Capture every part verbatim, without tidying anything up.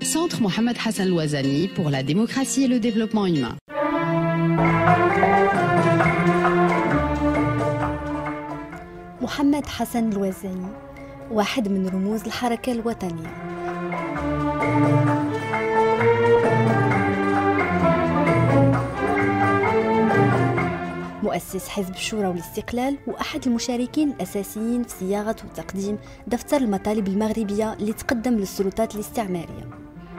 Centre Mohamed Hassan Louazani pour la démocratie et le développement humain. محمد حسن الوازاني واحد من رموز الحركة الوطنية. مؤسس حزب الشورى والاستقلال وأحد المشاركين الأساسيين في صياغة وتقديم دفتر المطالب المغربية اللي تقدم للسلطات الاستعمارية.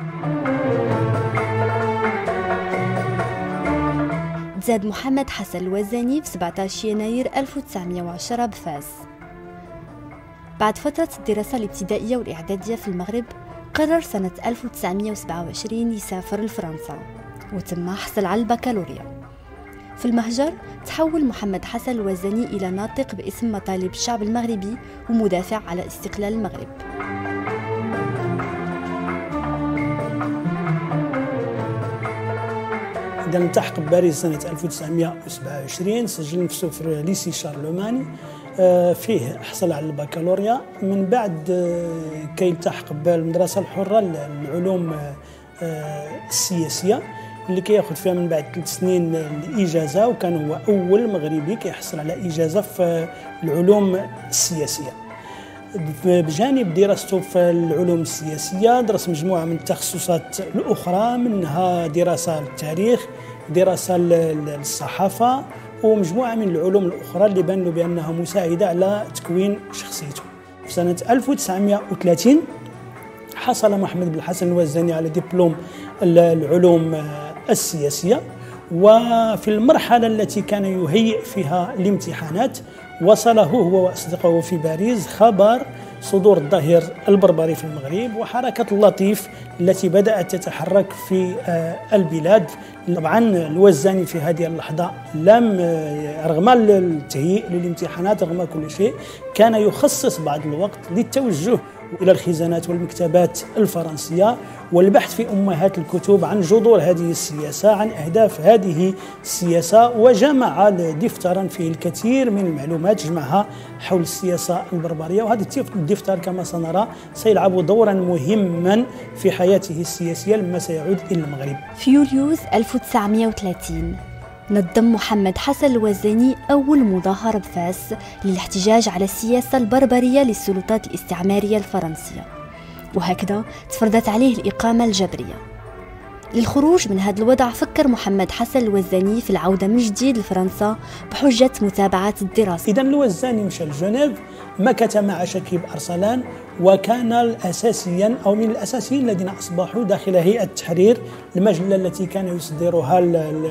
تزاد محمد حسن الوازاني في سبعة عشر يناير ألف وتسعمائة وعشرة بفاس. بعد فترة الدراسة الابتدائية والإعدادية في المغرب قرر سنة ألف وتسعمائة وسبعة وعشرين يسافر لفرنسا وتم حصل على البكالوريا. في المهجر تحول محمد حسن الوازاني إلى ناطق باسم مطالب الشعب المغربي ومدافع على استقلال المغرب. إذا التحق بباريس سنة ألف وتسعمائة وسبعة وعشرين، سجل نفسه في ليسي شارلماني، فيه حصل على البكالوريا. من بعد كي يلتحق بالمدرسة الحرة للعلوم السياسية اللي كياخذ فيها من بعد ثلاث سنين الإجازة، وكان هو أول مغربي كيحصل على إجازة في العلوم السياسية. بجانب دراسته في العلوم السياسية درس مجموعة من التخصصات الأخرى، منها دراسة التاريخ، دراسة الصحافة، ومجموعة من العلوم الأخرى اللي بان له بأنها مساعدة على تكوين شخصيته. في سنة ألف وتسعمائة وثلاثين حصل محمد بن حسن الوازاني على دبلوم العلوم السياسية، وفي المرحلة التي كان يهيئ فيها الامتحانات وصله هو وأصدقائه في باريس خبر صدور الظهير البربري في المغرب وحركة اللطيف التي بدأت تتحرك في البلاد. طبعا الوازاني في هذه اللحظة لم رغم التهيئ للامتحانات رغم كل شيء كان يخصص بعض الوقت للتوجه إلى الخزانات والمكتبات الفرنسية والبحث في أمهات الكتب عن جذور هذه السياسة، عن أهداف هذه السياسة، وجمع دفترا فيه الكثير من المعلومات جمعها حول السياسة البربرية. وهذا الدفتر كما سنرى سيلعب دورا مهما في حياته السياسية لما سيعود إلى المغرب. في يوليوز ألف وتسعمائة وثلاثين نظم محمد حسن الوازاني أول مظاهرة بفاس للاحتجاج على السياسة البربرية للسلطات الاستعمارية الفرنسية، وهكذا تفرضت عليه الإقامة الجبرية. للخروج من هذا الوضع فكر محمد حسن الوازاني في العودة من جديد لفرنسا بحجة متابعة الدراسة. إذن الوازاني مشى لجنيف، مكث مع شكيب أرسلان، وكان الأساسيا أو من الأساسيين الذين أصبحوا داخل هيئة التحرير، المجلة التي كان يصدرها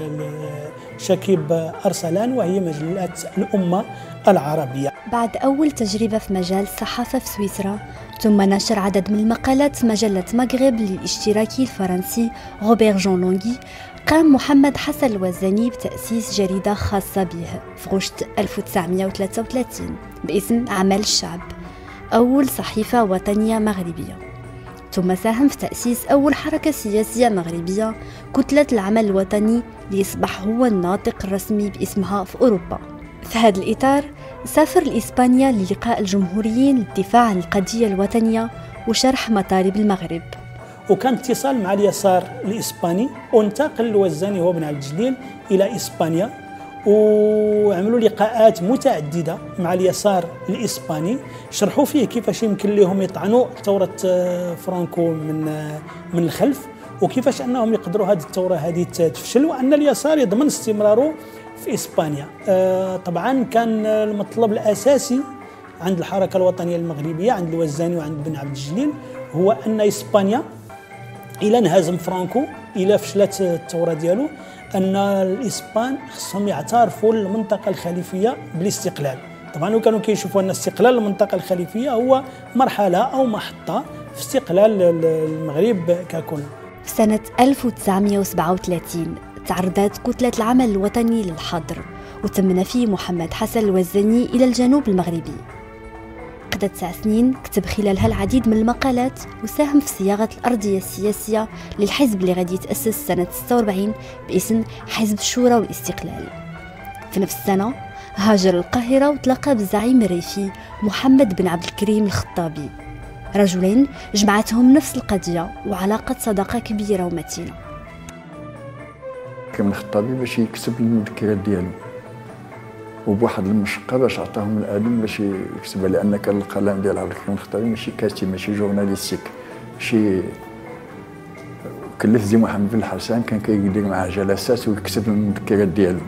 شكيب أرسلان وهي مجلة الأمة العربية. بعد أول تجربة في مجال الصحافة في سويسرا ثم نشر عدد من المقالات في مجلة مغرب للاشتراكي الفرنسي روبير جون لونغي، قام محمد حسن الوازاني بتأسيس جريدة خاصة به في غشت ألف وتسعمائة وثلاثة وثلاثين باسم عمل الشعب، أول صحيفة وطنية مغربية. ثم ساهم في تأسيس أول حركة سياسية مغربية، كتلة العمل الوطني، ليصبح هو الناطق الرسمي باسمها في أوروبا. في هذا الإطار سافر لإسبانيا للقاء الجمهوريين للدفاع عن القضية الوطنية وشرح مطالب المغرب. وكان اتصال مع اليسار الإسباني، وانتقل الوازاني هو بن عبد الجليل إلى إسبانيا وعملوا لقاءات متعددة مع اليسار الإسباني، شرحوا فيه كيفاش يمكن لهم يطعنوا ثورة فرانكو من من الخلف، وكيفاش أنهم يقدروا هذه الثورة هذه تفشل، وأن اليسار يضمن استمراره في إسبانيا. طبعا كان المطلب الأساسي عند الحركة الوطنية المغربية عند الوازاني وعند بن عبد الجليل هو أن إسبانيا إلى انهزم فرانكو، إلى فشلت الثورة ديالو، أن الإسبان خصهم يعترفوا المنطقة الخليفية بالاستقلال. طبعا وكانوا كيشوفوا أن استقلال المنطقة الخليفية هو مرحلة أو محطة في استقلال المغرب ككل. في سنة ألف وتسعمائة وسبعة وثلاثين تعرضت كتلة العمل الوطني للحظر، وتم نفي محمد حسن الوازاني إلى الجنوب المغربي. قضى تسع سنين كتب خلالها العديد من المقالات، وساهم في صياغة الأرضية السياسية للحزب اللي غادي يتأسس سنة ستة وأربعين باسم حزب الشورى والاستقلال. في نفس السنة هاجر القاهرة وتلقى بالزعيم الريفي محمد بن عبد الكريم الخطابي. رجلين جمعتهم نفس القضية وعلاقة صداقة كبيرة ومتينة. كان الخطابي باش يكتب المذكرات ديالو وبواحد المشقة باش عطاهم الآلم باش يكتبها، لأن كان القلم ديال عبد الحكيم الخطابي ماشي كاتب ماشي جورناليستيك ماشي. كلف زي محمد بن الحسن كان كيدير معاه جلسات ويكتب المذكرات ديالو.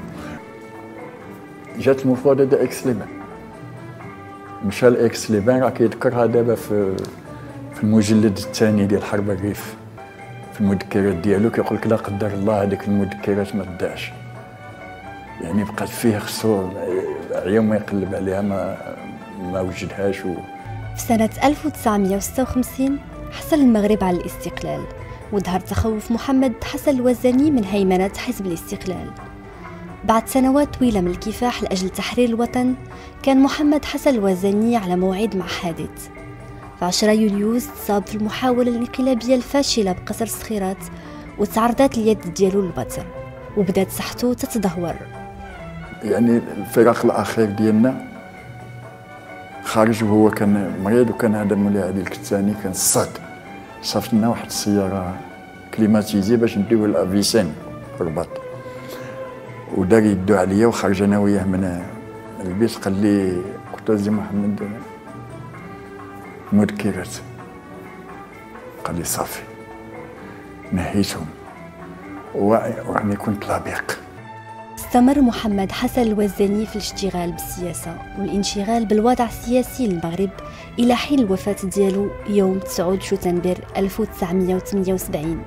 جات المفاوضة دا اكس ليبان، مشى لاكس ليبان راه كيذكرها دابا في في المجلد الثاني ديال حرب الريف في المذكرات ديالو، كيقول لك لا قدر الله هذيك المذكرات ما تداش، يعني بقات فيه خصو عيا ما يقلب عليها ما ما وجدهاش. و... في سنة ألف وتسعمائة وستة وخمسين حصل المغرب على الاستقلال، وظهر تخوف محمد حسن الوزاني من هيمنة حزب الاستقلال. بعد سنوات طويلة من الكفاح لأجل تحرير الوطن، كان محمد حسن الوزاني على موعد مع حادث. في عشرة يوليوز تصاب في المحاولة الانقلابية الفاشلة بقصر الصخيرات، وتعرضت اليد ديالو للبتر وبدات صحته تتدهور. يعني الفراق الأخير ديالنا خارج وهو كان مريض، وكان هذا مولاي علي الكتاني كان صاد صافت لنا واحد السيارة كليماتيزي باش نديوه لأفيسان في الرباط، ودار يدو عليا وخرج انا وياه من البيت. قال لي قلت له زي محمد مذكرات، قال لي صافي نهيتهم وراني كنت لابق. استمر محمد حسن الوزاني في الاشتغال بالسياسة والانشغال بالوضع السياسي للمغرب إلى حين الوفاة ديالو يوم تسعة شتنبر ألف وتسعمائة وثمانية وسبعين.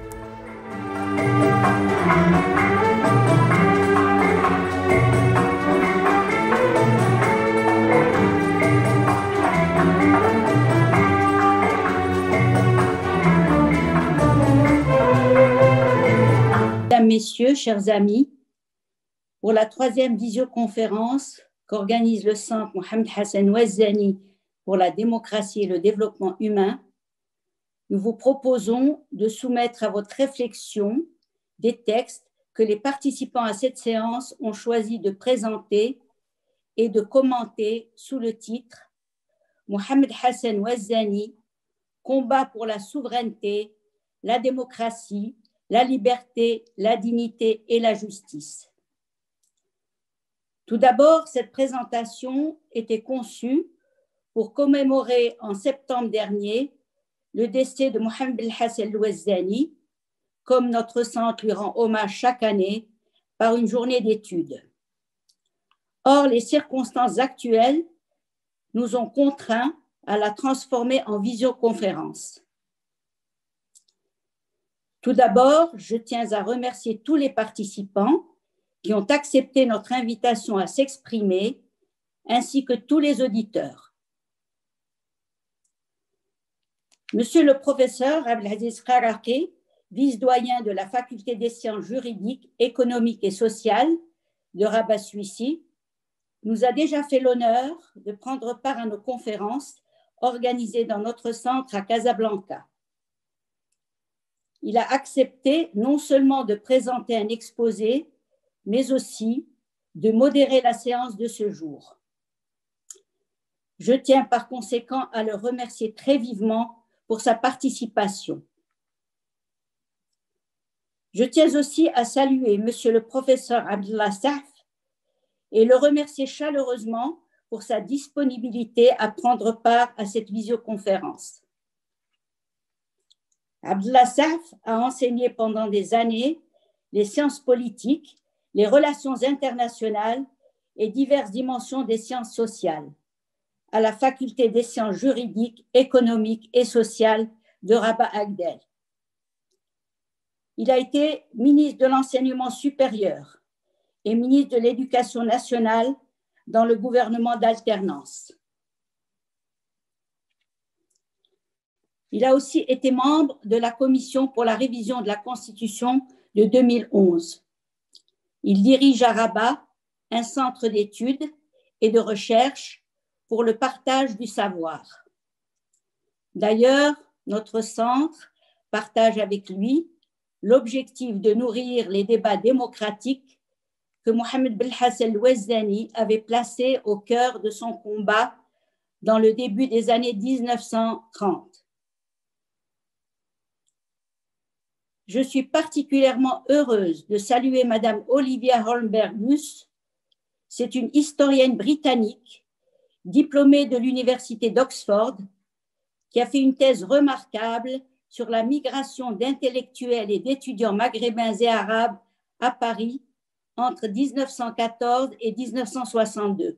Mesdames, Messieurs, chers amis, pour la troisième visioconférence qu'organise le Centre Mohamed Hassan Ouazzani pour la démocratie et le développement humain, nous vous proposons de soumettre à votre réflexion des textes que les participants à cette séance ont choisi de présenter et de commenter sous le titre Mohamed Hassan Ouazzani, combat pour la souveraineté, la démocratie, la liberté, la dignité et la justice. Tout d'abord, cette présentation était conçue pour commémorer en septembre dernier le décès de Mohamed El Hassan El Ouazzani, comme notre centre lui rend hommage chaque année par une journée d'études. Or, les circonstances actuelles nous ont contraints à la transformer en visioconférence. Tout d'abord, je tiens à remercier tous les participants qui ont accepté notre invitation à s'exprimer, ainsi que tous les auditeurs. Monsieur le professeur Abdelaziz Kharaki, vice-doyen de la Faculté des sciences juridiques, économiques et sociales de Rabat Suissi, nous a déjà fait l'honneur de prendre part à nos conférences organisées dans notre centre à Casablanca. Il a accepté non seulement de présenter un exposé, mais aussi de modérer la séance de ce jour. Je tiens par conséquent à le remercier très vivement pour sa participation. Je tiens aussi à saluer Monsieur le professeur Abdullah Saf et le remercier chaleureusement pour sa disponibilité à prendre part à cette visioconférence. Abdullah Saf a enseigné pendant des années les sciences politiques, les relations internationales et diverses dimensions des sciences sociales à la Faculté des sciences juridiques, économiques et sociales de Rabat Agdel. Il a été ministre de l'enseignement supérieur et ministre de l'Éducation nationale dans le gouvernement d'alternance. Il a aussi été membre de la Commission pour la révision de la Constitution de deux mille onze. Il dirige à Rabat un centre d'études et de recherche pour le partage du savoir. D'ailleurs, notre centre partage avec lui l'objectif de nourrir les débats démocratiques que Mohamed Ben Hassan El Ouazzani avait placés au cœur de son combat dans le début des années mille neuf cent trente. je suis particulièrement heureuse de saluer Madame Olivia Holmberg-Luce. C'est une historienne britannique, diplômée de l'Université d'Oxford, qui a fait une thèse remarquable sur la migration d'intellectuels et d'étudiants maghrébins et arabes à Paris entre mille neuf cent quatorze et mille neuf cent soixante-deux.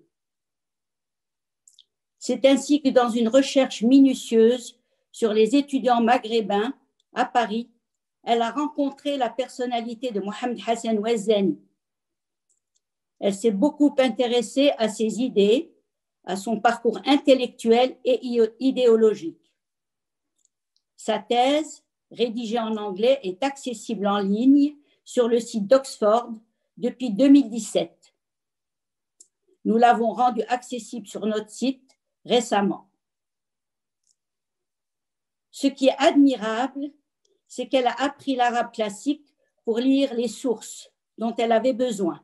C'est ainsi que dans une recherche minutieuse sur les étudiants maghrébins à Paris, elle a rencontré la personnalité de Mohamed Hassan Ouazzani. Elle s'est beaucoup intéressée à ses idées, à son parcours intellectuel et idéologique. Sa thèse, rédigée en anglais, est accessible en ligne sur le site d'Oxford depuis deux mille dix-sept. Nous l'avons rendue accessible sur notre site récemment. Ce qui est admirable, c'est qu'elle a appris l'arabe classique pour lire les sources dont elle avait besoin.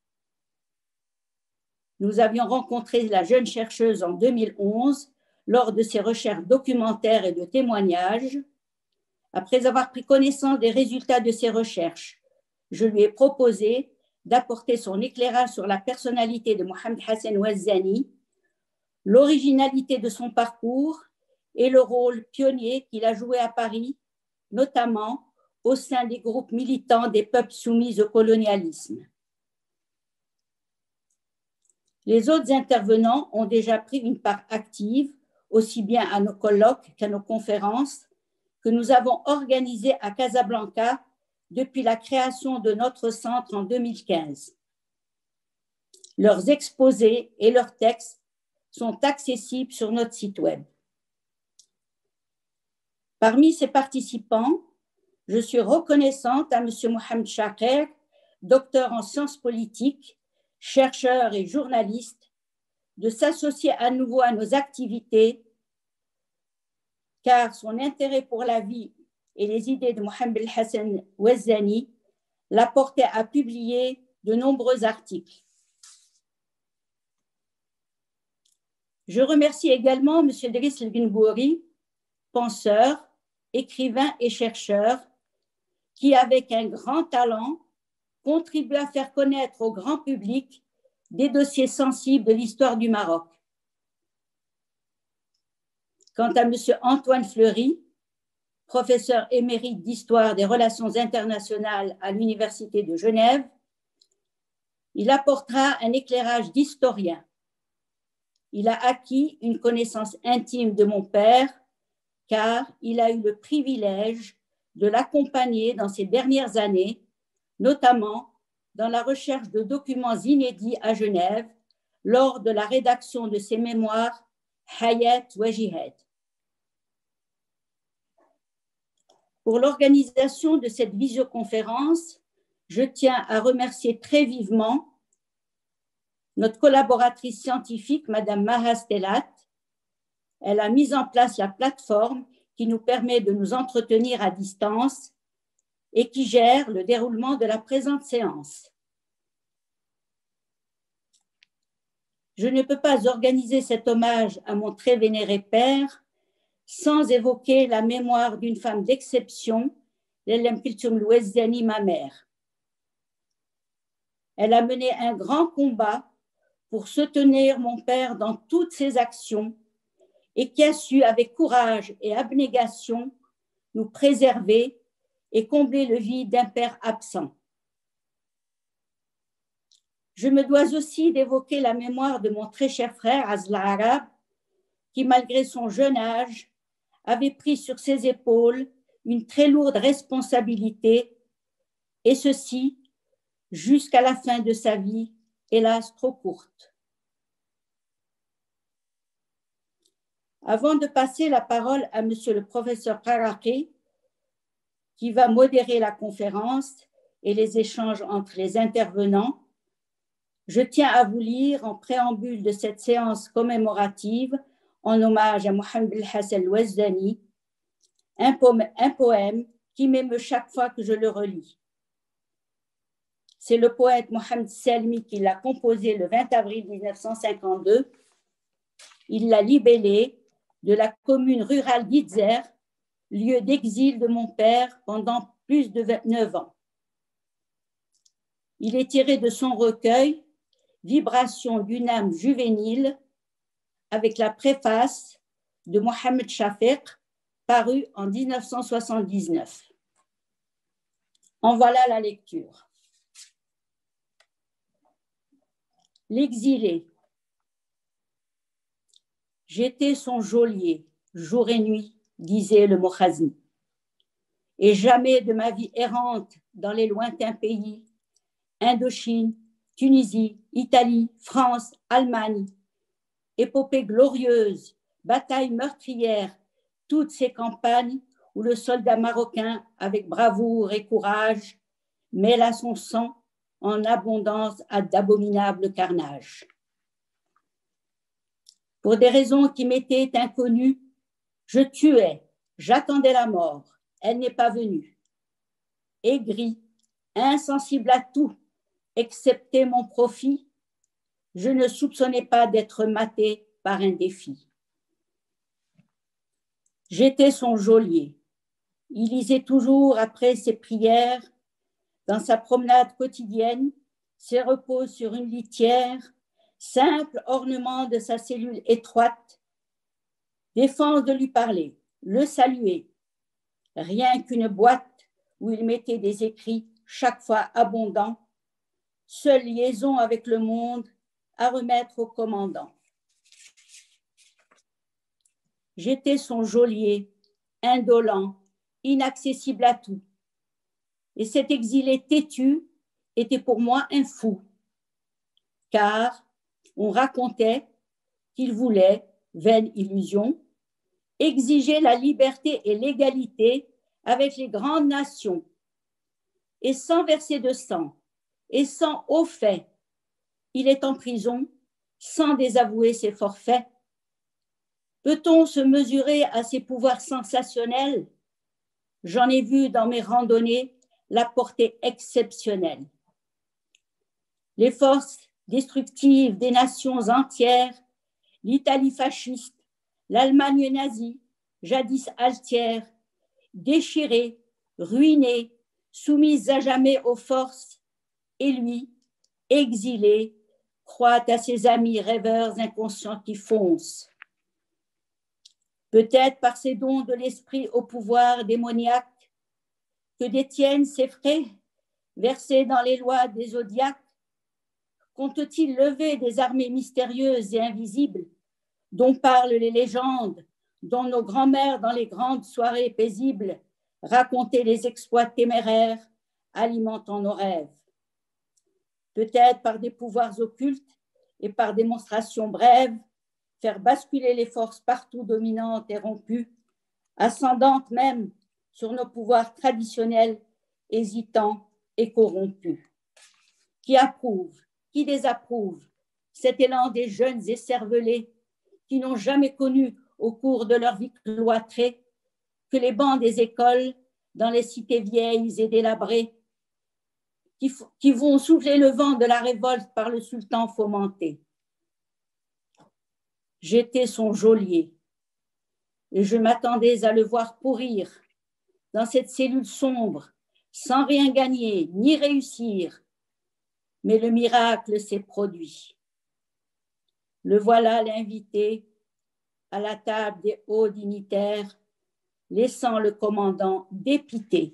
Nous avions rencontré la jeune chercheuse en deux mille onze lors de ses recherches documentaires et de témoignages. Après avoir pris connaissance des résultats de ses recherches, je lui ai proposé d'apporter son éclairage sur la personnalité de Mohamed Hassan Ouazzani, l'originalité de son parcours et le rôle pionnier qu'il a joué à Paris, notamment au sein des groupes militants des peuples soumis au colonialisme. Les autres intervenants ont déjà pris une part active, aussi bien à nos colloques qu'à nos conférences, que nous avons organisées à Casablanca depuis la création de notre centre en deux mille quinze. Leurs exposés et leurs textes sont accessibles sur notre site web. Parmi ces participants, je suis reconnaissante à M. Mohamed Shaqer, docteur en sciences politiques, chercheur et journaliste, de s'associer à nouveau à nos activités, car son intérêt pour la vie et les idées de Mohamed Hassan Ouazzani l'a porté à publier de nombreux articles. Je remercie également M. Driss El-Ginbouri, penseur, écrivain et chercheur, qui, avec un grand talent, contribue à faire connaître au grand public des dossiers sensibles de l'histoire du Maroc. Quant à M. Antoine Fleury, professeur émérite d'histoire des relations internationales à l'Université de Genève, il apportera un éclairage d'historien. Il a acquis une connaissance intime de mon père, car il a eu le privilège de l'accompagner dans ces dernières années, notamment dans la recherche de documents inédits à Genève lors de la rédaction de ses mémoires Hayat wa Jihad. Pour l'organisation de cette visioconférence, je tiens à remercier très vivement notre collaboratrice scientifique, Madame Maha Stellat. Elle a mis en place la plateforme qui nous permet de nous entretenir à distance et qui gère le déroulement de la présente séance. Je ne peux pas organiser cet hommage à mon très vénéré père sans évoquer la mémoire d'une femme d'exception, Lelem Kulthum Ouazzani, ma mère. Elle a mené un grand combat pour soutenir mon père dans toutes ses actions et qui a su, avec courage et abnégation, nous préserver et combler le vide d'un père absent. Je me dois aussi d'évoquer la mémoire de mon très cher frère, Azla Arab, qui, malgré son jeune âge, avait pris sur ses épaules une très lourde responsabilité, et ceci jusqu'à la fin de sa vie, hélas trop courte. Avant de passer la parole à Monsieur le professeur Karaki, qui va modérer la conférence et les échanges entre les intervenants, je tiens à vous lire en préambule de cette séance commémorative en hommage à Mohamed Hassan Ouazzani, un poème, un poème qui m'émeut chaque fois que je le relis. C'est le poète Mohamed Selmi qui l'a composé le vingt avril mille neuf cent cinquante-deux. Il l'a libellé de la commune rurale d'Itzer, lieu d'exil de mon père pendant plus de vingt-neuf ans. Il est tiré de son recueil « Vibration d'une âme juvénile » avec la préface de Mohamed Shafiq, paru en mille neuf cent soixante-dix-neuf. En voilà la lecture. L'exilé. J'étais son geôlier, jour et nuit, disait le Mokhazni. Et jamais de ma vie errante dans les lointains pays, Indochine, Tunisie, Italie, France, Allemagne, épopée glorieuse, bataille meurtrière, toutes ces campagnes où le soldat marocain, avec bravoure et courage, mêle à son sang en abondance à d'abominables carnages. Pour des raisons qui m'étaient inconnues, je tuais, j'attendais la mort, elle n'est pas venue. Aigri, insensible à tout, excepté mon profit, je ne soupçonnais pas d'être maté par un défi. J'étais son geôlier. Il lisait toujours après ses prières, dans sa promenade quotidienne, ses repos sur une litière, simple ornement de sa cellule étroite, défense de lui parler, le saluer, rien qu'une boîte où il mettait des écrits chaque fois abondants, seule liaison avec le monde à remettre au commandant. J'étais son geôlier, indolent, inaccessible à tout. Et cet exilé têtu était pour moi un fou, car on racontait qu'il voulait, vaine illusion, exiger la liberté et l'égalité avec les grandes nations, et sans verser de sang, et sans haut fait, il est en prison sans désavouer ses forfaits. Peut-on se mesurer à ses pouvoirs sensationnels? J'en ai vu dans mes randonnées la portée exceptionnelle. Les forces destructives des nations entières, l'Italie fasciste, l'Allemagne nazie, jadis altière, déchirée, ruinée, soumise à jamais aux forces, et lui, exilé, croit à ses amis rêveurs inconscients qui foncent. Peut-être par ces dons de l'esprit au pouvoir démoniaque que détiennent ses frais, versés dans les lois des zodiaques, compte-t-il lever des armées mystérieuses et invisibles dont parlent les légendes, dont nos grands-mères dans les grandes soirées paisibles racontaient les exploits téméraires alimentant nos rêves. Peut-être par des pouvoirs occultes et par démonstrations brèves, faire basculer les forces partout dominantes et rompues, ascendantes même sur nos pouvoirs traditionnels, hésitants et corrompus. Qui approuve, qui désapprouve cet élan des jeunes écervelés qui n'ont jamais connu au cours de leur vie cloîtrée que les bancs des écoles dans les cités vieilles et délabrées, qui, qui vont souffler le vent de la révolte par le sultan fomenté. J'étais son geôlier et je m'attendais à le voir pourrir dans cette cellule sombre, sans rien gagner ni réussir. Mais le miracle s'est produit. Le voilà l'invité à la table des hauts dignitaires, laissant le commandant dépité.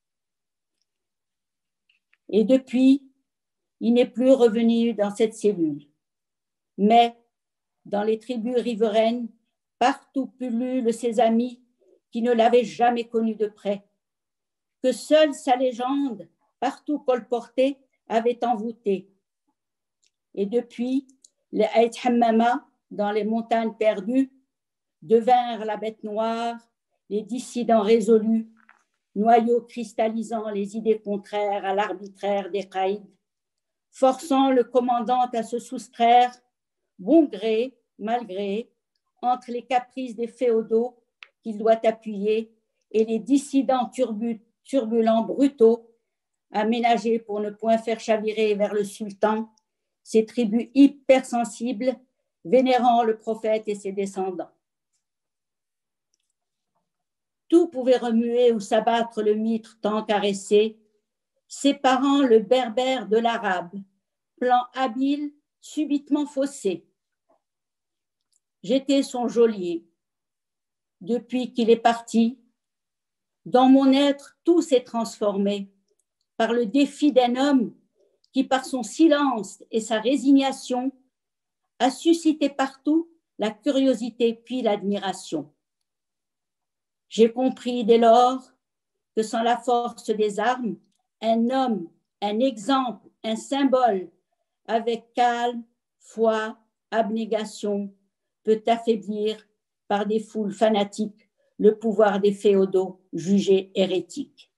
Et depuis, il n'est plus revenu dans cette cellule. Mais dans les tribus riveraines, partout pullulent ses amis qui ne l'avaient jamais connu de près, que seule sa légende, partout colportée, avait envoûté. Et depuis, les Aït Hammama, dans les montagnes perdues, devinrent la bête noire, les dissidents résolus, noyaux cristallisant les idées contraires à l'arbitraire des caïds, forçant le commandant à se soustraire, bon gré, mal gré, entre les caprices des féodaux qu'il doit appuyer et les dissidents turbulents, brutaux, aménagés pour ne point faire chavirer vers le sultan ces tribus hypersensibles, vénérant le prophète et ses descendants. Tout pouvait remuer ou s'abattre le mitre tant caressé, séparant le berbère de l'arabe, plan habile, subitement faussé. J'étais son geôlier. Depuis qu'il est parti, dans mon être, tout s'est transformé par le défi d'un homme qui, par son silence et sa résignation, a suscité partout la curiosité puis l'admiration. J'ai compris dès lors que sans la force des armes, un homme, un exemple, un symbole, avec calme, foi, abnégation, peut affaiblir par des foules fanatiques le pouvoir des féodaux jugés hérétiques.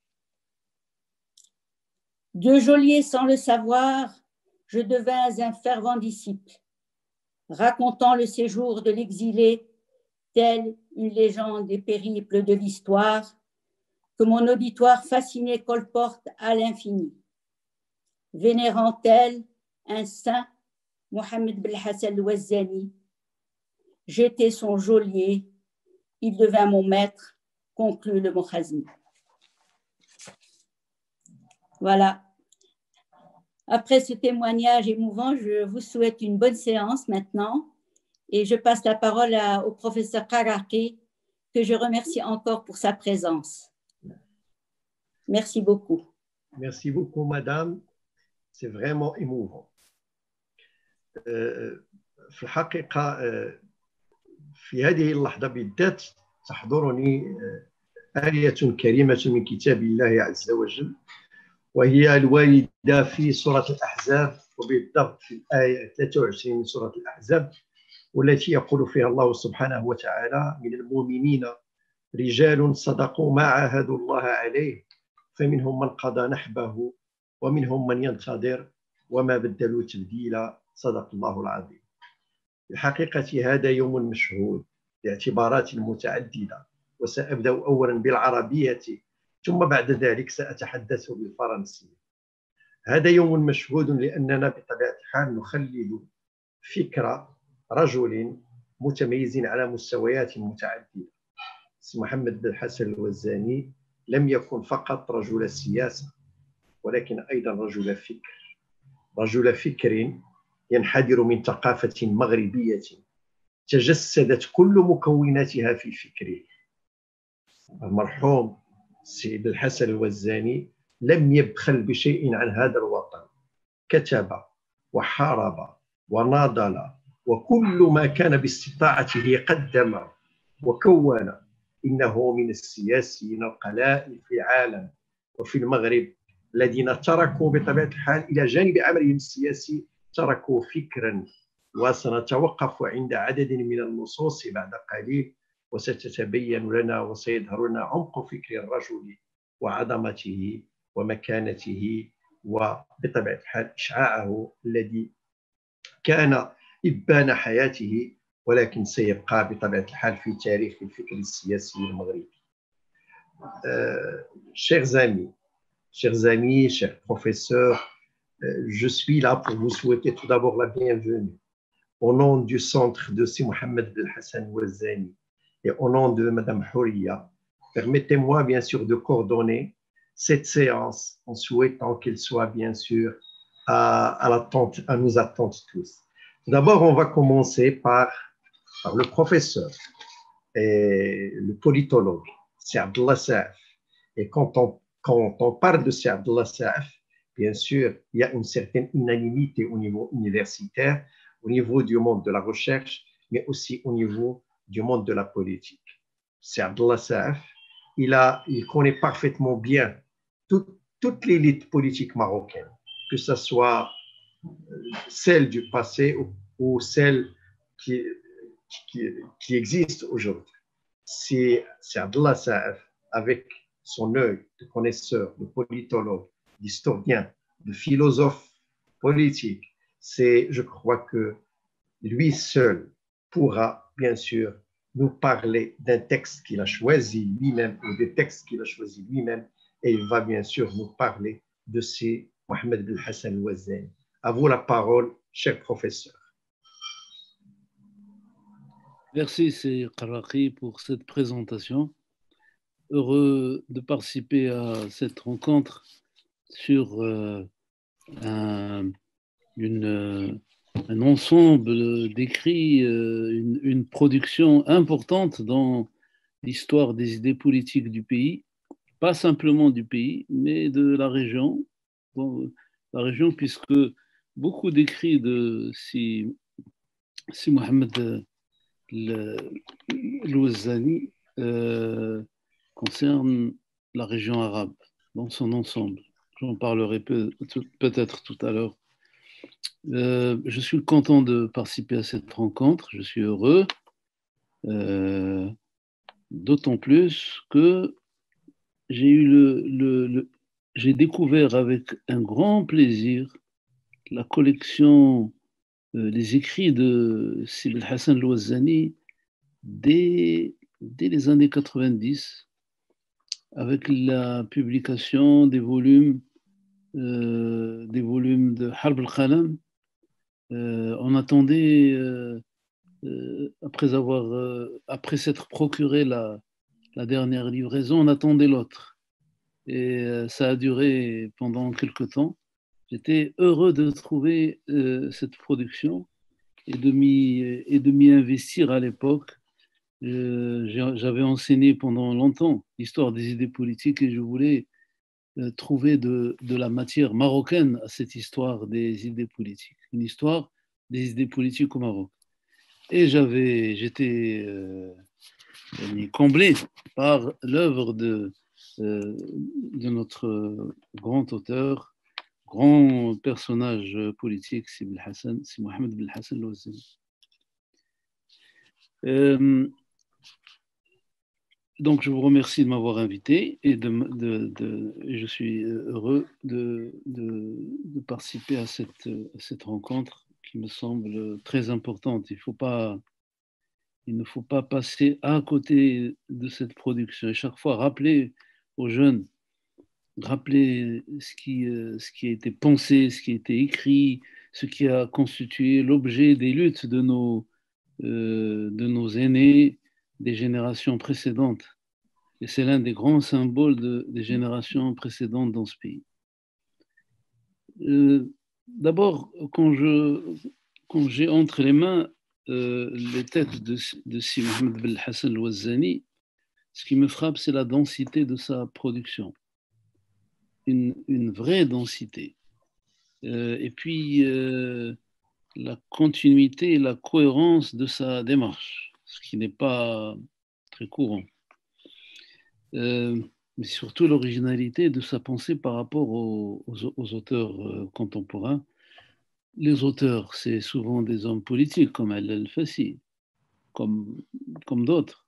De geôlier sans le savoir, je devins un fervent disciple, racontant le séjour de l'exilé, telle une légende des périples de l'histoire, que mon auditoire fasciné colporte à l'infini. Vénérant tel un saint, Mohammed Ben Hassan al-Wazzani, j'étais son geôlier, il devint mon maître, conclut le Mokhazmi. Voilà. Après ce témoignage émouvant, je vous souhaite une bonne séance maintenant et je passe la parole à, au professeur Karaki, que je remercie encore pour sa présence. Merci beaucoup. Merci beaucoup, madame. C'est vraiment émouvant. في الحقيقة في هذه اللحظة بالذات تحضرني آية كريمة من كتاب الله عز وجل، وهي الواردة في سورة الأحزاب، وبالضبط في الآية ثلاثة وعشرين من سورة الأحزاب، والتي يقول فيها الله سبحانه وتعالى: من المؤمنين رجال صدقوا ما عاهدوا الله عليه فمنهم من قضى نحبه ومنهم من ينتظر وما بدلوا تبديلا، صدق الله العظيم. في الحقيقة هذا يوم مشهود باعتبارات متعددة، وسأبدأ أولا بالعربية ثم بعد ذلك سأتحدث بالفرنسية. هذا يوم مشهود لأننا بطبيعة الحال نخلد فكرة رجل متميز على مستويات متعددة. محمد بن حسن الوزاني لم يكن فقط رجل سياسة، ولكن أيضا رجل فكر، رجل فكر ينحدر من ثقافة مغربية تجسدت كل مكوناتها في فكره. المرحوم سيد الحسن الوزاني لم يبخل بشيء عن هذا الوطن، كتب وحارب وناضل، وكل ما كان باستطاعته قدم وكون. إنه من السياسيين القلائل في العالم وفي المغرب الذين تركوا بطبيعة الحال إلى جانب عملهم السياسي تركوا فكرا، وسنتوقف عند عدد من النصوص بعد قليل وستتبين لنا وسيظهر لنا عمق فكر الرجل وعظمته ومكانته وبطبيعة الحال إشعاعه الذي كان إبان حياته، ولكن سيبقى بطبيعة الحال في تاريخ الفكر السياسي المغربي. Euh, chers amis, chers amis, chers professeurs, euh, je suis là pour vous souhaiter tout d'abord la bienvenue au nom du centre de Si Mohammed Ben Hassan Wazzani et au nom de Madame Houria. Permettez-moi bien sûr de coordonner cette séance en souhaitant qu'elle soit bien sûr à, à, l'attente, à nous attendre tous. Tout d'abord, on va commencer par, par le professeur et le politologue, c'est Abdullah Saaf. Et quand on, quand on parle de c'est Abdullah Saaf, bien sûr, il y a une certaine unanimité au niveau universitaire, au niveau du monde de la recherche, mais aussi au niveau du monde de la politique. C'est Abdullah Saaf, il, a, il connaît parfaitement bien tout, toute l'élite politique marocaine, que ce soit celle du passé ou, ou celle qui, qui, qui existe aujourd'hui. C'est Abdullah Saaf, avec son œil de connaisseur, de politologue, d'historien, de philosophe politique, c'est, je crois que lui seul pourra bien sûr nous parler d'un texte qu'il a choisi lui-même ou des textes qu'il a choisi lui-même, et il va bien sûr nous parler de ces Mohammed Ben Hassan Wazzani. À vous la parole, cher professeur. Merci, c'est Karaki, pour cette présentation. heureux de participer à cette rencontre sur euh, un, une, euh, un ensemble d'écrits, euh, une, une production importante dans l'histoire des idées politiques du pays, pas simplement du pays, mais de la région, bon, la région puisque beaucoup d'écrits de Si, si Mohamed Louazani euh, concernent la région arabe dans son ensemble. J'en parlerai peut, peut-être tout à l'heure. Euh, je suis content de participer à cette rencontre, je suis heureux, euh, d'autant plus que j'ai eu le, le, le j'ai découvert avec un grand plaisir la collection, euh, les écrits de Sidi Hassan Louazani dès, dès les années quatre-vingt-dix, avec la publication des volumes, euh, des volumes de Harb al-Khalam. Euh, on attendait, euh, euh, après avoir, euh, après s'être procuré la, la dernière livraison, on attendait l'autre. Et euh, ça a duré pendant quelque temps. J'étais heureux de trouver euh, cette production et de m'y, et de m'y investir à l'époque. Euh, j'avais enseigné pendant longtemps l'histoire des idées politiques et je voulais euh, trouver de, de la matière marocaine à cette histoire des idées politiques, une histoire des idées politiques au Maroc. Et j'avais, j'étais euh, comblé par l'œuvre de, euh, de notre grand auteur, grand personnage politique, Si Hassan, Si Mohamed Ben Hassan Louazani. Euh, donc, je vous remercie de m'avoir invité et de, de, de, je suis heureux de, de, de participer à cette, à cette rencontre qui me semble très importante. Il faut pas, il ne faut pas passer à côté de cette production et chaque fois rappeler aux jeunes, rappeler ce qui, ce qui a été pensé, ce qui a été écrit, ce qui a constitué l'objet des luttes de nos, euh, de nos aînés des générations précédentes. Et c'est l'un des grands symboles de, des générations précédentes dans ce pays. Euh, D'abord, quand, je, quand j'ai entre les mains euh, les têtes de, de Si Mohamed Ben Hassan Louazani, ce qui me frappe, c'est la densité de sa production. Une, une vraie densité. Euh, et puis, euh, la continuité et la cohérence de sa démarche, ce qui n'est pas très courant. Euh, mais surtout l'originalité de sa pensée par rapport aux, aux, aux auteurs euh, contemporains. Les auteurs, c'est souvent des hommes politiques, comme Al-Fassi, comme, comme d'autres.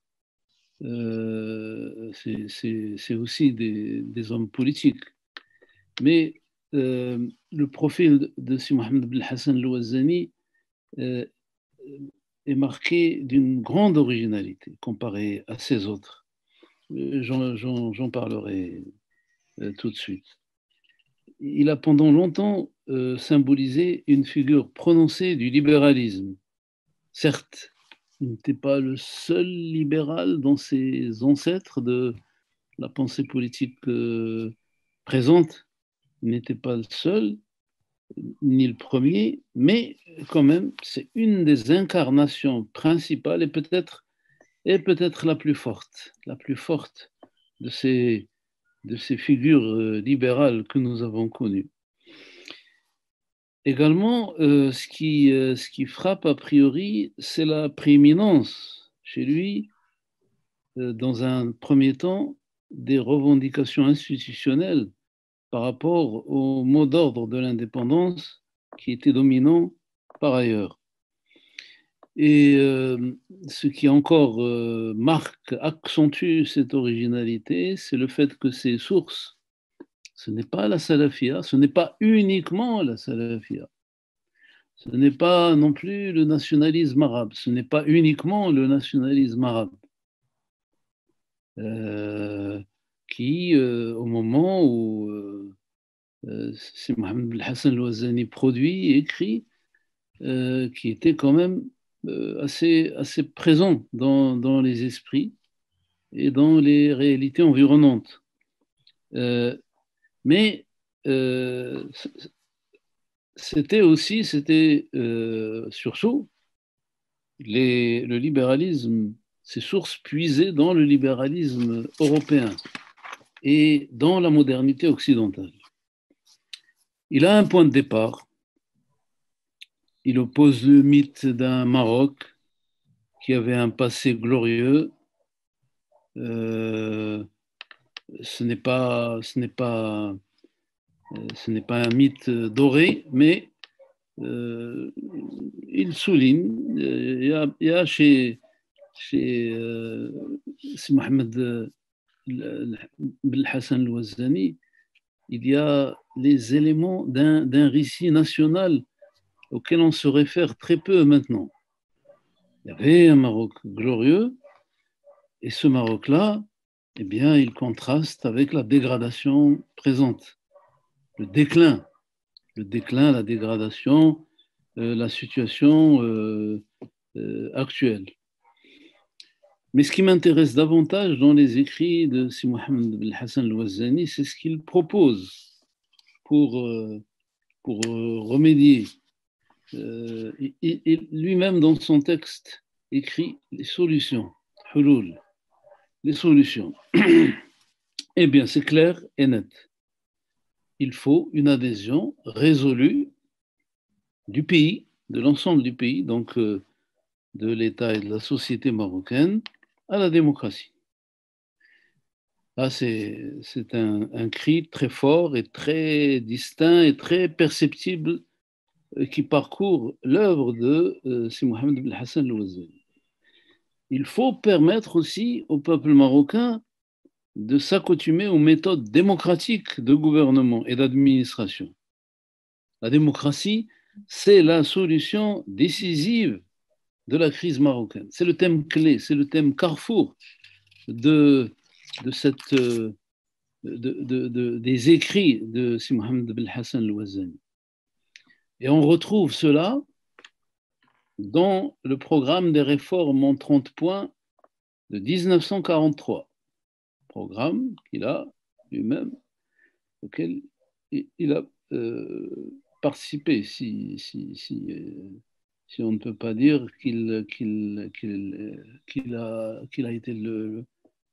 Euh, c'est aussi des, des hommes politiques. Mais euh, le profil de Si Mohamed Ben Hassan Louazani euh, est marqué d'une grande originalité comparé à ses autres. J'en parlerai euh, tout de suite. Il a pendant longtemps euh, symbolisé une figure prononcée du libéralisme. Certes, il n'était pas le seul libéral dans ses ancêtres de la pensée politique euh, présente. Il n'était pas le seul, ni le premier, mais quand même, c'est une des incarnations principales et peut-être et peut-être la plus forte, la plus forte de ces, de ces figures euh, libérales que nous avons connues. Également, euh, ce, qui, euh, ce qui frappe a priori, c'est la prééminence chez lui, euh, dans un premier temps, des revendications institutionnelles par rapport au mot d'ordre de l'indépendance qui était dominant par ailleurs. Et euh, ce qui encore euh, marque, accentue cette originalité, c'est le fait que ses sources, ce n'est pas la salafia, ce n'est pas uniquement la salafia, ce n'est pas non plus le nationalisme arabe, ce n'est pas uniquement le nationalisme arabe, euh, qui, euh, au moment où euh, euh, c'est Mohamed Ben Hassan Louazani produit et écrit, euh, qui était quand même Euh, assez, assez présent dans, dans les esprits et dans les réalités environnantes. Euh, mais euh, c'était aussi, c'était euh, surtout les, le libéralisme, ses sources puisées dans le libéralisme européen et dans la modernité occidentale. Il a un point de départ. Il oppose le mythe d'un Maroc qui avait un passé glorieux. Euh, ce n'est pas, ce n'est pas, ce n'est pas un mythe doré, mais euh, il souligne, il y a, il y a chez, chez euh, Mohamed Ben Hassan al-Wazzani, il y a les éléments d'un, d'un récit national auquel on se réfère très peu maintenant. Il y avait un Maroc glorieux, et ce Maroc-là, eh bien, il contraste avec la dégradation présente, le déclin, le déclin, la dégradation, euh, la situation euh, euh, actuelle. Mais ce qui m'intéresse davantage dans les écrits de Si Mohamed Ben Hassan al-Wazzani, c'est ce qu'il propose pour, euh, pour euh, remédier. Euh, il, il, lui-même, dans son texte, écrit les solutions, hulul, les solutions. Eh bien, c'est clair et net. Il faut une adhésion résolue du pays, de l'ensemble du pays, donc euh, de l'État et de la société marocaine, à la démocratie. Là, c'est, c'est un, un cri très fort et très distinct et très perceptible euh, qui parcourt l'œuvre de euh, Si Mohamed Ben Hassan al-Wazzani. Il faut permettre aussi au peuple marocain de s'accoutumer aux méthodes démocratiques de gouvernement et d'administration. La démocratie, c'est la solution décisive de la crise marocaine. C'est le thème clé, c'est le thème carrefour de, de cette, de, de, de, des écrits de Si Mohamed Ben Hassan al-Wazzani. Et on retrouve cela dans le programme des réformes en trente points de dix-neuf cent quarante-trois. Programme qu'il a lui-même, auquel il a euh, participé, si, si, si, euh, si on ne peut pas dire qu'il, qu'il, qu'il, qu'il, a, qu'il a été le,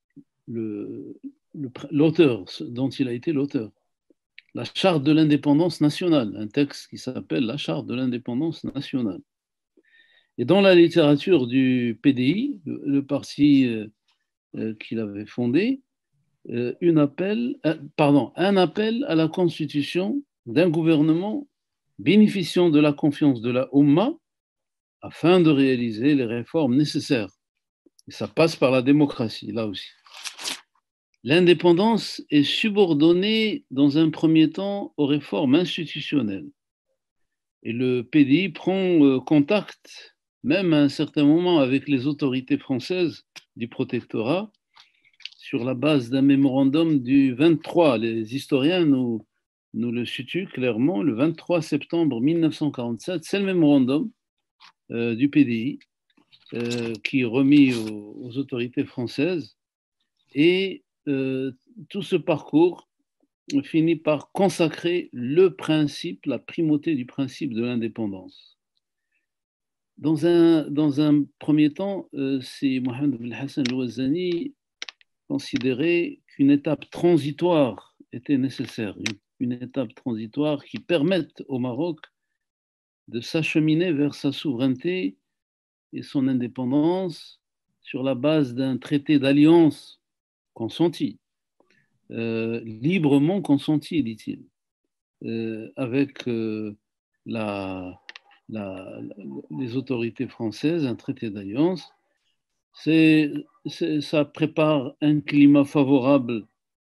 le, le, l'auteur, dont il a été l'auteur. La Charte de l'indépendance nationale, un texte qui s'appelle la Charte de l'indépendance nationale. Et dans la littérature du P D I, le, le parti euh, euh, qu'il avait fondé, euh, une appel, euh, pardon, un appel à la constitution d'un gouvernement bénéficiant de la confiance de la Oumma afin de réaliser les réformes nécessaires. Et ça passe par la démocratie, là aussi. L'indépendance est subordonnée dans un premier temps aux réformes institutionnelles. Et le P D I prend euh, contact, même à un certain moment, avec les autorités françaises du protectorat, sur la base d'un mémorandum du vingt-trois. Les historiens nous, nous le situent clairement, le vingt-trois septembre mille neuf cent quarante-sept, c'est le mémorandum euh, du P D I euh, qui est remis aux, aux autorités françaises. Et euh, tout ce parcours finit par consacrer le principe, la primauté du principe de l'indépendance. Dans un, dans un premier temps, euh, c'est Mohamed Ben Hassan al-Wazzani considérait qu'une étape transitoire était nécessaire, une, une étape transitoire qui permette au Maroc de s'acheminer vers sa souveraineté et son indépendance sur la base d'un traité d'alliance consenti, euh, librement consenti, dit-il, euh, avec euh, la, la, les autorités françaises, un traité d'alliance. C'est, c'est, ça prépare un climat favorable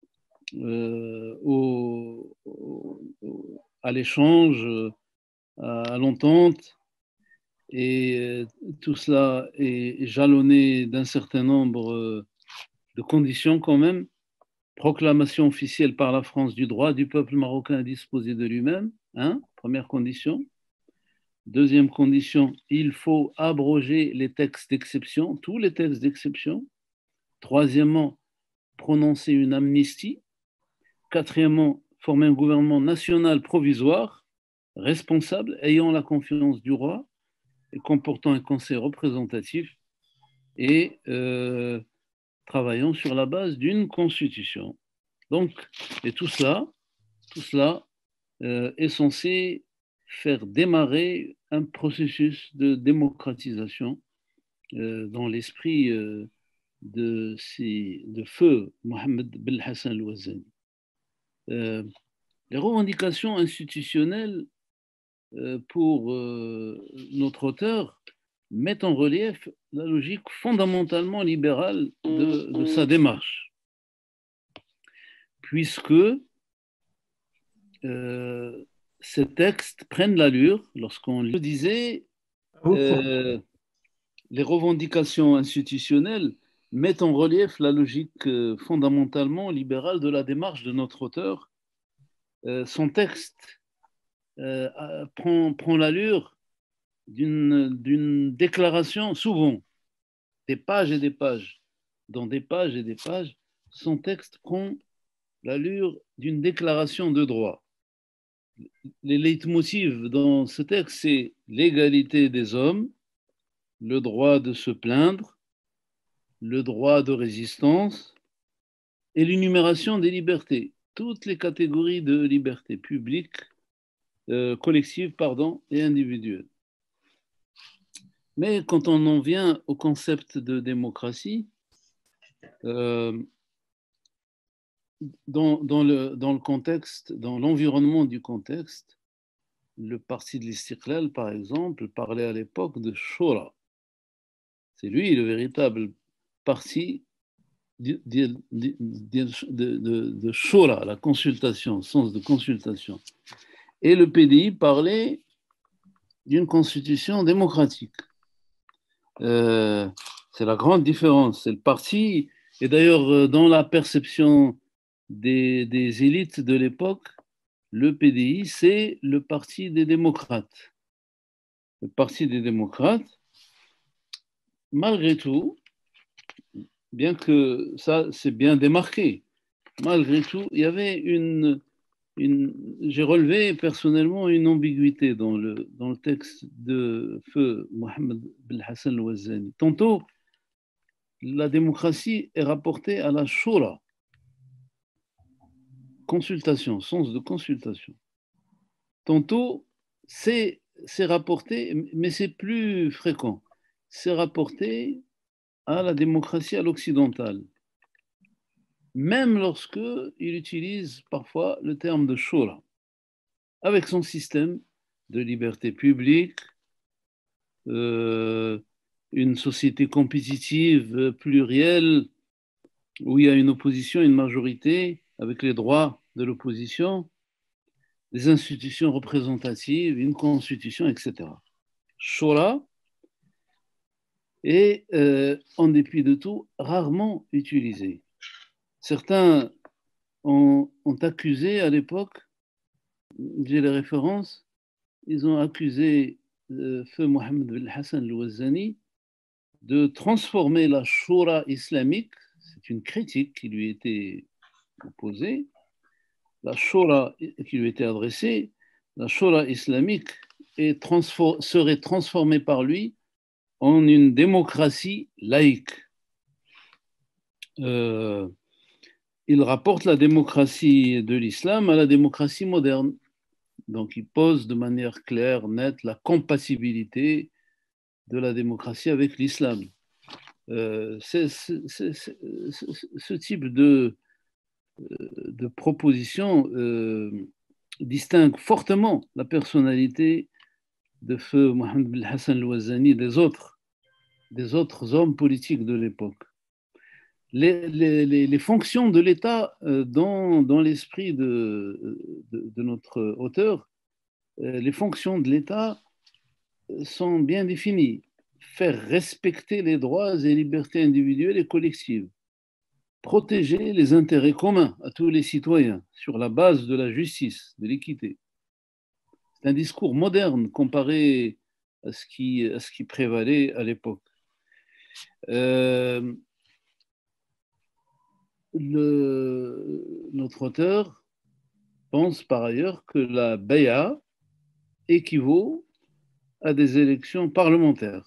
euh, au, au, à l'échange, à, à l'entente, et euh, tout cela est jalonné d'un certain nombre de conditions quand même. Proclamation officielle par la France du droit du peuple marocain à disposer de lui-même, hein, première condition. Deuxième condition, il faut abroger les textes d'exception, tous les textes d'exception. Troisièmement, prononcer une amnistie. Quatrièmement, former un gouvernement national provisoire, responsable, ayant la confiance du roi et comportant un conseil représentatif et euh, travaillant sur la base d'une constitution. Donc, et tout cela, tout cela euh, est censé faire démarrer un processus de démocratisation euh, dans l'esprit euh, de, ces, de feu Mohammed Ben Hassan al-Wazani. Euh, les revendications institutionnelles euh, pour euh, notre auteur mettent en relief la logique fondamentalement libérale de, de sa démarche, puisque euh, ces textes prennent l'allure, lorsqu'on le disait, euh, les revendications institutionnelles mettent en relief la logique euh, fondamentalement libérale de la démarche de notre auteur. Euh, son texte euh, prend, prend l'allure d'une, d'une déclaration, souvent, des pages et des pages, dans des pages et des pages, son texte prend l'allure d'une déclaration de droit. Les leitmotivs dans ce texte, c'est l'égalité des hommes, le droit de se plaindre, le droit de résistance et l'énumération des libertés, toutes les catégories de libertés publiques, euh, collectives pardon, et individuelles. Mais quand on en vient au concept de démocratie, euh, dans, dans, le, dans le contexte, dans l'environnement du contexte, le parti de l'Istiqlal, par exemple, parlait à l'époque de Shura. C'est lui le véritable parti de, de, de, de, de Shura, la consultation, sens de consultation. Et le P D I parlait d'une constitution démocratique. Euh, c'est la grande différence. C'est le parti, et d'ailleurs, dans la perception des, des élites de l'époque, le P D I, c'est le parti des démocrates. Le parti des démocrates, malgré tout, bien que ça, c'est bien démarqué, malgré tout, il y avait une, une j'ai relevé personnellement une ambiguïté dans le, dans le texte de feu Mohammed Ben Hassan al-Wazani. Tantôt, la démocratie est rapportée à la Shura, consultation, sens de consultation. Tantôt, c'est, c'est rapporté, mais c'est plus fréquent, c'est rapporté à la démocratie à l'occidentale, même lorsqu'il utilise parfois le terme de Shura, avec son système de liberté publique, euh, une société compétitive, plurielle, où il y a une opposition, une majorité, avec les droits de l'opposition, des institutions représentatives, une constitution, et cetera. Shura est, euh, en dépit de tout, rarement utilisé. Certains ont, ont accusé à l'époque, j'ai les références, ils ont accusé euh, feu Mohammed Ben Hassan al-Wazani de transformer la Shura islamique, c'est une critique qui lui était opposée, la Shura qui lui était adressée, la Shura islamique est transfor- serait transformée par lui en une démocratie laïque. Euh, il rapporte la démocratie de l'islam à la démocratie moderne. Donc il pose de manière claire, nette, la compatibilité de la démocratie avec l'islam. Euh, c'est, c'est, c'est, c'est, ce type de, de proposition euh, distingue fortement la personnalité de feu Mohammed Ben Hassan al-Wazani des autres, des autres hommes politiques de l'époque. Les, les, les fonctions de l'État euh, dans, dans l'esprit de, de, de notre auteur, euh, les fonctions de l'État sont bien définies. Faire respecter les droits et libertés individuelles et collectives, protéger les intérêts communs à tous les citoyens sur la base de la justice, de l'équité. C'est un discours moderne comparé à ce qui, à ce qui prévalait à l'époque. Euh, le, notre auteur pense par ailleurs que la Bay'a équivaut à des élections parlementaires.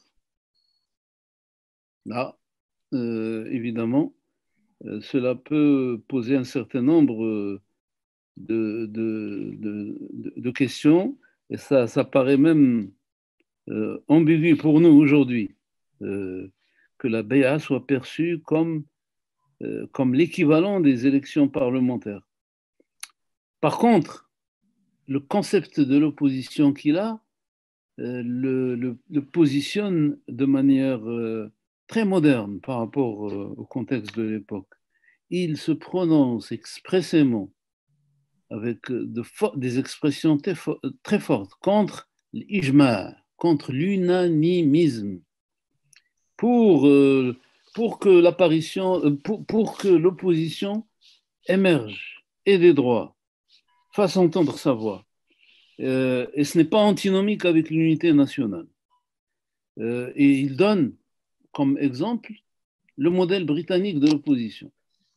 Là, euh, évidemment, euh, cela peut poser un certain nombre de, de, de, de, de questions, et ça, ça paraît même euh, ambigu pour nous aujourd'hui, euh, que la Bay'a soit perçue comme, euh, comme l'équivalent des élections parlementaires. Par contre, le concept de l'opposition qu'il a euh, le, le, le positionne de manière euh, très moderne par rapport euh, au contexte de l'époque. Il se prononce expressément avec de des expressions très, très fortes contre l'ijma', contre l'unanimisme, pour, euh, pour que l'apparition, pour, pour que l'opposition émerge et des droits, fasse entendre sa voix. Euh, et ce n'est pas antinomique avec l'unité nationale. Euh, et il donne comme exemple le modèle britannique de l'opposition.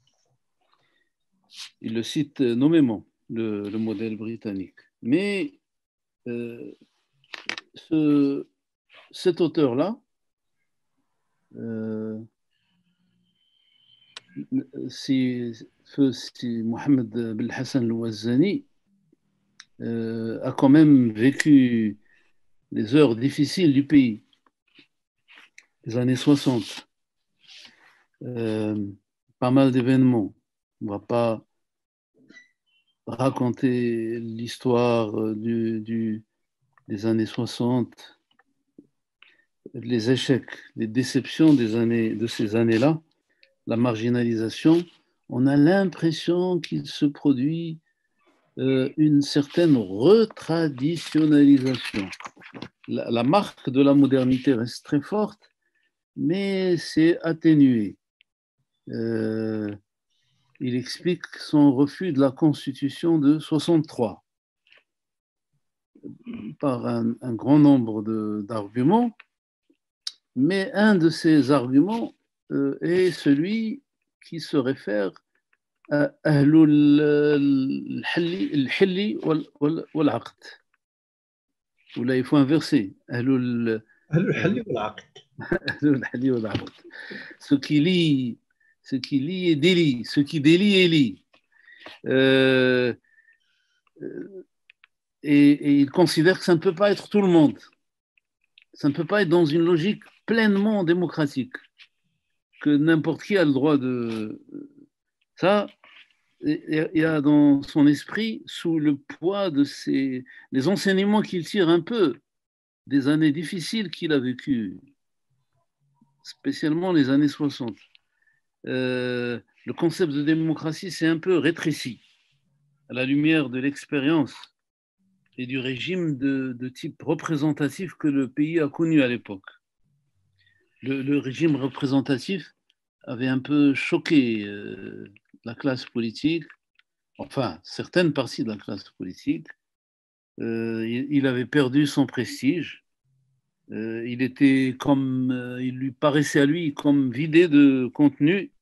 Il le cite nommément, le, le modèle britannique. Mais euh, ce, cet auteur-là, euh, si, si Mohamed Ben Hassan al-Wazzani, euh, a quand même vécu les heures difficiles du pays, les années soixante. Euh, pas mal d'événements. On ne va pas raconter l'histoire du, du, des années soixante, les échecs, les déceptions des années, de ces années-là, la marginalisation. On a l'impression qu'il se produit euh, une certaine retraditionnalisation. La, la marque de la modernité reste très forte, mais c'est atténué. Euh, il explique son refus de la Constitution de soixante-trois par un, un grand nombre d'arguments, mais un de ces arguments euh, est celui qui se réfère à Ahlul Hilli wal Aqd. Ou là, il faut inverser. Ahlul Hilli wal Aqd. Ce qui lie, ce qui lie et délie, ce qui délie et lie. Euh, et, et il considère que ça ne peut pas être tout le monde. Ça ne peut pas être dans une logique pleinement démocratique, que n'importe qui a le droit de... Ça, il y a dans son esprit, sous le poids de ces, les enseignements qu'il tire un peu des années difficiles qu'il a vécues, spécialement les années soixante. Euh, le concept de démocratie s'est un peu rétréci à la lumière de l'expérience et du régime de, de type représentatif que le pays a connu à l'époque. Le, le régime représentatif avait un peu choqué euh, la classe politique, enfin certaines parties de la classe politique. Euh, il, il avait perdu son prestige. Euh, il était comme, euh, il lui paraissait à lui comme vidé de contenu.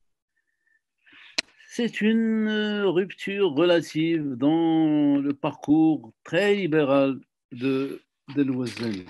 C'est une rupture relative dans le parcours très libéral de, de Al-Wazzani.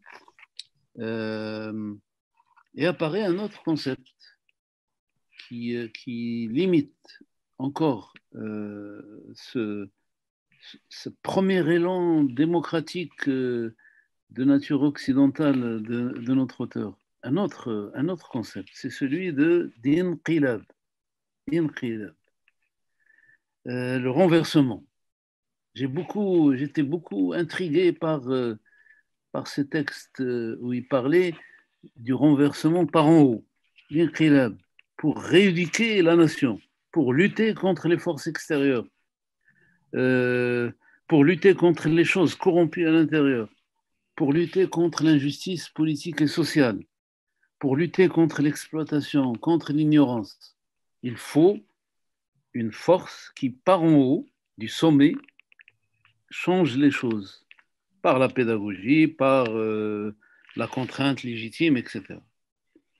Euh, et apparaît un autre concept qui, qui limite encore euh, ce, ce premier élan démocratique euh, de nature occidentale de, de notre auteur. Un autre, un autre concept, c'est celui de d'inqilab. Inqilab. Euh, le renversement. J'ai beaucoup, j'étais beaucoup intrigué par, euh, par ces textes où il parlait du renversement par en haut, l'inqilab, pour rééduquer la nation, pour lutter contre les forces extérieures, euh, pour lutter contre les choses corrompues à l'intérieur, pour lutter contre l'injustice politique et sociale, pour lutter contre l'exploitation, contre l'ignorance. Il faut une force qui, par en haut, du sommet, change les choses, par la pédagogie, par euh, la contrainte légitime, et cetera.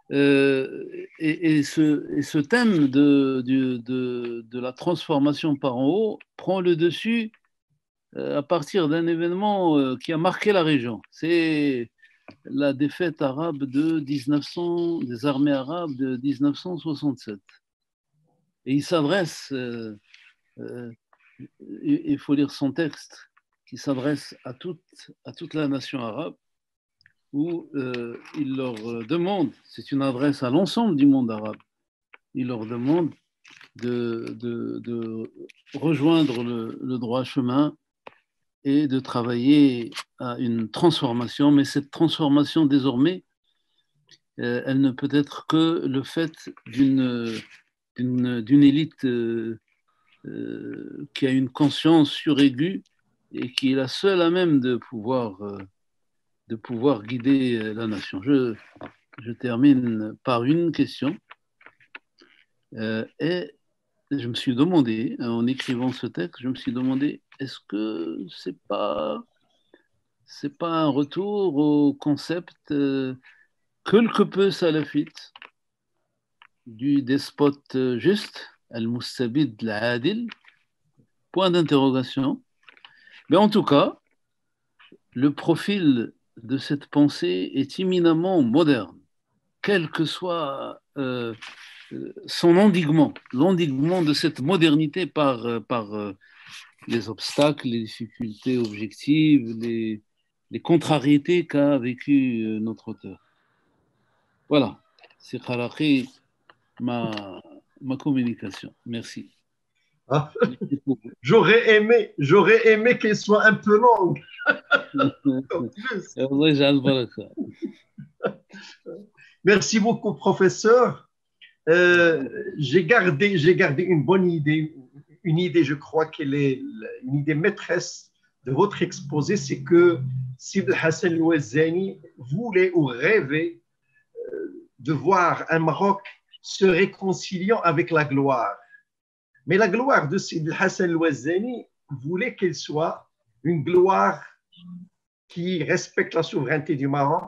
Euh, et, et, ce, et ce thème de, de, de, de la transformation par en haut prend le dessus euh, à partir d'un événement euh, qui a marqué la région. C'est la défaite arabe de mille neuf cents, des armées arabes de mille neuf cent soixante-sept. Et il s'adresse, euh, euh, il faut lire son texte, qui s'adresse à toute, à toute la nation arabe, où euh, il leur demande, c'est une adresse à l'ensemble du monde arabe, il leur demande de, de, de rejoindre le, le droit chemin et de travailler à une transformation, mais cette transformation désormais, euh, elle ne peut être que le fait d'une, d'une, d'une élite euh, euh, qui a une conscience suraiguë et qui est la seule à même de pouvoir... Euh, de pouvoir guider la nation. Je, je termine par une question. Euh, et je me suis demandé, en écrivant ce texte, je me suis demandé, est-ce que c'est pas, c'est pas un retour au concept euh, quelque peu salafite du despote juste, al-Mustabid al-Adil, point d'interrogation. Mais en tout cas, le profil de cette pensée est éminemment moderne, quel que soit euh, son endiguement, l'endiguement de cette modernité par, par euh, les obstacles, les difficultés objectives, les, les contrariétés qu'a vécu euh, notre auteur. Voilà, c'est Khalaqi, ma, ma communication. Merci. Ah, j'aurais aimé, j'aurais aimé qu'elle soit un peu longue. Merci beaucoup, professeur. Euh, j'ai gardé, j'ai gardé une bonne idée, une idée, je crois qu'elle est une idée maîtresse de votre exposé, c'est que Sidi Hassan al-Ouazzani voulait ou rêvait de voir un Maroc se réconciliant avec la gloire. Mais la gloire de Sidi Hassan al-Ouazzani voulait qu'elle soit une gloire qui respecte la souveraineté du Maroc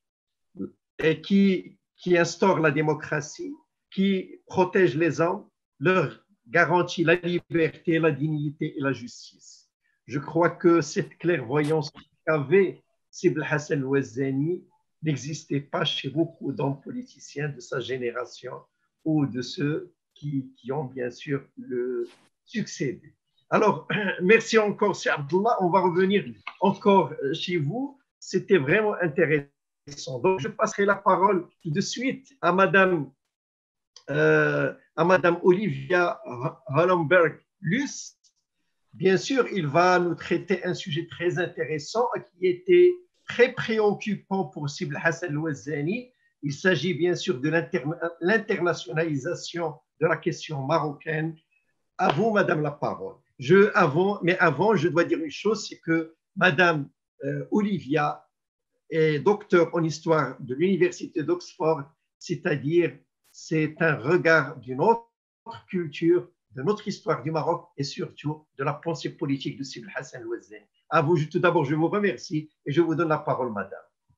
et qui, qui instaure la démocratie, qui protège les hommes, leur garantit la liberté, la dignité et la justice. Je crois que cette clairvoyance qu'avait Sidi Hassan al-Ouazzani n'existait pas chez beaucoup d'hommes politiciens de sa génération ou de ceux qui, qui ont bien sûr le succédé. Alors, merci encore, Cheikh Abdullah. On va revenir encore chez vous. C'était vraiment intéressant. Donc, je passerai la parole tout de suite à Madame, euh, à Madame Olivia Hollenberg-Luce. Bien sûr, il va nous traiter un sujet très intéressant qui était très préoccupant pour Sidi Hassan al-Ouazzani. Il s'agit bien sûr de l'internationalisation de la question marocaine. À vous, Madame, la parole. Je, avant, mais avant, je dois dire une chose, c'est que Madame euh, Olivia est docteur en histoire de l'Université d'Oxford, c'est-à-dire c'est un regard d'une autre culture, de notre histoire du Maroc et surtout de la pensée politique de Sidi Hassan al-Ouazzani. À vous, tout d'abord, je vous remercie et je vous donne la parole, Madame.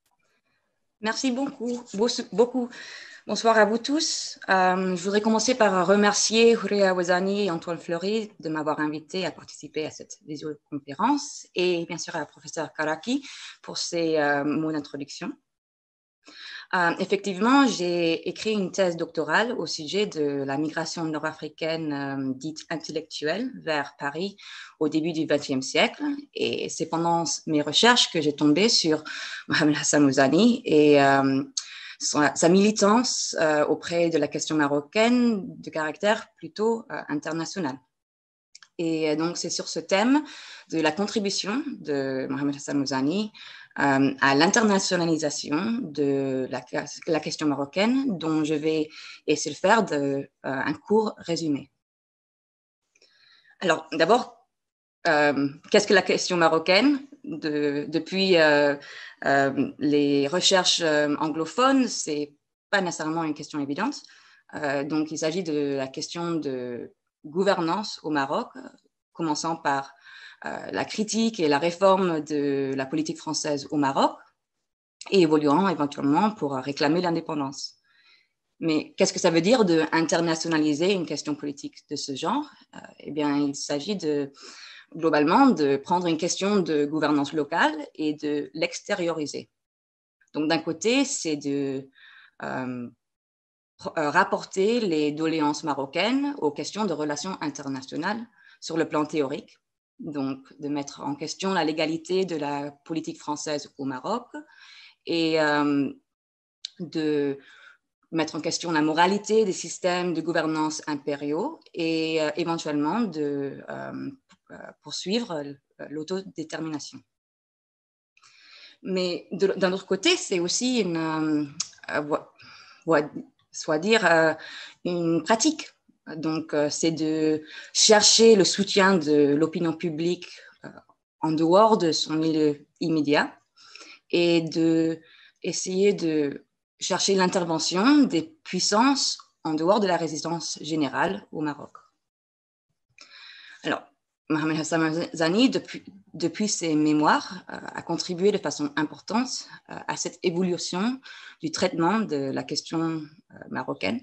Merci beaucoup. beaucoup. Bonsoir à vous tous. Euh, je voudrais commencer par remercier Houria Ouazzani et Antoine Fleury de m'avoir invité à participer à cette visioconférence et bien sûr à la professeure Khalaqi pour ses euh, mots d'introduction. Euh, effectivement, j'ai écrit une thèse doctorale au sujet de la migration nord-africaine euh, dite intellectuelle vers Paris au début du vingtième siècle. Et c'est pendant mes recherches que j'ai tombé sur Mohamed Hassan al-Ouazzani et euh, sa, sa militance euh, auprès de la question marocaine de caractère plutôt euh, international. Et donc, c'est sur ce thème de la contribution de Mohamed Hassan al-Ouazzani euh, à l'internationalisation de la, la question marocaine, dont je vais essayer de faire de, euh, un court résumé. Alors, d'abord, euh, qu'est-ce que la question marocaine? de, Depuis euh, euh, les recherches anglophones, ce n'est pas nécessairement une question évidente. Euh, donc, il s'agit de la question de gouvernance au Maroc, commençant par euh, la critique et la réforme de la politique française au Maroc et évoluant éventuellement pour réclamer l'indépendance. Mais qu'est-ce que ça veut dire d'internationaliser une question politique de ce genre? euh, Eh bien, il s'agit de, globalement de prendre une question de gouvernance locale et de l'extérioriser. Donc, d'un côté, c'est de euh, rapporter les doléances marocaines aux questions de relations internationales sur le plan théorique, donc de mettre en question la légalité de la politique française au Maroc et euh, de mettre en question la moralité des systèmes de gouvernance impériaux et euh, éventuellement de euh, poursuivre l'autodétermination. Mais d'un autre côté, c'est aussi une, euh, soit dire euh, une pratique. Donc, euh, c'est de chercher le soutien de l'opinion publique euh, en dehors de son milieu immédiat et de essayer de chercher l'intervention des puissances en dehors de la résistance générale au Maroc. Alors, Mohamed Hassan Wazani, depuis, depuis ses mémoires, euh, a contribué de façon importante euh, à cette évolution du traitement de la question euh, marocaine.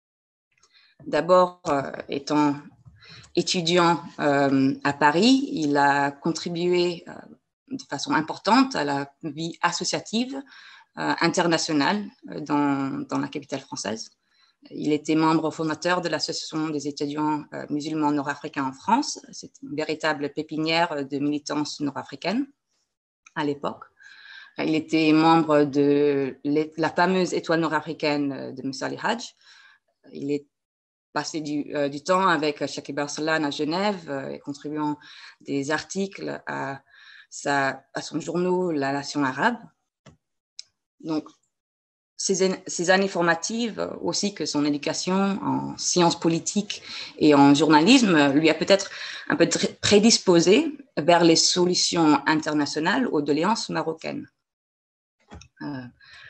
D'abord, euh, étant étudiant euh, à Paris, il a contribué euh, de façon importante à la vie associative euh, internationale dans, dans la capitale française. Il était membre fondateur de l'Association des étudiants euh, musulmans nord-africains en France. C'est une véritable pépinière de militance nord-africaine à l'époque. Il était membre de la fameuse étoile nord-africaine de Moussa Ali Hadj. Il est passé du, euh, du temps avec Shakib Arslan à Genève, euh, et contribuant des articles à, sa, à son journal La Nation arabe. Donc, Ses, ses années formatives, aussi que son éducation en sciences politiques et en journalisme, lui a peut-être un peu prédisposé vers les solutions internationales aux doléances marocaines. Euh,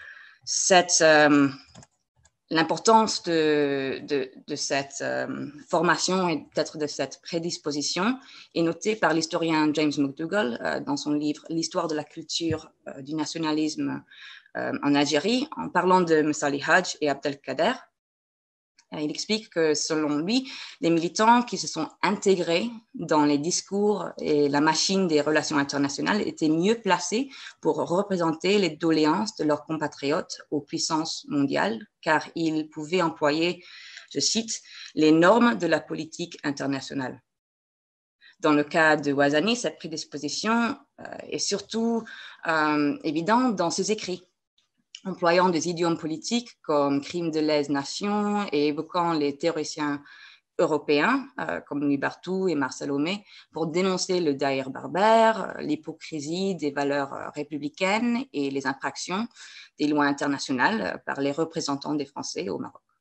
cette, euh, l'importance de, de, de cette euh, formation et peut-être de cette prédisposition est notée par l'historien James McDougall euh, dans son livre « L'histoire de la culture euh, du nationalisme » Euh, en Algérie, en parlant de Moussa Ali Hadj et Abdelkader. Il explique que, selon lui, les militants qui se sont intégrés dans les discours et la machine des relations internationales étaient mieux placés pour représenter les doléances de leurs compatriotes aux puissances mondiales, car ils pouvaient employer, je cite, les normes de la politique internationale. Dans le cas de Wazani, cette prédisposition euh, est surtout euh, évidente dans ses écrits, employant des idiomes politiques comme crime de lèse-nation et évoquant les théoriciens européens euh, comme Louis Barthou et Marcel Homé pour dénoncer le daïr berbère, l'hypocrisie des valeurs républicaines et les infractions des lois internationales par les représentants des Français au Maroc.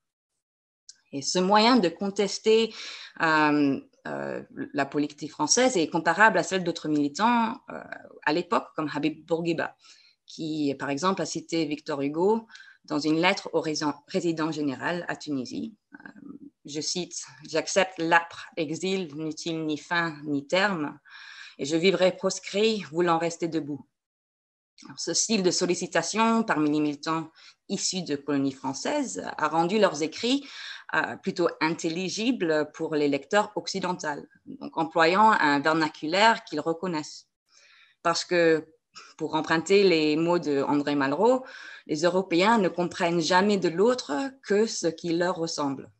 Et ce moyen de contester euh, euh, la politique française est comparable à celle d'autres militants euh, à l'époque, comme Habib Bourguiba, qui, par exemple, a cité Victor Hugo dans une lettre au résident général à Tunisie. Euh, je cite « J'accepte l'âpre exil, n'eut-il ni fin ni terme, et je vivrai proscrit, voulant rester debout. » Ce style de sollicitation parmi les militants issus de colonies françaises a rendu leurs écrits euh, plutôt intelligibles pour les lecteurs occidentaux, donc employant un vernaculaire qu'ils reconnaissent. Parce que, pour emprunter les mots de André Malraux, les Européens ne comprennent jamais de l'autre que ce qui leur ressemble.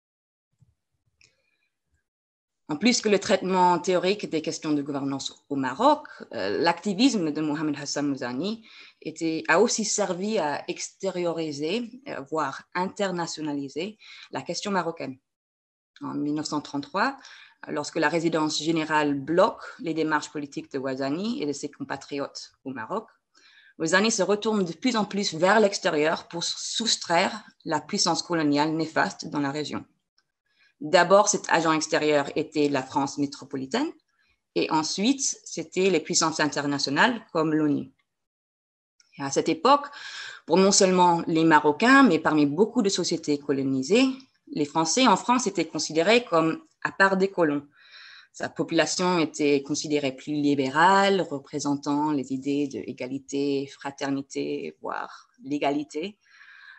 En plus que le traitement théorique des questions de gouvernance au Maroc, euh, l'activisme de Mohamed Hassan Wazani était, a aussi servi à extérioriser, euh, voire internationaliser, la question marocaine. En mille neuf cent trente-trois, lorsque la résidence générale bloque les démarches politiques de Wazani et de ses compatriotes au Maroc, Wazani se retourne de plus en plus vers l'extérieur pour soustraire la puissance coloniale néfaste dans la région. D'abord, cet agent extérieur était la France métropolitaine et ensuite, c'était les puissances internationales comme l'ONU. Et à cette époque, pour non seulement les Marocains, mais parmi beaucoup de sociétés colonisées, les Français en France étaient considérés comme à part des colons. Sa population était considérée plus libérale, représentant les idées d'égalité, fraternité, voire l'égalité.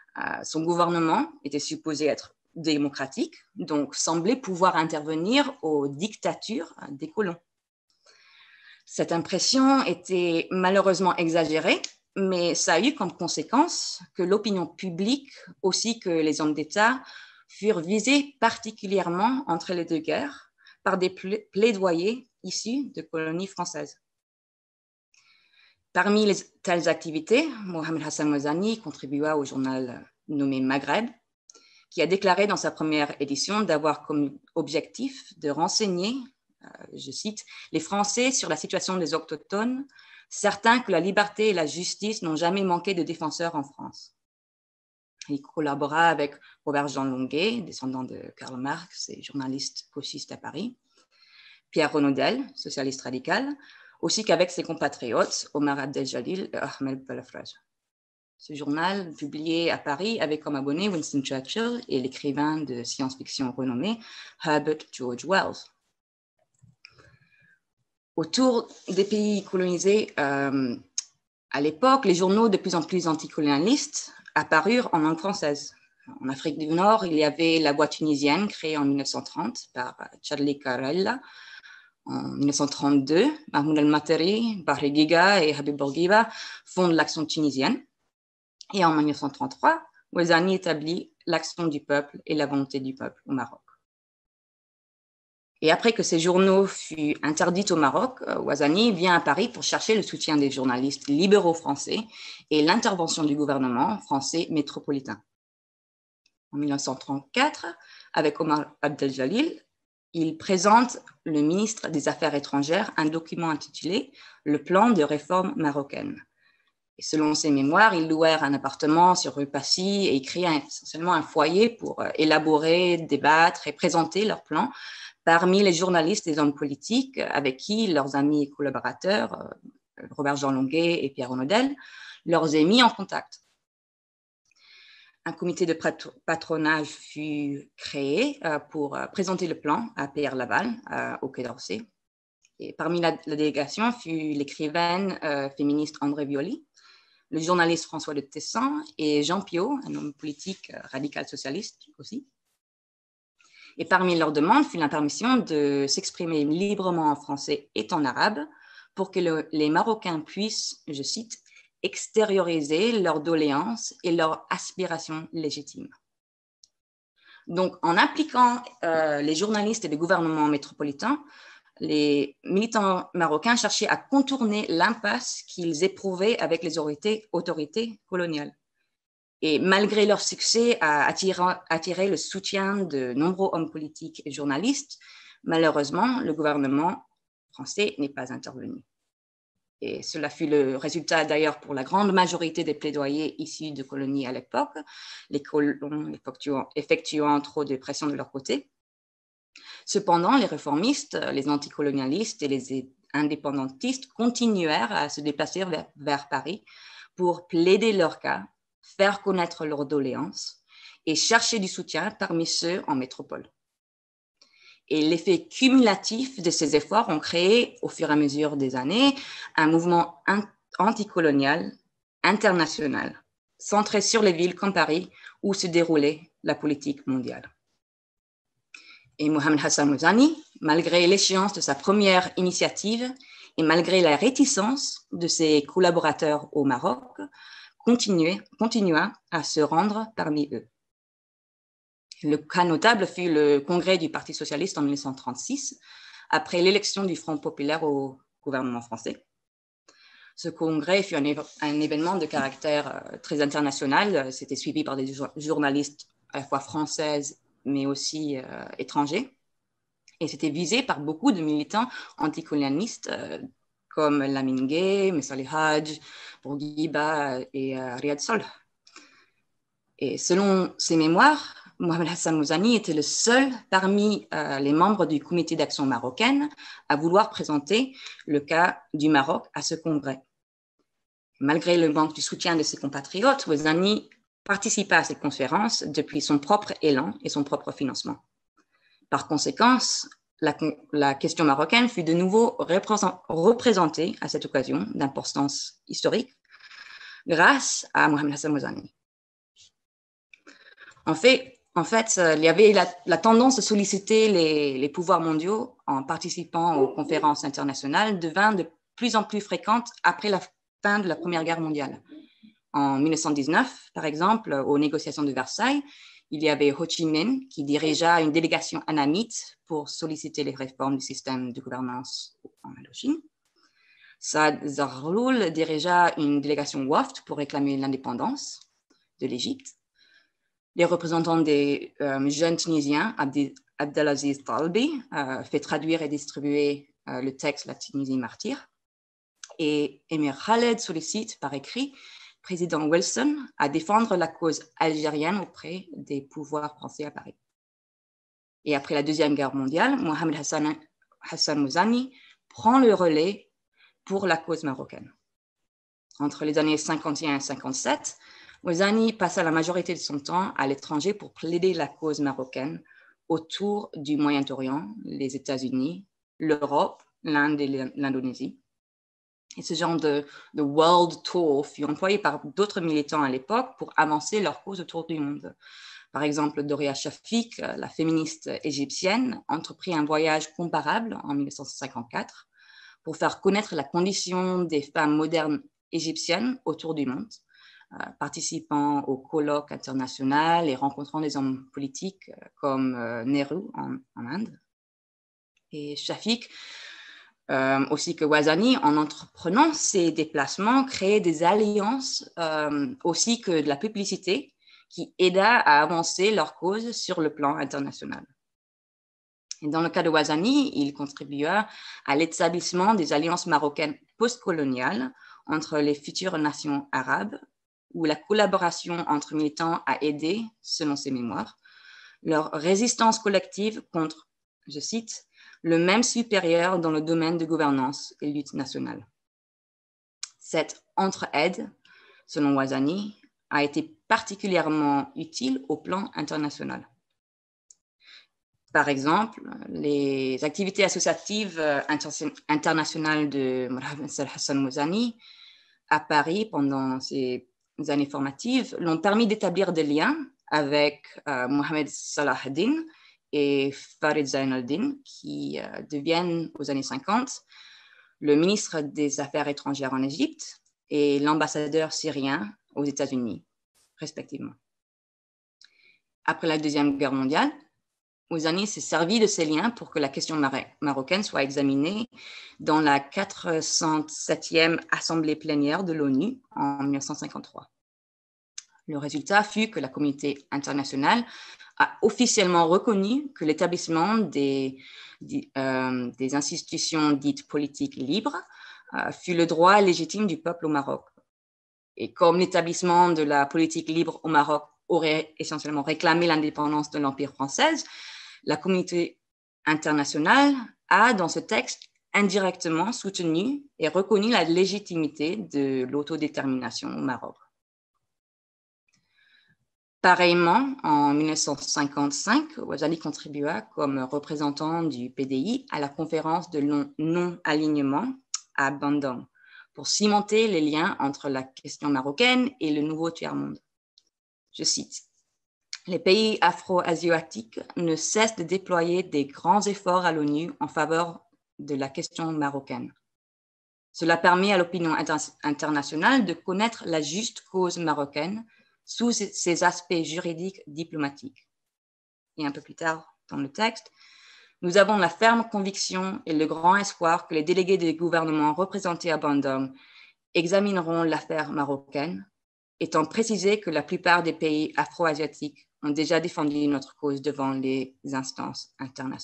Euh, son gouvernement était supposé être démocratique, donc semblait pouvoir intervenir aux dictatures des colons. Cette impression était malheureusement exagérée, mais ça a eu comme conséquence que l'opinion publique, aussi que les hommes d'État, furent visés particulièrement entre les deux guerres par des plaidoyers issus de colonies françaises. Parmi les telles activités, Mohamed Hassan Ouazani contribua au journal nommé Maghreb, qui a déclaré dans sa première édition d'avoir comme objectif de renseigner, euh, je cite, les Français sur la situation des autochtones, certains que la liberté et la justice n'ont jamais manqué de défenseurs en France. Il collabora avec Robert-Jean Longuet, descendant de Karl Marx et journaliste gauchiste à Paris, Pierre Renaudel, socialiste radical, aussi qu'avec ses compatriotes Omar Abdel-Jalil et Ahmed Balafraj. Ce journal, publié à Paris, avait comme abonné Winston Churchill et l'écrivain de science-fiction renommé Herbert George Wells. Autour des pays colonisés, euh, à l'époque, les journaux de plus en plus anticolonialistes apparurent en langue française. En Afrique du Nord, il y avait La Voix tunisienne, créée en mille neuf cent trente par Charlie Carrella. En mille neuf cent trente-deux, Mahmoud El-Materi, Bahri Giga et Habib Bourguiba fondent l'Action tunisienne. Et en mille neuf cent trente-trois, Ouazani établit l'Action du peuple et la volonté du peuple au Maroc. Et après que ces journaux furent interdits au Maroc, Ouazani vient à Paris pour chercher le soutien des journalistes libéraux français et l'intervention du gouvernement français métropolitain. En mille neuf cent trente-quatre, avec Omar Abdel-Jalil, il présente le ministre des Affaires étrangères un document intitulé « Le plan de réforme marocaine ». Et selon ses mémoires, ils louèrent un appartement sur rue Passy et y créaient essentiellement un foyer pour élaborer, débattre et présenter leurs plans parmi les journalistes et hommes politiques avec qui leurs amis et collaborateurs, Robert-Jean Longuet et Pierre Renaudel, leur ont mis en contact. Un comité de patronage fut créé pour présenter le plan à Pierre Laval, au Quai d'Orsay. Et parmi la, la délégation fut l'écrivaine euh, féministe André Violi, le journaliste François de Tessan et Jean Piot, un homme politique euh, radical socialiste aussi. Et parmi leurs demandes fut la permission de s'exprimer librement en français et en arabe pour que le, les Marocains puissent, je cite, extérioriser leurs doléances et leurs aspirations légitimes. Donc, en appliquant euh, les journalistes et le gouvernement métropolitain, les militants marocains cherchaient à contourner l'impasse qu'ils éprouvaient avec les autorités, autorités coloniales. Et malgré leur succès à attirer, attirer le soutien de nombreux hommes politiques et journalistes, malheureusement, le gouvernement français n'est pas intervenu. Et cela fut le résultat d'ailleurs pour la grande majorité des plaidoyers issus de colonies à l'époque, les colons effectuant, effectuant trop de pression de leur côté. Cependant, les réformistes, les anticolonialistes et les indépendantistes continuèrent à se déplacer vers, vers Paris pour plaider leur cas, faire connaître leurs doléances et chercher du soutien parmi ceux en métropole. Et l'effet cumulatif de ces efforts ont créé, au fur et à mesure des années, un mouvement anticolonial international, centré sur les villes comme Paris, où se déroulait la politique mondiale. Et Mohamed Hassan Ouazani, malgré l'échéance de sa première initiative et malgré la réticence de ses collaborateurs au Maroc, continua à se rendre parmi eux. Le cas notable fut le congrès du Parti socialiste en mille neuf cent trente-six, après l'élection du Front populaire au gouvernement français. Ce congrès fut un, éve un événement de caractère euh, très international. C'était suivi par des journalistes à la fois françaises, mais aussi euh, étrangers. Et c'était visé par beaucoup de militants anticolonialistes euh, comme Lamine Gueye, Messali Hadj, Bourguiba et euh, Riyad Solh. Et selon ses mémoires, Mohamed Hassan Ouazani était le seul parmi euh, les membres du comité d'action marocaine à vouloir présenter le cas du Maroc à ce congrès. Malgré le manque du soutien de ses compatriotes, Ouazani participa à cette conférence depuis son propre élan et son propre financement. Par conséquent, la, la question marocaine fut de nouveau représentée à cette occasion d'importance historique grâce à Mohamed Hassan Ouazani. En fait, en fait il y avait la, la tendance de solliciter les, les pouvoirs mondiaux en participant aux conférences internationales devint de plus en plus fréquente après la fin de la Première Guerre mondiale. En mille neuf cent dix-neuf, par exemple, aux négociations de Versailles, il y avait Ho Chi Minh qui dirigea une délégation annamite pour solliciter les réformes du système de gouvernance en Indochine. Saad Zaghloul dirigea une délégation Waft pour réclamer l'indépendance de l'Égypte. Les représentants des euh, jeunes Tunisiens, Abdi, Abdelaziz Talbi, euh, fait traduire et distribuer euh, le texte La Tunisie martyre. Et Émir Khaled sollicite par écrit président Wilson à défendre la cause algérienne auprès des pouvoirs français à Paris. Et après la Deuxième Guerre mondiale, Mohamed Hassan, Hassan Mouzani prend le relais pour la cause marocaine. Entre les années cinquante et un et cinquante-sept, Mouzani passa la majorité de son temps à l'étranger pour plaider la cause marocaine autour du Moyen-Orient, les États-Unis, l'Europe, l'Inde et l'Indonésie. Et ce genre de, de world tour fut employé par d'autres militants à l'époque pour avancer leur cause autour du monde. Par exemple, Doria Shafik, la féministe égyptienne, entreprit un voyage comparable en mille neuf cent cinquante-quatre pour faire connaître la condition des femmes modernes égyptiennes autour du monde, euh, participant au colloque international et rencontrant des hommes politiques comme euh, Nehru en, en Inde. Et Shafik, Euh, aussi que Ouazani, en entreprenant ces déplacements, créait des alliances euh, aussi que de la publicité qui aida à avancer leur cause sur le plan international. Et dans le cas de Ouazani, il contribua à l'établissement des alliances marocaines postcoloniales entre les futures nations arabes, où la collaboration entre militants a aidé, selon ses mémoires, leur résistance collective contre, je cite, le même supérieur dans le domaine de gouvernance et lutte nationale. Cette entraide, selon Ouazani, a été particulièrement utile au plan international. Par exemple, les activités associatives internationales de Mohamed Hassan Mouzani à Paris pendant ces années formatives l'ont permis d'établir des liens avec euh, Mohamed Salah ad-Din et Farid Zain al-Din, qui euh, deviennent aux années cinquante le ministre des Affaires étrangères en Égypte et l'ambassadeur syrien aux États-Unis, respectivement. Après la Deuxième Guerre mondiale, Mouzani s'est servi de ces liens pour que la question mar- marocaine soit examinée dans la quatre cent septième Assemblée plénière de l'ONU en mille neuf cent cinquante-trois. Le résultat fut que la communauté internationale a officiellement reconnu que l'établissement des, des, euh, des institutions dites politiques libres euh, fut le droit légitime du peuple au Maroc. Et comme l'établissement de la politique libre au Maroc aurait essentiellement réclamé l'indépendance de l'Empire français, la communauté internationale a, dans ce texte, indirectement soutenu et reconnu la légitimité de l'autodétermination au Maroc. Pareillement, en mille neuf cent cinquante-cinq, Ouazani contribua comme représentant du P D I à la conférence de non-alignement à Bandung pour cimenter les liens entre la question marocaine et le nouveau tiers-monde. Je cite, « Les pays afro-asiatiques ne cessent de déployer des grands efforts à l'ONU en faveur de la question marocaine. Cela permet à l'opinion inter- internationale de connaître la juste cause marocaine sous ses aspects juridiques diplomatiques. » Et un peu plus tard dans le texte, « Nous avons la ferme conviction et le grand espoir que les délégués des gouvernements représentés à Bandung examineront l'affaire marocaine, étant précisé que la plupart des pays afro-asiatiques ont déjà défendu notre cause devant les instances internationales. »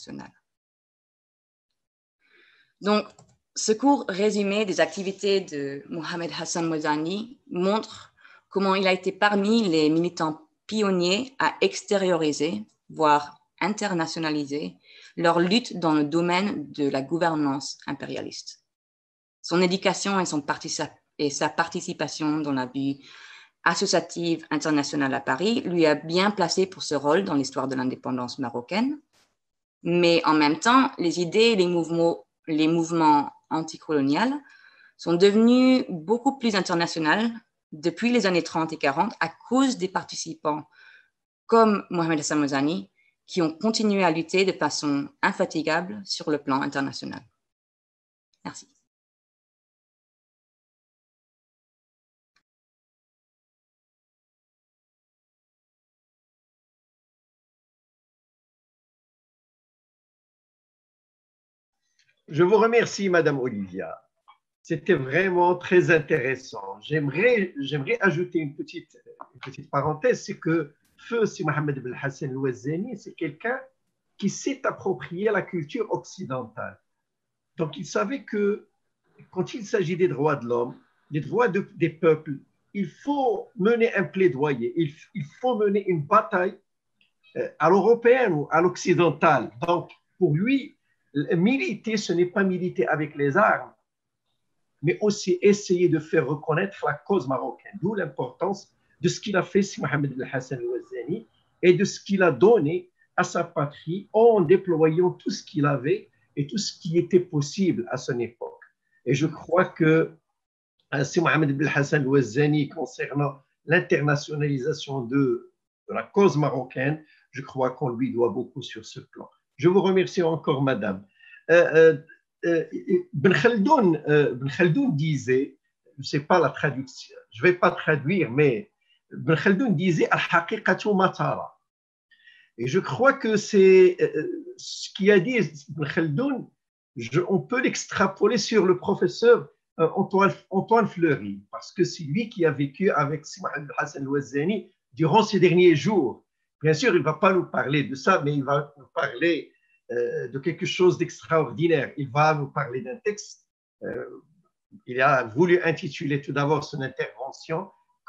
Donc, ce court résumé des activités de Mohamed Hassan Mouzani montre comment il a été parmi les militants pionniers à extérioriser, voire internationaliser, leur lutte dans le domaine de la gouvernance impérialiste. Son éducation et, son particip- et sa participation dans la vie associative internationale à Paris lui a bien placé pour ce rôle dans l'histoire de l'indépendance marocaine, mais en même temps, les idées et les mouvements, les mouvements anticoloniaux sont devenus beaucoup plus internationaux depuis les années trente et quarante à cause des participants comme Mohamed Hassan Ouazani, qui ont continué à lutter de façon infatigable sur le plan international. Merci. Je vous remercie, Madame Olivia. C'était vraiment très intéressant. J'aimerais, j'aimerais ajouter une petite, une petite parenthèse, c'est que Feu Si Mohamed Ben Hassan Ouazani, c'est quelqu'un qui s'est approprié la culture occidentale. Donc, il savait que quand il s'agit des droits de l'homme, des droits de, des peuples, il faut mener un plaidoyer, il, il faut mener une bataille euh, à l'européenne ou à l'occidentale. Donc, pour lui, militer, ce n'est pas militer avec les armes, mais aussi essayer de faire reconnaître la cause marocaine, d'où l'importance de ce qu'il a fait, si Mohamed Ben Hassan Ouazani, et de ce qu'il a donné à sa patrie en déployant tout ce qu'il avait et tout ce qui était possible à son époque. Et je crois que si Mohamed Ben Hassan Ouazani, concernant l'internationalisation de, de la cause marocaine, je crois qu'on lui doit beaucoup sur ce plan. Je vous remercie encore, madame. Euh, euh, Ben Khaldoun, euh, Ben Khaldoun disait, je ne sais pas la traduction, je ne vais pas traduire, mais Ben Khaldoun disait Al-haqiqatu matara. Et je crois que c'est euh, ce qu'il a dit Ben Khaldoun, je, on peut l'extrapoler sur le professeur euh, Antoine, Antoine Fleury, parce que c'est lui qui a vécu avec Si Mohamed Hassan Ouazani durant ces derniers jours. Bien sûr, il ne va pas nous parler de ça, mais il va nous parler euh, de quelque chose d'extraordinaire. Il va nous parler d'un texte. Euh, il a voulu intituler tout d'abord son intervention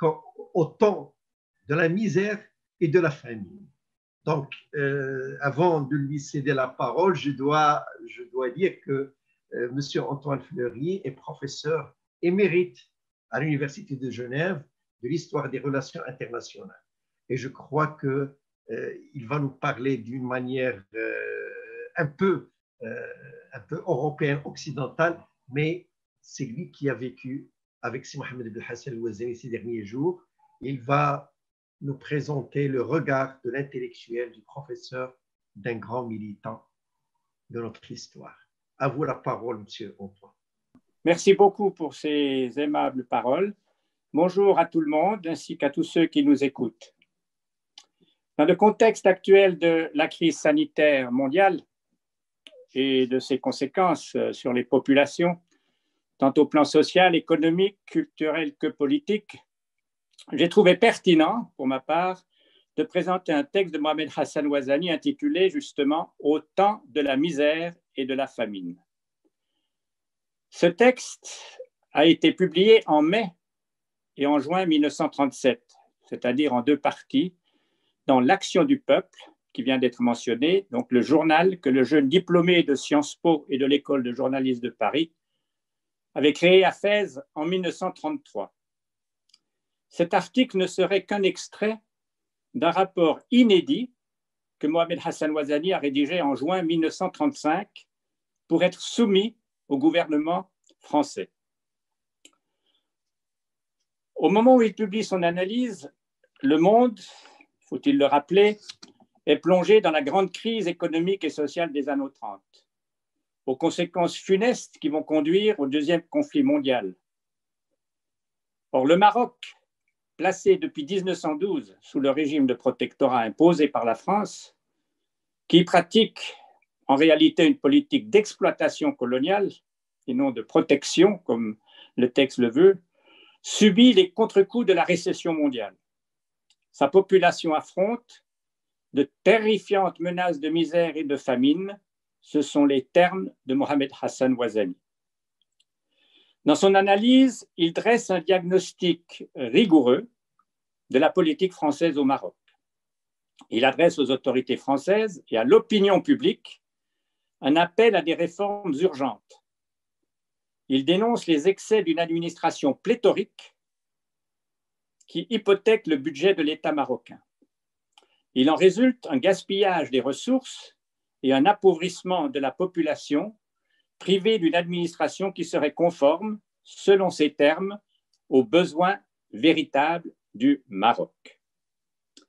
au temps de la misère et de la famine. Donc, euh, avant de lui céder la parole, je dois, je dois dire que euh, M. Antoine Fleury est professeur émérite à l'Université de Genève de l'histoire des relations internationales. Et je crois que Euh, il va nous parler d'une manière euh, un peu, euh, un peu européenne, occidentale, mais c'est lui qui a vécu avec Si Mohamed Ben Hassan Ouazani ces derniers jours. Il va nous présenter le regard de l'intellectuel, du professeur, d'un grand militant de notre histoire. À vous la parole, Monsieur Antoine. Merci beaucoup pour ces aimables paroles. Bonjour à tout le monde, ainsi qu'à tous ceux qui nous écoutent. Dans le contexte actuel de la crise sanitaire mondiale et de ses conséquences sur les populations, tant au plan social, économique, culturel que politique, j'ai trouvé pertinent, pour ma part, de présenter un texte de Mohamed Hassan Ouazani intitulé justement « Au temps de la misère et de la famine ». Ce texte a été publié en mai et en juin mille neuf cent trente-sept, c'est-à-dire en deux parties, dans l'Action du peuple, qui vient d'être mentionné, donc le journal que le jeune diplômé de Sciences Po et de l'École de journalisme de Paris avait créé à Fès en mille neuf cent trente-trois. Cet article ne serait qu'un extrait d'un rapport inédit que Mohamed Hassan Ouazani a rédigé en juin mille neuf cent trente-cinq pour être soumis au gouvernement français. Au moment où il publie son analyse, le monde, faut-il le rappeler, est plongé dans la grande crise économique et sociale des années trente, aux conséquences funestes qui vont conduire au deuxième conflit mondial. Or, le Maroc, placé depuis mille neuf cent douze sous le régime de protectorat imposé par la France, qui pratique en réalité une politique d'exploitation coloniale et non de protection, comme le texte le veut, subit les contre-coups de la récession mondiale. Sa population affronte de terrifiantes menaces de misère et de famine. Ce sont les termes de Mohamed Hassan Ouazani. Dans son analyse, il dresse un diagnostic rigoureux de la politique française au Maroc. Il adresse aux autorités françaises et à l'opinion publique un appel à des réformes urgentes. Il dénonce les excès d'une administration pléthorique qui hypothèque le budget de l'État marocain. Il en résulte un gaspillage des ressources et un appauvrissement de la population privée d'une administration qui serait conforme, selon ses termes, aux besoins véritables du Maroc.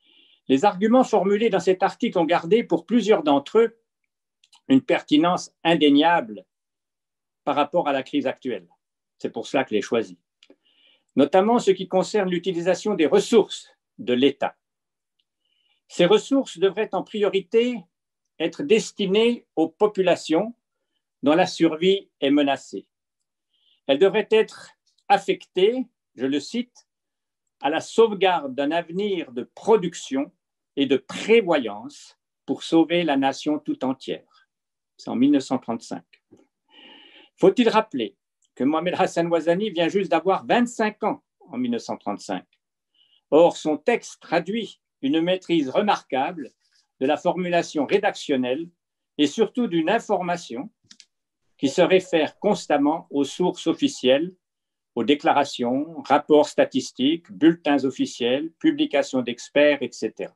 Les arguments formulés dans cet article ont gardé pour plusieurs d'entre eux une pertinence indéniable par rapport à la crise actuelle. C'est pour cela que je l'ai choisi. Notamment ce qui concerne l'utilisation des ressources de l'État. Ces ressources devraient en priorité être destinées aux populations dont la survie est menacée. Elles devraient être affectées, je le cite, à la sauvegarde d'un avenir de production et de prévoyance pour sauver la nation tout entière. C'est en mille neuf cent trente-cinq. Faut-il rappeler que Mohamed Hassan Ouazzani vient juste d'avoir vingt-cinq ans en mille neuf cent trente-cinq. Or, son texte traduit une maîtrise remarquable de la formulation rédactionnelle et surtout d'une information qui se réfère constamment aux sources officielles, aux déclarations, rapports statistiques, bulletins officiels, publications d'experts, et cetera.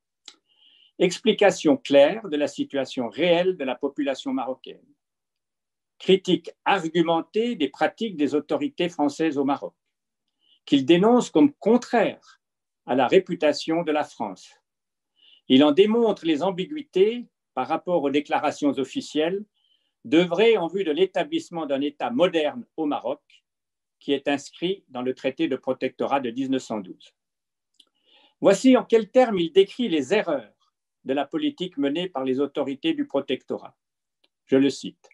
Explication claire de la situation réelle de la population marocaine. Critique argumentée des pratiques des autorités françaises au Maroc, qu'il dénonce comme contraires à la réputation de la France. Il en démontre les ambiguïtés par rapport aux déclarations officielles d'œuvrer en vue de l'établissement d'un État moderne au Maroc, qui est inscrit dans le traité de protectorat de mille neuf cent douze. Voici en quels termes il décrit les erreurs de la politique menée par les autorités du protectorat. Je le cite.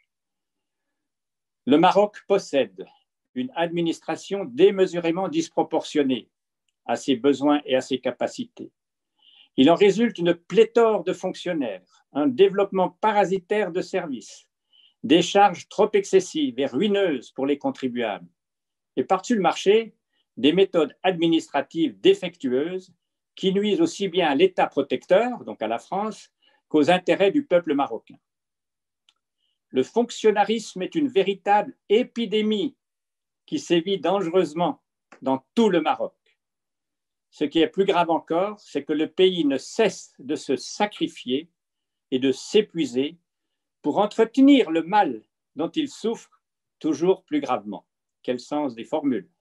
Le Maroc possède une administration démesurément disproportionnée à ses besoins et à ses capacités. Il en résulte une pléthore de fonctionnaires, un développement parasitaire de services, des charges trop excessives et ruineuses pour les contribuables, et par-dessus le marché, des méthodes administratives défectueuses qui nuisent aussi bien à l'État protecteur, donc à la France, qu'aux intérêts du peuple marocain. Le fonctionnarisme est une véritable épidémie qui sévit dangereusement dans tout le Maroc. Ce qui est plus grave encore, c'est que le pays ne cesse de se sacrifier et de s'épuiser pour entretenir le mal dont il souffre toujours plus gravement. Quel sens des formules!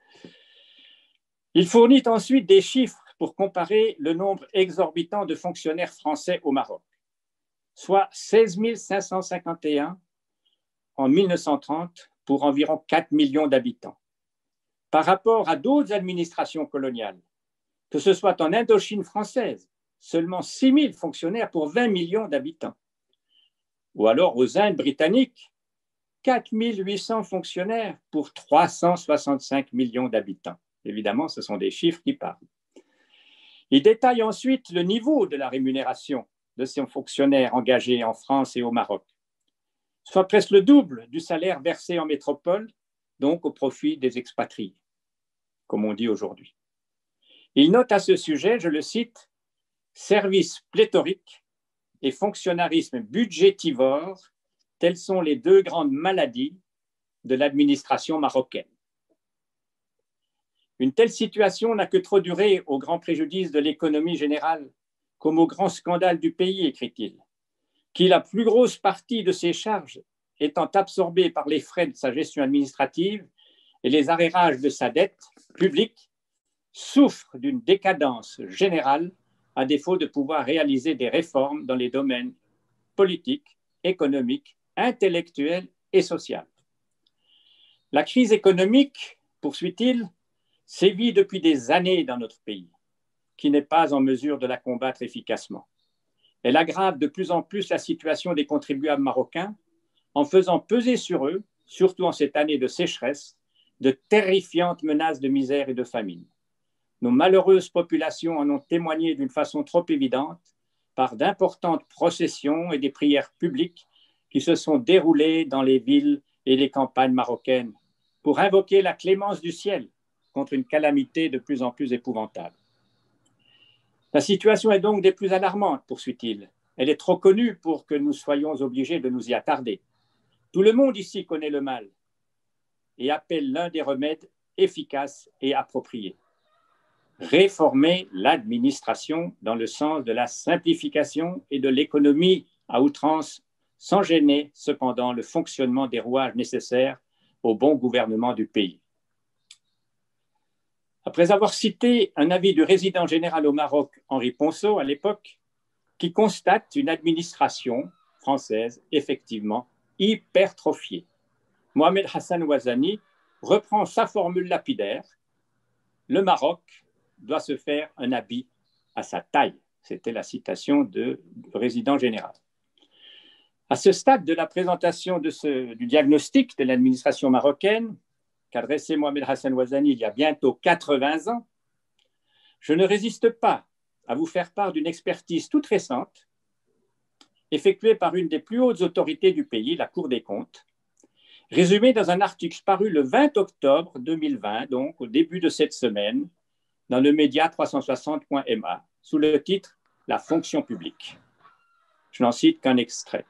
Il fournit ensuite des chiffres pour comparer le nombre exorbitant de fonctionnaires français au Maroc, soit seize mille cinq cent cinquante et un en mille neuf cent trente pour environ quatre millions d'habitants. Par rapport à d'autres administrations coloniales, que ce soit en Indochine française, seulement six mille fonctionnaires pour vingt millions d'habitants, ou alors aux Indes britanniques, quatre mille huit cents fonctionnaires pour trois cent soixante-cinq millions d'habitants. Évidemment, ce sont des chiffres qui parlent. Il détaille ensuite le niveau de la rémunération de ces fonctionnaires engagés en France et au Maroc, soit presque le double du salaire versé en métropole, donc au profit des expatriés, comme on dit aujourd'hui. Il note à ce sujet, je le cite, « services pléthoriques et fonctionnarisme budgétivore, telles sont les deux grandes maladies de l'administration marocaine. » Une telle situation n'a que trop duré au grand préjudice de l'économie générale, comme au grand scandale du pays, écrit-il, qui la plus grosse partie de ses charges étant absorbée par les frais de sa gestion administrative et les arrérages de sa dette publique, souffre d'une décadence générale à défaut de pouvoir réaliser des réformes dans les domaines politiques, économiques, intellectuels et sociaux. La crise économique, poursuit-il, sévit depuis des années dans notre pays, qui n'est pas en mesure de la combattre efficacement. Elle aggrave de plus en plus la situation des contribuables marocains en faisant peser sur eux, surtout en cette année de sécheresse, de terrifiantes menaces de misère et de famine. Nos malheureuses populations en ont témoigné d'une façon trop évidente par d'importantes processions et des prières publiques qui se sont déroulées dans les villes et les campagnes marocaines pour invoquer la clémence du ciel contre une calamité de plus en plus épouvantable. La situation est donc des plus alarmantes, poursuit-il. Elle est trop connue pour que nous soyons obligés de nous y attarder. Tout le monde ici connaît le mal et appelle l'un des remèdes efficaces et appropriés. Réformer l'administration dans le sens de la simplification et de l'économie à outrance, sans gêner cependant le fonctionnement des rouages nécessaires au bon gouvernement du pays. Après avoir cité un avis du résident général au Maroc, Henri Ponceau, à l'époque, qui constate une administration française effectivement hypertrophiée, Mohamed Hassan Ouazani reprend sa formule lapidaire: le Maroc doit se faire un habit à sa taille. C'était la citation de, du résident général. À ce stade de la présentation de ce, du diagnostic de l'administration marocaine, qu'adressait Mohamed Hassan Ouazani il y a bientôt quatre-vingts ans, je ne résiste pas à vous faire part d'une expertise toute récente, effectuée par une des plus hautes autorités du pays, la Cour des comptes, résumée dans un article paru le vingt octobre deux mille vingt, donc au début de cette semaine, dans le média trois cent soixante point M A, sous le titre « La fonction publique ». Je n'en cite qu'un extrait.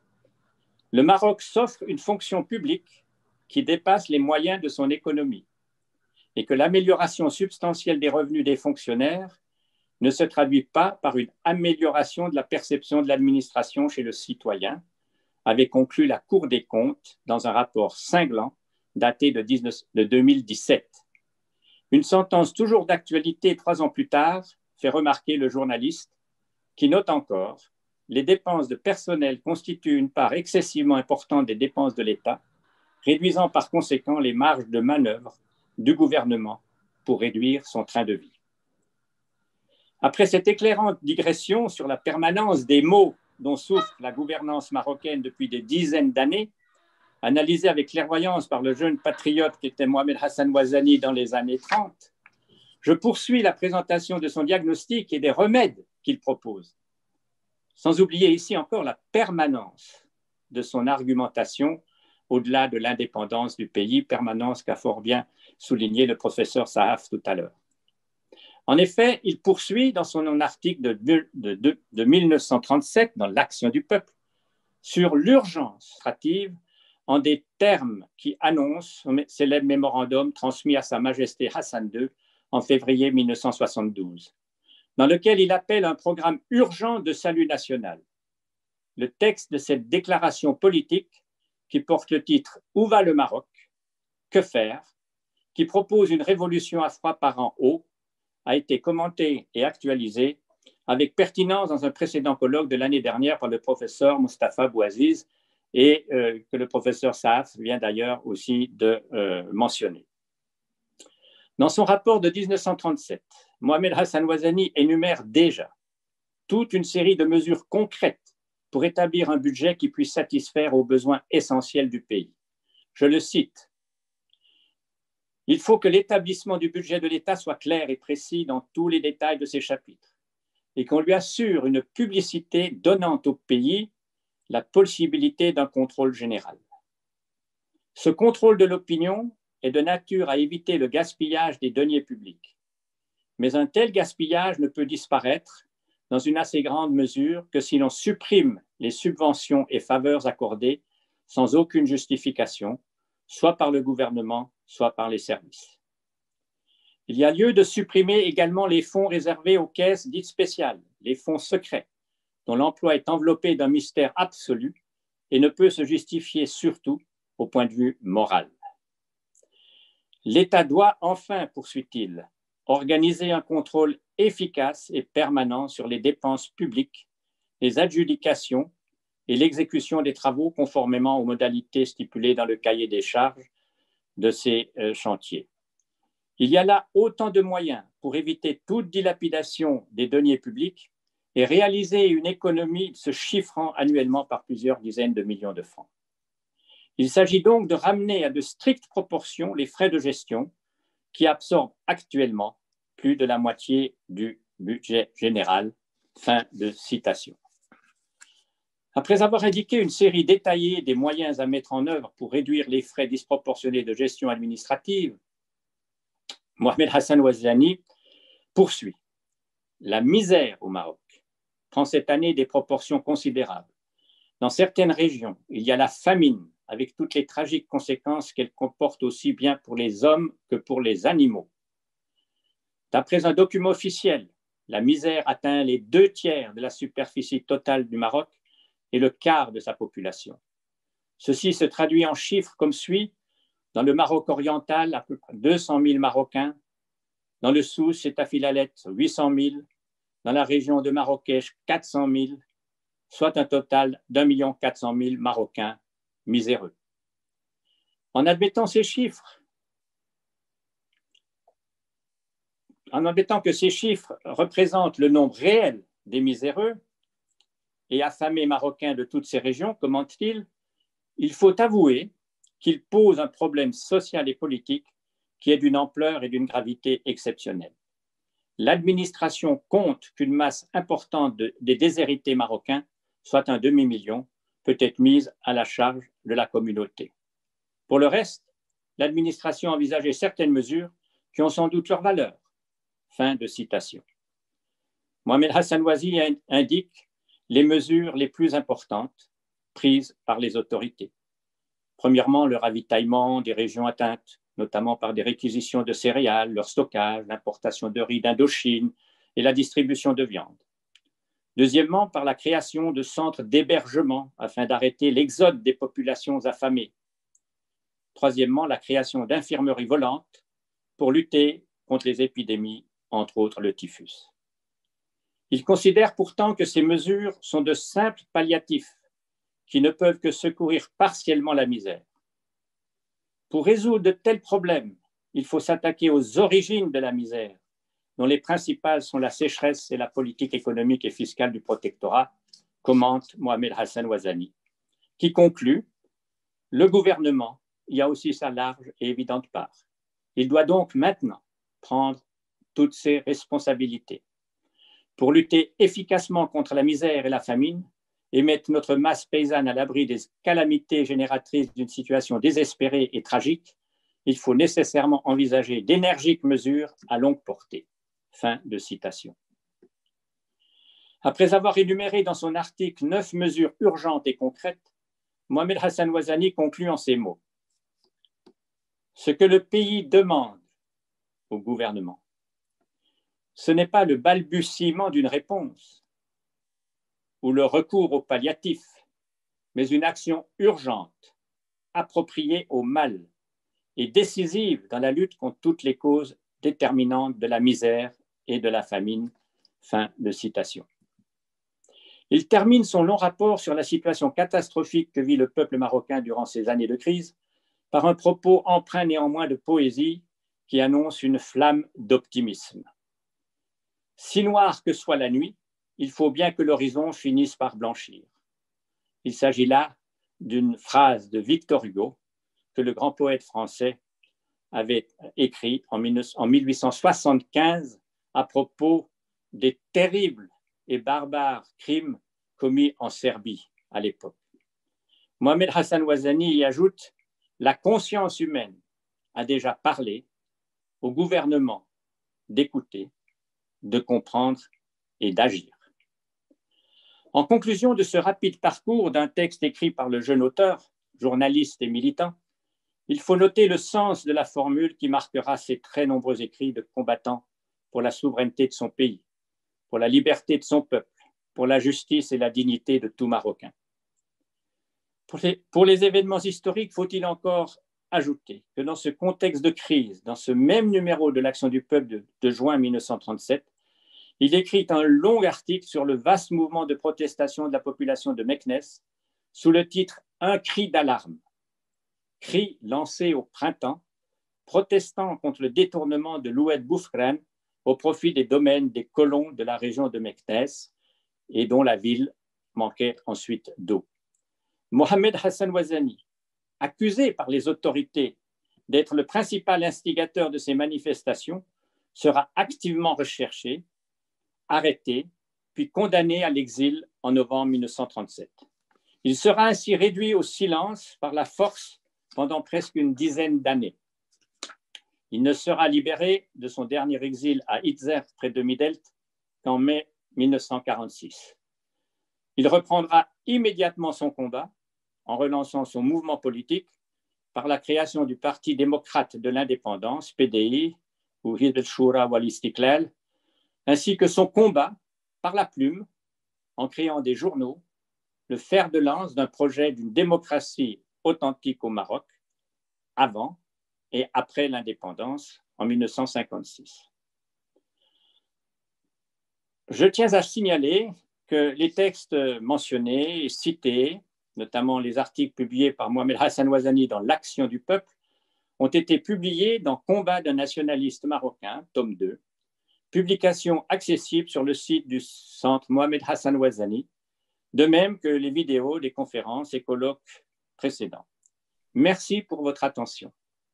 Le Maroc s'offre une fonction publique qui dépasse les moyens de son économie et que l'amélioration substantielle des revenus des fonctionnaires ne se traduit pas par une amélioration de la perception de l'administration chez le citoyen, avait conclu la Cour des comptes dans un rapport cinglant daté de, de deux mille dix-sept. Une sentence toujours d'actualité trois ans plus tard fait remarquer le journaliste qui note encore: les dépenses de personnel constituent une part excessivement importante des dépenses de l'État, réduisant par conséquent les marges de manœuvre du gouvernement pour réduire son train de vie. Après cette éclairante digression sur la permanence des maux dont souffre la gouvernance marocaine depuis des dizaines d'années, analysée avec clairvoyance par le jeune patriote qui était Mohamed Hassan Ouazani dans les années trente, je poursuis la présentation de son diagnostic et des remèdes qu'il propose, sans oublier ici encore la permanence de son argumentation au-delà de l'indépendance du pays, permanence qu'a fort bien souligné le professeur Sahaf tout à l'heure. En effet, il poursuit dans son article de, de, de, de mille neuf cent trente-sept, dans l'Action du peuple, sur l'urgence stratégique en des termes qui annoncent son célèbre mémorandum transmis à Sa Majesté Hassan deux en février mille neuf cent soixante-douze, dans lequel il appelle un programme urgent de salut national. Le texte de cette déclaration politique, qui porte le titre « Où va le Maroc ? Que faire ?», qui propose une révolution à froid par en haut, a été commenté et actualisé avec pertinence dans un précédent colloque de l'année dernière par le professeur Moustapha Bouaziz et euh, que le professeur Saaf vient d'ailleurs aussi de euh, mentionner. Dans son rapport de mille neuf cent trente-sept, Mohamed Hassan Ouazani énumère déjà toute une série de mesures concrètes pour établir un budget qui puisse satisfaire aux besoins essentiels du pays. Je le cite: « Il faut que l'établissement du budget de l'État soit clair et précis dans tous les détails de ses chapitres et qu'on lui assure une publicité donnant au pays la possibilité d'un contrôle général. Ce contrôle de l'opinion est de nature à éviter le gaspillage des deniers publics. Mais un tel gaspillage ne peut disparaître dans une assez grande mesure que si l'on supprime les subventions et faveurs accordées sans aucune justification, soit par le gouvernement, soit par les services. Il y a lieu de supprimer également les fonds réservés aux caisses dites spéciales, les fonds secrets, dont l'emploi est enveloppé d'un mystère absolu et ne peut se justifier surtout au point de vue moral. L'État doit enfin, poursuit-il, organiser un contrôle efficace et permanent sur les dépenses publiques, les adjudications et l'exécution des travaux conformément aux modalités stipulées dans le cahier des charges de ces euh, chantiers. Il y a là autant de moyens pour éviter toute dilapidation des deniers publics et réaliser une économie se chiffrant annuellement par plusieurs dizaines de millions de francs. Il s'agit donc de ramener à de strictes proportions les frais de gestion qui absorbent actuellement plus de la moitié du budget général. » Fin de citation. Après avoir indiqué une série détaillée des moyens à mettre en œuvre pour réduire les frais disproportionnés de gestion administrative, Mohamed Hassan Ouazani poursuit. La misère au Maroc prend cette année des proportions considérables. Dans certaines régions, il y a la famine, avec toutes les tragiques conséquences qu'elle comporte aussi bien pour les hommes que pour les animaux. D'après un document officiel, la misère atteint les deux tiers de la superficie totale du Maroc et le quart de sa population. Ceci se traduit en chiffres comme suit. Dans le Maroc oriental, à peu près deux cent mille Marocains Dans le Souss, c'est à Philalet, huit cent mille. Dans la région de Marrakech, quatre cent mille, soit un total d'un million quatre cent mille Marocains miséreux. En admettant ces chiffres, en admettant que ces chiffres représentent le nombre réel des miséreux et affamés marocains de toutes ces régions, commente-t-il, il faut avouer qu'il pose un problème social et politique qui est d'une ampleur et d'une gravité exceptionnelle. L'administration compte qu'une masse importante de, des déshérités marocains, soit un demi-million, peut être mise à la charge de la communauté. Pour le reste, l'administration a envisagé certaines mesures qui ont sans doute leur valeur. Fin de citation. Mohamed Hassan Ouazi indique les mesures les plus importantes prises par les autorités. Premièrement, le ravitaillement des régions atteintes, notamment par des réquisitions de céréales, leur stockage, l'importation de riz d'Indochine et la distribution de viande. Deuxièmement, par la création de centres d'hébergement afin d'arrêter l'exode des populations affamées. Troisièmement, la création d'infirmeries volantes pour lutter contre les épidémies, entre autres le typhus. Il considère pourtant que ces mesures sont de simples palliatifs qui ne peuvent que secourir partiellement la misère. Pour résoudre de tels problèmes, il faut s'attaquer aux origines de la misère, dont les principales sont la sécheresse et la politique économique et fiscale du protectorat, commente Mohamed Hassan Ouazani, qui conclut « Le gouvernement y a aussi sa large et évidente part. Il doit donc maintenant prendre toutes ses responsabilités pour lutter efficacement contre la misère et la famine et mettre notre masse paysanne à l'abri des calamités génératrices d'une situation désespérée et tragique, il faut nécessairement envisager d'énergiques mesures à longue portée. » Fin de citation. Après avoir énuméré dans son article neuf mesures urgentes et concrètes, Mohamed Hassan Ouazani conclut en ces mots. Ce que le pays demande au gouvernement, ce n'est pas le balbutiement d'une réponse ou le recours au palliatif, mais une action urgente, appropriée au mal et décisive dans la lutte contre toutes les causes déterminantes de la misère et de la famine. Fin de citation. Il termine son long rapport sur la situation catastrophique que vit le peuple marocain durant ces années de crise par un propos empreint néanmoins de poésie qui annonce une flamme d'optimisme. Si noire que soit la nuit, il faut bien que l'horizon finisse par blanchir. Il s'agit là d'une phrase de Victor Hugo que le grand poète français avait écrit en mille huit cent soixante-quinze à propos des terribles et barbares crimes commis en Serbie à l'époque. Mohamed Hassan Ouazani y ajoute « La conscience humaine a déjà parlé au gouvernement d'écouter, de comprendre et d'agir. » En conclusion de ce rapide parcours d'un texte écrit par le jeune auteur, journaliste et militant, il faut noter le sens de la formule qui marquera ses très nombreux écrits de combattants pour la souveraineté de son pays, pour la liberté de son peuple, pour la justice et la dignité de tout Marocain. Pour les, pour les événements historiques, faut-il encore ajouter que dans ce contexte de crise, dans ce même numéro de l'Action du peuple de, de juin mille neuf cent trente-sept, il écrit un long article sur le vaste mouvement de protestation de la population de Meknès sous le titre « Un cri d'alarme ». Cri lancé au printemps, protestant contre le détournement de l'Oued Boufkran au profit des domaines des colons de la région de Meknès et dont la ville manquait ensuite d'eau. Mohamed Hassan Ouazani, accusé par les autorités d'être le principal instigateur de ces manifestations, sera activement recherché, arrêté, puis condamné à l'exil en novembre mille neuf cent trente-sept. Il sera ainsi réduit au silence par la force pendant presque une dizaine d'années. Il ne sera libéré de son dernier exil à Itzer, près de Midelt, qu'en mai mille neuf cent quarante-six. Il reprendra immédiatement son combat en relançant son mouvement politique par la création du Parti démocrate de l'indépendance, P D I, ou Hizb al-Shura wal Istiqlal, ainsi que son combat par la plume en créant des journaux, le fer de lance d'un projet d'une démocratie authentique au Maroc, avant et après l'indépendance en mille neuf cent cinquante-six. Je tiens à signaler que les textes mentionnés et cités, notamment les articles publiés par Mohamed Hassan Ouazzani dans L'Action du peuple, ont été publiés dans Combat d'un nationaliste marocain, tome deux, publication accessible sur le site du Centre Mohamed Hassan Ouazzani, de même que les vidéos des conférences et colloques précédents. Merci pour votre attention.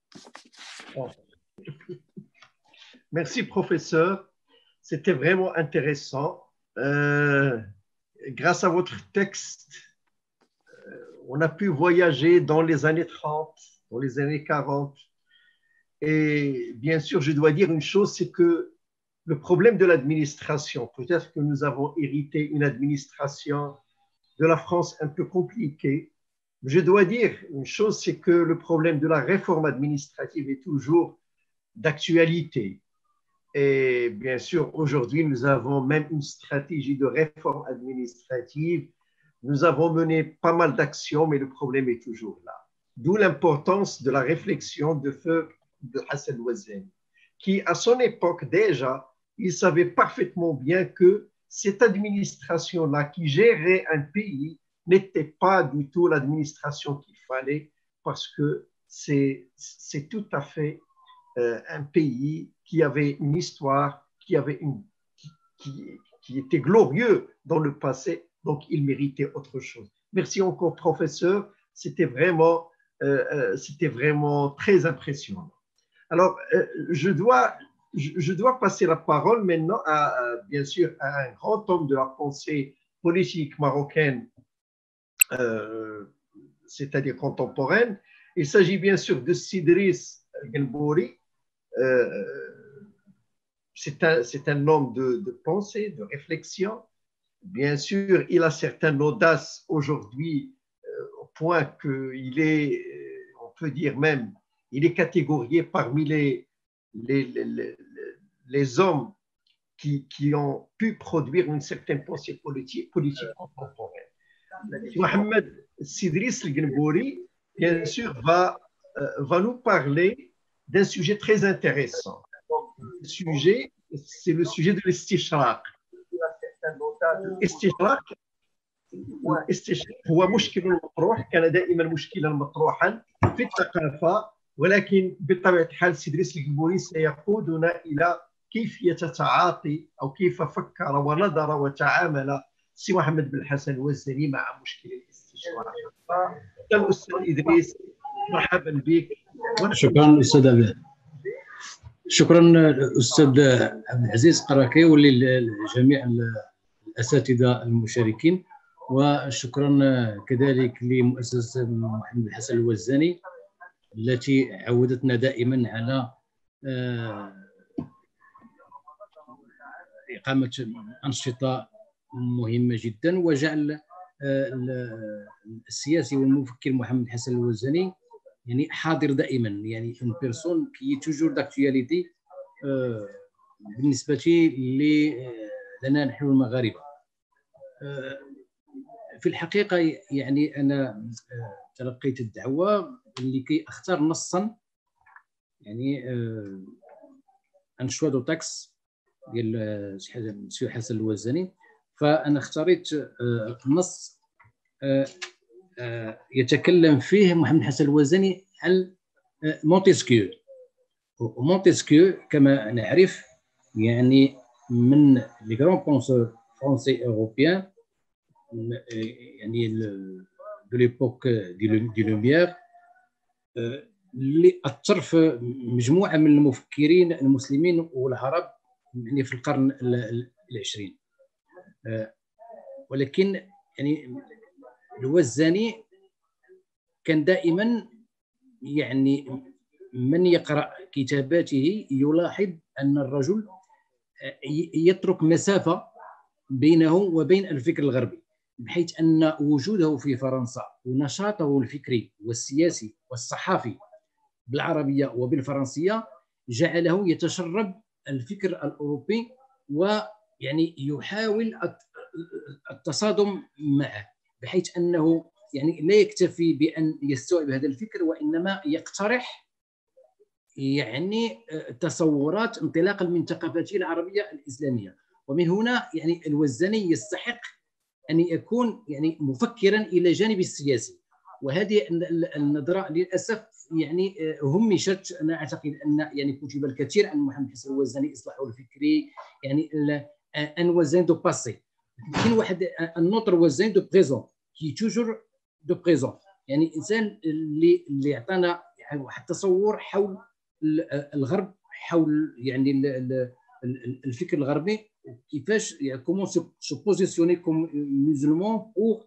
Merci, professeur. C'était vraiment intéressant. Euh, grâce à votre texte, euh, on a pu voyager dans les années trente, dans les années quarante. Et bien sûr, je dois dire une chose, c'est que le problème de l'administration, peut-être que nous avons hérité une administration de la France un peu compliquée. Je dois dire une chose, c'est que le problème de la réforme administrative est toujours d'actualité. Et bien sûr, aujourd'hui, nous avons même une stratégie de réforme administrative. Nous avons mené pas mal d'actions, mais le problème est toujours là. D'où l'importance de la réflexion de feu de Hassan Ouazzani, qui, à son époque déjà, il savait parfaitement bien que cette administration-là qui gérait un pays n'était pas du tout l'administration qu'il fallait, parce que c'est tout à fait euh, un pays qui avait une histoire, qui, avait une, qui, qui, qui était glorieux dans le passé, donc il méritait autre chose. Merci encore, professeur, c'était vraiment, euh, euh, c'était vraiment très impressionnant. Alors, euh, je, dois, je, je dois passer la parole maintenant à, à, bien sûr, à un grand homme de la pensée politique marocaine, euh, c'est-à-dire contemporaine. Il s'agit bien sûr de Sidriss Guenbouri. Euh, c'est un, c'est un homme de, de pensée, de réflexion. Bien sûr, il a certaine audace aujourd'hui, euh, au point qu'il est, on peut dire même, il est catégorié parmi les, les, les, les, les hommes qui, qui ont pu produire une certaine pensée politique, politique contemporaine. Mohamed Sidriss Guenbouri, bien sûr, va, euh, va nous parler d'un sujet très intéressant. Le sujet, c'est le sujet de l'istishraq. الاستشراق هو مشكل مطروح، كان دائما مشكلا مطروحا في الثقافة، ولكن بطبيعة الحال سيدريس القنبوري سيقودنا إلى كيفية تعاطي أو كيف فكر ونظر وتعامل سي محمد بن الحسن الوزاني مع مشكل الاستشراق. الأستاذ إدريس، مرحبا بك. شكرا أستاذ عبد شكرا أستاذ عبد العزيز قراكي ولجميع الأساتذة المشاركين، وشكرا كذلك لمؤسسة محمد الحسن الوزاني التي عودتنا دائما على إقامة أنشطة مهمة جدا، وجعل السياسي والمفكر محمد الحسن الوزاني يعني حاضر دائما، يعني une personne qui est toujours d'actualité بالنسبة لنا نحن المغاربة. في الحقيقة يعني أنا تلقيت الدعوة لكي أختار نصا، يعني ان شوا دو تاكس ديال مسيو حسن الوزاني، فأنا اختاريت نص يتكلم فيه محمد حسن الوزاني عن مونتسكيو. ومونتسكيو كما نعرف يعني من لي غران بونسور فرونسي اوروبيان، يعني دو ليبوك دي لوميير، اللي اثر في مجموعه من المفكرين المسلمين والعرب يعني في القرن العشرين. ولكن يعني الوزاني كان دائما يعني من يقرأ كتاباته يلاحظ أن الرجل يترك مسافة بينه وبين الفكر الغربي، بحيث أن وجوده في فرنسا ونشاطه الفكري والسياسي والصحافي بالعربية وبالفرنسية جعله يتشرب الفكر الأوروبي، ويعني يحاول التصادم معه، بحيث أنه يعني لا يكتفي بأن يستوعب هذا الفكر، وإنما يقترح يعني تصورات انطلاقا من ثقافته العربية الإسلامية. ومن هنا يعني الوزاني يستحق أن يكون يعني مفكرا إلى جانب السياسي. وهذه النظرة للأسف يعني همشت. أنا أعتقد أن يعني كتب الكثير عن محمد حسن الوزاني، إصلاحه الفكري، يعني ان وزان دو باسي. كاين واحد ان نوتر وزان دو بريزون كي توجور دو بريزون، يعني انسان اللي اللي عطانا واحد التصور حول الغرب، حول يعني الفكر الغربي، كيفاش كومون سو بوزيسيوني كوم مسلمون بور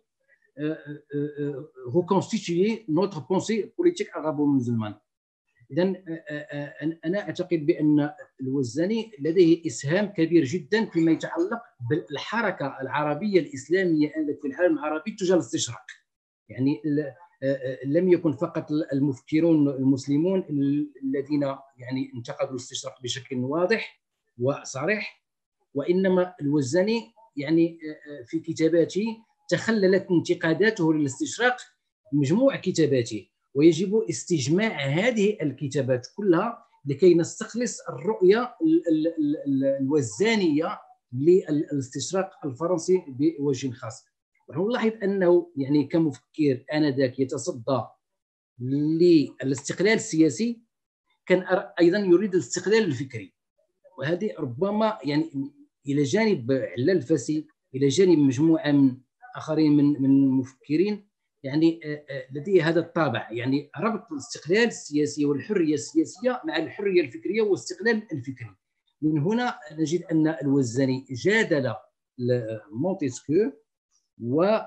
reconstituer notre pensée politique arabo-musulmane. إذا أنا أعتقد بأن الوزاني لديه إسهام كبير جدا فيما يتعلق بالحركة العربية الإسلامية في العالم العربي تجاه الاستشراق. يعني لم يكن فقط المفكرون المسلمون الذين يعني انتقدوا الاستشراق بشكل واضح وصريح، وإنما الوزاني يعني في كتاباته تخللت انتقاداته للاستشراق مجموع كتاباته، ويجب استجماع هذه الكتابات كلها لكي نستخلص الرؤية الوزانية للاستشراق الفرنسي بوجه خاص. ونلاحظ أنه يعني كمفكر آنذاك يتصدى للاستقلال السياسي، كان أيضا يريد الاستقلال الفكري. وهذه ربما يعني إلى جانب علال الفاسي، إلى جانب مجموعة من آخرين من من المفكرين، يعني لديه هذا الطابع، يعني ربط الاستقلال السياسي والحرية السياسية مع الحرية الفكرية والاستقلال الفكري. من هنا نجد أن الوزاني جادل مونتسكيو و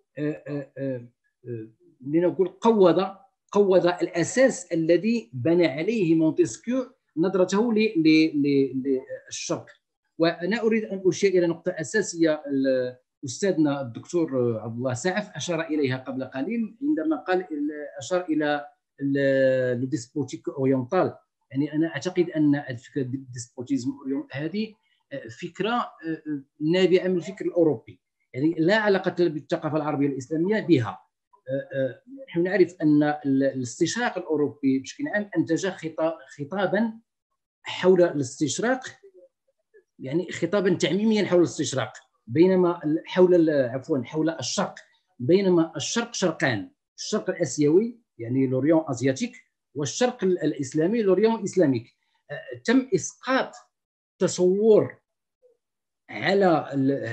لنقول قوض قوض الأساس الذي بنى عليه مونتسكيو نظرته للشرق. وأنا أريد أن أشير إلى نقطة أساسية أستاذنا الدكتور عبد الله سعف أشار إليها قبل قليل عندما قال أشار إلى الديسبوتيك أورينتال. يعني أنا أعتقد أن الفكرة الديسبوتيزم هذه فكرة نابعة من الفكر الأوروبي، يعني لا علاقة بالثقافة العربية الإسلامية بها. نحن نعرف أن الاستشراق الأوروبي بشكل عام أنتج خطابا حول الاستشراق، يعني خطابا تعميميا حول الاستشراق، بينما حول عفوا حول الشرق، بينما الشرق شرقان، الشرق الآسيوي يعني لوريون أزياتيك، والشرق الإسلامي لوريون إسلاميك. تم إسقاط تصور على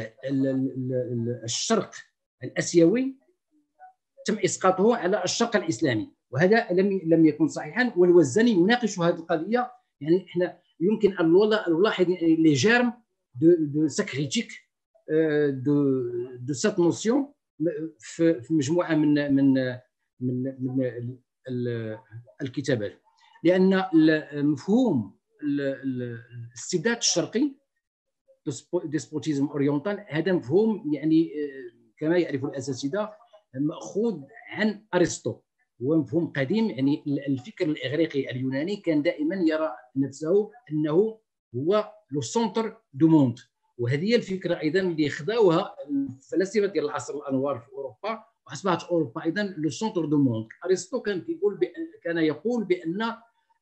الشرق الآسيوي، تم إسقاطه على الشرق الإسلامي، وهذا لم لم يكن صحيحا. والوزاني يناقش هذه القضية. يعني احنا يمكن ان نلاحظ لي جيرم دو دو ساكريتيك دو دو سات نوسيون في مجموعه من من من, من الكتابات، لان مفهوم الاستبداد الشرقي ديسبوتيزم اورينتال هذا مفهوم يعني كما يعرف الاساتذه ماخوذ عن ارسطو، هو مفهوم قديم. يعني الفكر الاغريقي اليوناني كان دائما يرى نفسه انه هو لو سونتر دو موند، وهذه هي الفكره ايضا اللي خداوها الفلاسفه ديال العصر الانوار في اوروبا، واصبحت اوروبا ايضا لو سونتر دو موند. ارسطو كان يقول كان يقول بان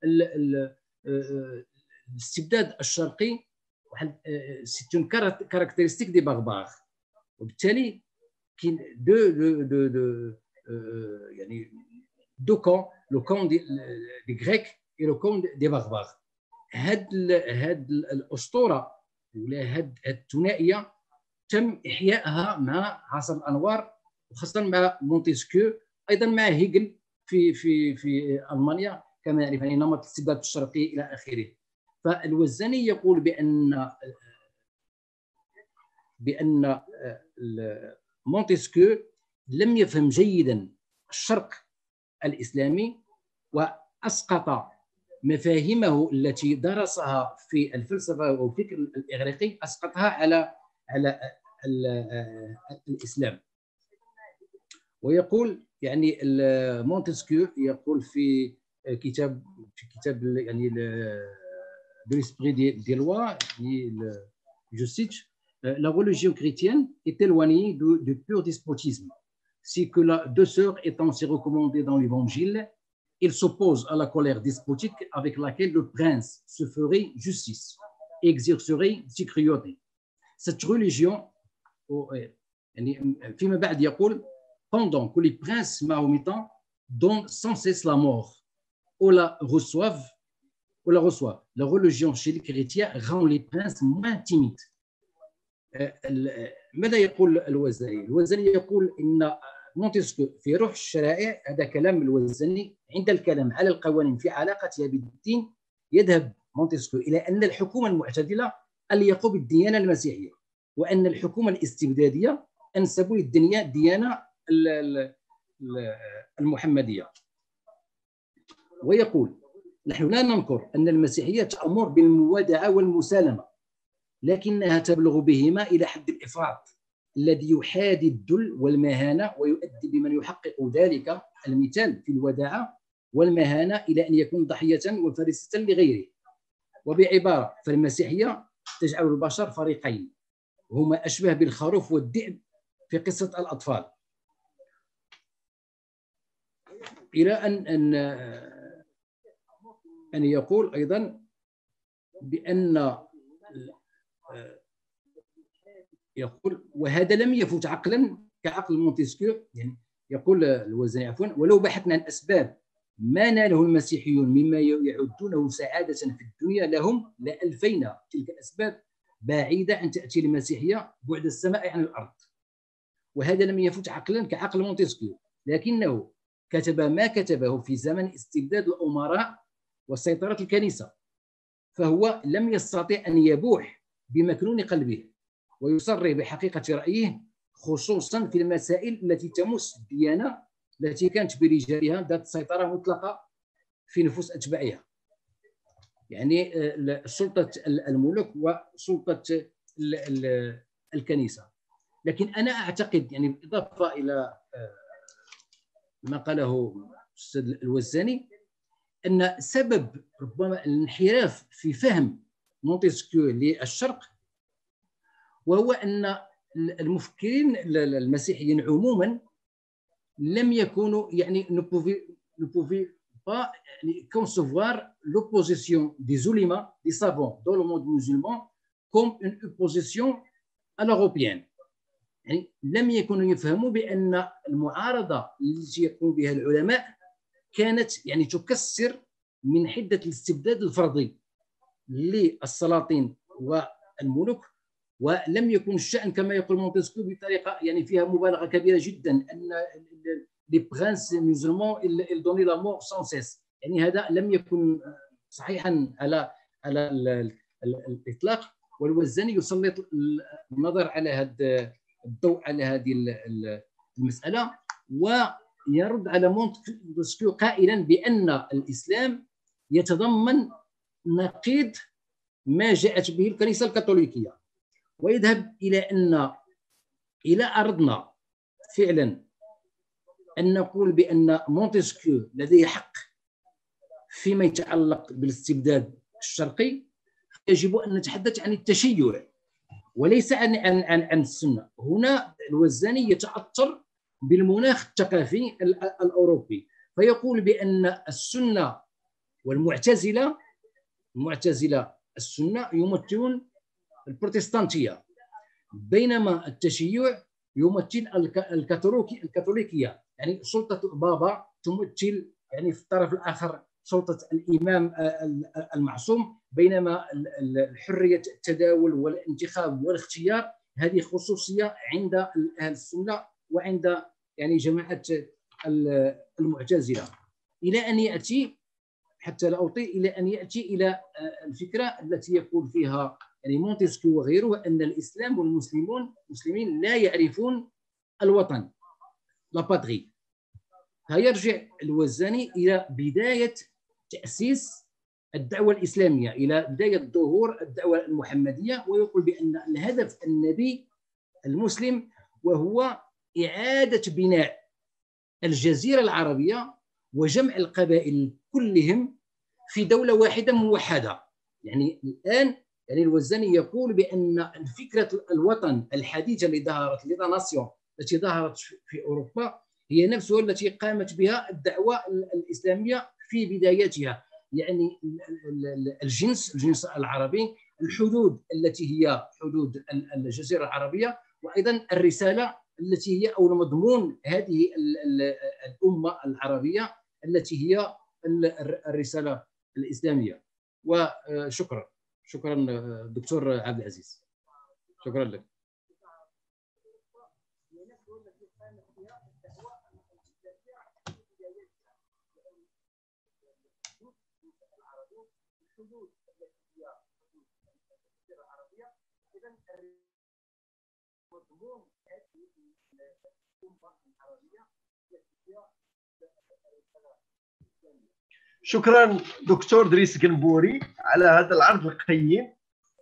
الاستبداد الشرقي واحد سي اون كاركتيرستيك دي باربار، وبالتالي كاين دو دو دو يعني دو كون، لو كون دي دي غريك اي لو كون دي باربار. هاد هاد الاسطوره ولا هاد الثنائيه تم احيائها مع عصر الانوار، وخاصه مع مونتسكيو، ايضا مع هيجل في في في المانيا كما نعرف، يعني نمط الاستبداد الشرقي الى اخره. فالوزاني يقول بان بان مونتسكيو لم يفهم جيدا الشرق الإسلامي، وأسقط مفاهيمه التي درسها في الفلسفة والفكر الإغريقي، أسقطها على على الإسلام. ويقول يعني مونتسكيو يقول في كتاب في كتاب يعني de l'esprit des lois, je cite, la religion chrétienne est éloignée du, du pur despotisme. Si que la douceur est ainsi recommandée dans l'évangile, il s'oppose à la colère despotique avec laquelle le prince se ferait justice et exercerait ses cruautés. cette religion يعني فيما بعد يقول pendant que les princes mahométans donnent sans cesse la mort ou la reçoivent ou la reçoivent la religion chez les chrétiens rend les princes moins timides. ماذا يقول الوزاني؟ الوزاني يقول ان مونتسكيو في روح الشرائع، هذا كلام الوزاني، عند الكلام على القوانين في علاقتها بالدين يذهب مونتسكيو الى ان الحكومه المعتدله اليق بالديانه المسيحيه، وان الحكومه الاستبداديه انسبوا للدنيا الديانه المحمديه. ويقول نحن لا ننكر ان المسيحيه تأمر بالموادعه والمسالمه، لكنها تبلغ بهما الى حد الافراط الذي يحادي الذل والمهانه ويؤدي بمن يحقق ذلك المثال في الوداعه والمهانه الى ان يكون ضحيه وفريسه لغيره. وبعباره فالمسيحيه تجعل البشر فريقين هما اشبه بالخروف والذئب في قصه الاطفال. الى ان ان ان يقول ايضا بان يقول وهذا لم يفوت عقلا كعقل مونتسكيو، يعني يقول الوزاني عفوا ولو بحثنا عن اسباب ما ناله المسيحيون مما يعدونه سعاده في الدنيا لهم لالفينا تلك الاسباب بعيده ان تاتي المسيحيه بعد السماء عن الارض. وهذا لم يفوت عقلا كعقل مونتسكيو، لكنه كتب ما كتبه في زمن استبداد الامراء وسيطره الكنيسه، فهو لم يستطع ان يبوح بمكنون قلبه ويصرح بحقيقه رايه، خصوصا في المسائل التي تمس الديانه التي كانت برجالها ذات سيطره مطلقه في نفوس اتباعها، يعني سلطه الملوك وسلطه الكنيسه. لكن انا اعتقد يعني بالاضافه الى ما قاله الاستاذ الوزاني ان سبب ربما الانحراف في فهم مونتسكيو للشرق وهو ان المفكرين المسيحيين عموما لم يكونوا يعني ne pouvaient pas concevoir l'opposition des ulémas, des savants dans le monde musulman comme une opposition à l'européenne. يعني لم يكونوا يفهموا بان المعارضه التي يقوم بها العلماء كانت يعني تكسر من حده الاستبداد الفرضي للسلاطين والملوك، ولم يكن الشأن كما يقول مونتسكيو بطريقه يعني فيها مبالغه كبيره جدا ان لي برانس مسلمون ils donnaient la mort sans cesse، يعني هذا لم يكن صحيحا على على الاطلاق. والوزاني يسلط النظر على هذا الضوء على هذه المساله ويرد على مونتسكيو قائلا بان الاسلام يتضمن نقيض ما جاءت به الكنيسه الكاثوليكيه، ويذهب الى ان الى اردنا فعلا ان نقول بان مونتسكيو لديه حق فيما يتعلق بالاستبداد الشرقي، يجب ان نتحدث عن التشيع وليس عن عن عن, عن السنه. هنا الوزاني يتاثر بالمناخ الثقافي الاوروبي، فيقول بان السنه والمعتزله المعتزله السنه يمثلون البروتستانتيه، بينما التشيع يمثل الكاثوليكي الكاثوليكيه، يعني سلطه البابا تمثل يعني في الطرف الاخر سلطه الامام المعصوم، بينما الحريه التداول والانتخاب والاختيار هذه خصوصيه عند اهل السنه وعند يعني جماعه المعتزله. الى ان ياتي حتى لا اطيل الى ان ياتي الى الفكره التي يقول فيها يعني مونتسكيو وغيره ان الاسلام والمسلمون المسلمين لا يعرفون الوطن لا باتري. فيرجع الوزاني الى بدايه تاسيس الدعوه الاسلاميه، الى بدايه ظهور الدعوه المحمديه، ويقول بان الهدف النبي المسلم وهو اعاده بناء الجزيره العربيه وجمع القبائل كلهم في دوله واحده موحده. يعني الان يعني الوزاني يقول بان فكره الوطن الحديثه اللي ظهرت لي ناسيون التي ظهرت في اوروبا هي نفسها التي قامت بها الدعوه الاسلاميه في بدايتها، يعني الجنس الجنس العربي الحدود التي هي حدود الجزيرة العربية، وأيضا الرسالة التي هي أو مضمون هذه الأمة العربية التي هي الرسالة الإسلامية. وشكرا شكرا دكتور عبد العزيز، شكرا لك. شكرا دكتور دريس قنبوري على هذا العرض القيم،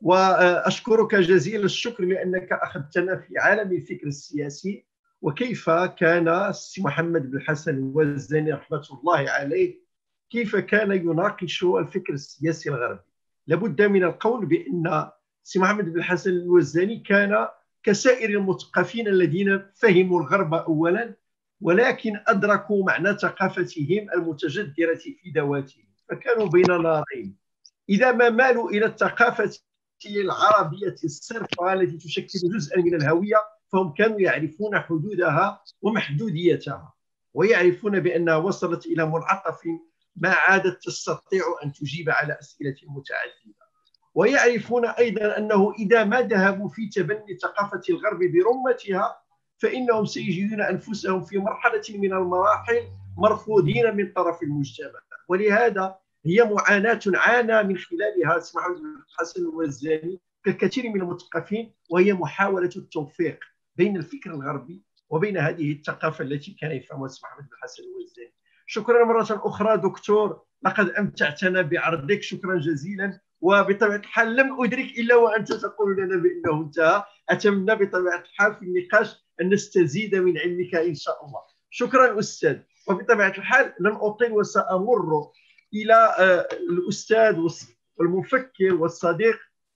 وأشكرك جزيل الشكر لأنك أخذتنا في عالم الفكر السياسي وكيف كان السي محمد بن الحسن الوزاني رحمة الله عليه كيف كان يناقش الفكر السياسي الغربي. لابد من القول بأن السي محمد بن الحسن الوزاني كان كسائر المثقفين الذين فهموا الغرب أولا ولكن أدركوا معنى ثقافتهم المتجذرة في ذواتهم، فكانوا بين نارين. إذا ما مالوا إلى الثقافة العربية الصرفة التي تشكل جزءا من الهوية فهم كانوا يعرفون حدودها ومحدوديتها، ويعرفون بأنها وصلت إلى منعطف ما عادت تستطيع أن تجيب على أسئلة متعددة، ويعرفون أيضا أنه إذا ما ذهبوا في تبني ثقافة الغرب برمتها فإنهم سيجدون أنفسهم في مرحلة من المراحل مرفوضين من طرف المجتمع. ولهذا هي معاناة عانى من خلالها سي محمد بن الحسن الوزاني ككثير من المثقفين، وهي محاولة التوفيق بين الفكر الغربي وبين هذه الثقافة التي كان يفهمها سي محمد بن الحسن الوزاني. شكرا مرة أخرى دكتور، لقد أمتعتنا بعرضك، شكرا جزيلا. وبطبيعة الحال لم أدرك إلا وأنت تقول لنا بأنه انتهى. أتمنى بطبيعة الحال في النقاش أن نستزيد من علمك إن شاء الله. شكرا أستاذ. وبطبيعة الحال لن أطيل وسأمر إلى الأستاذ والمفكر والصديق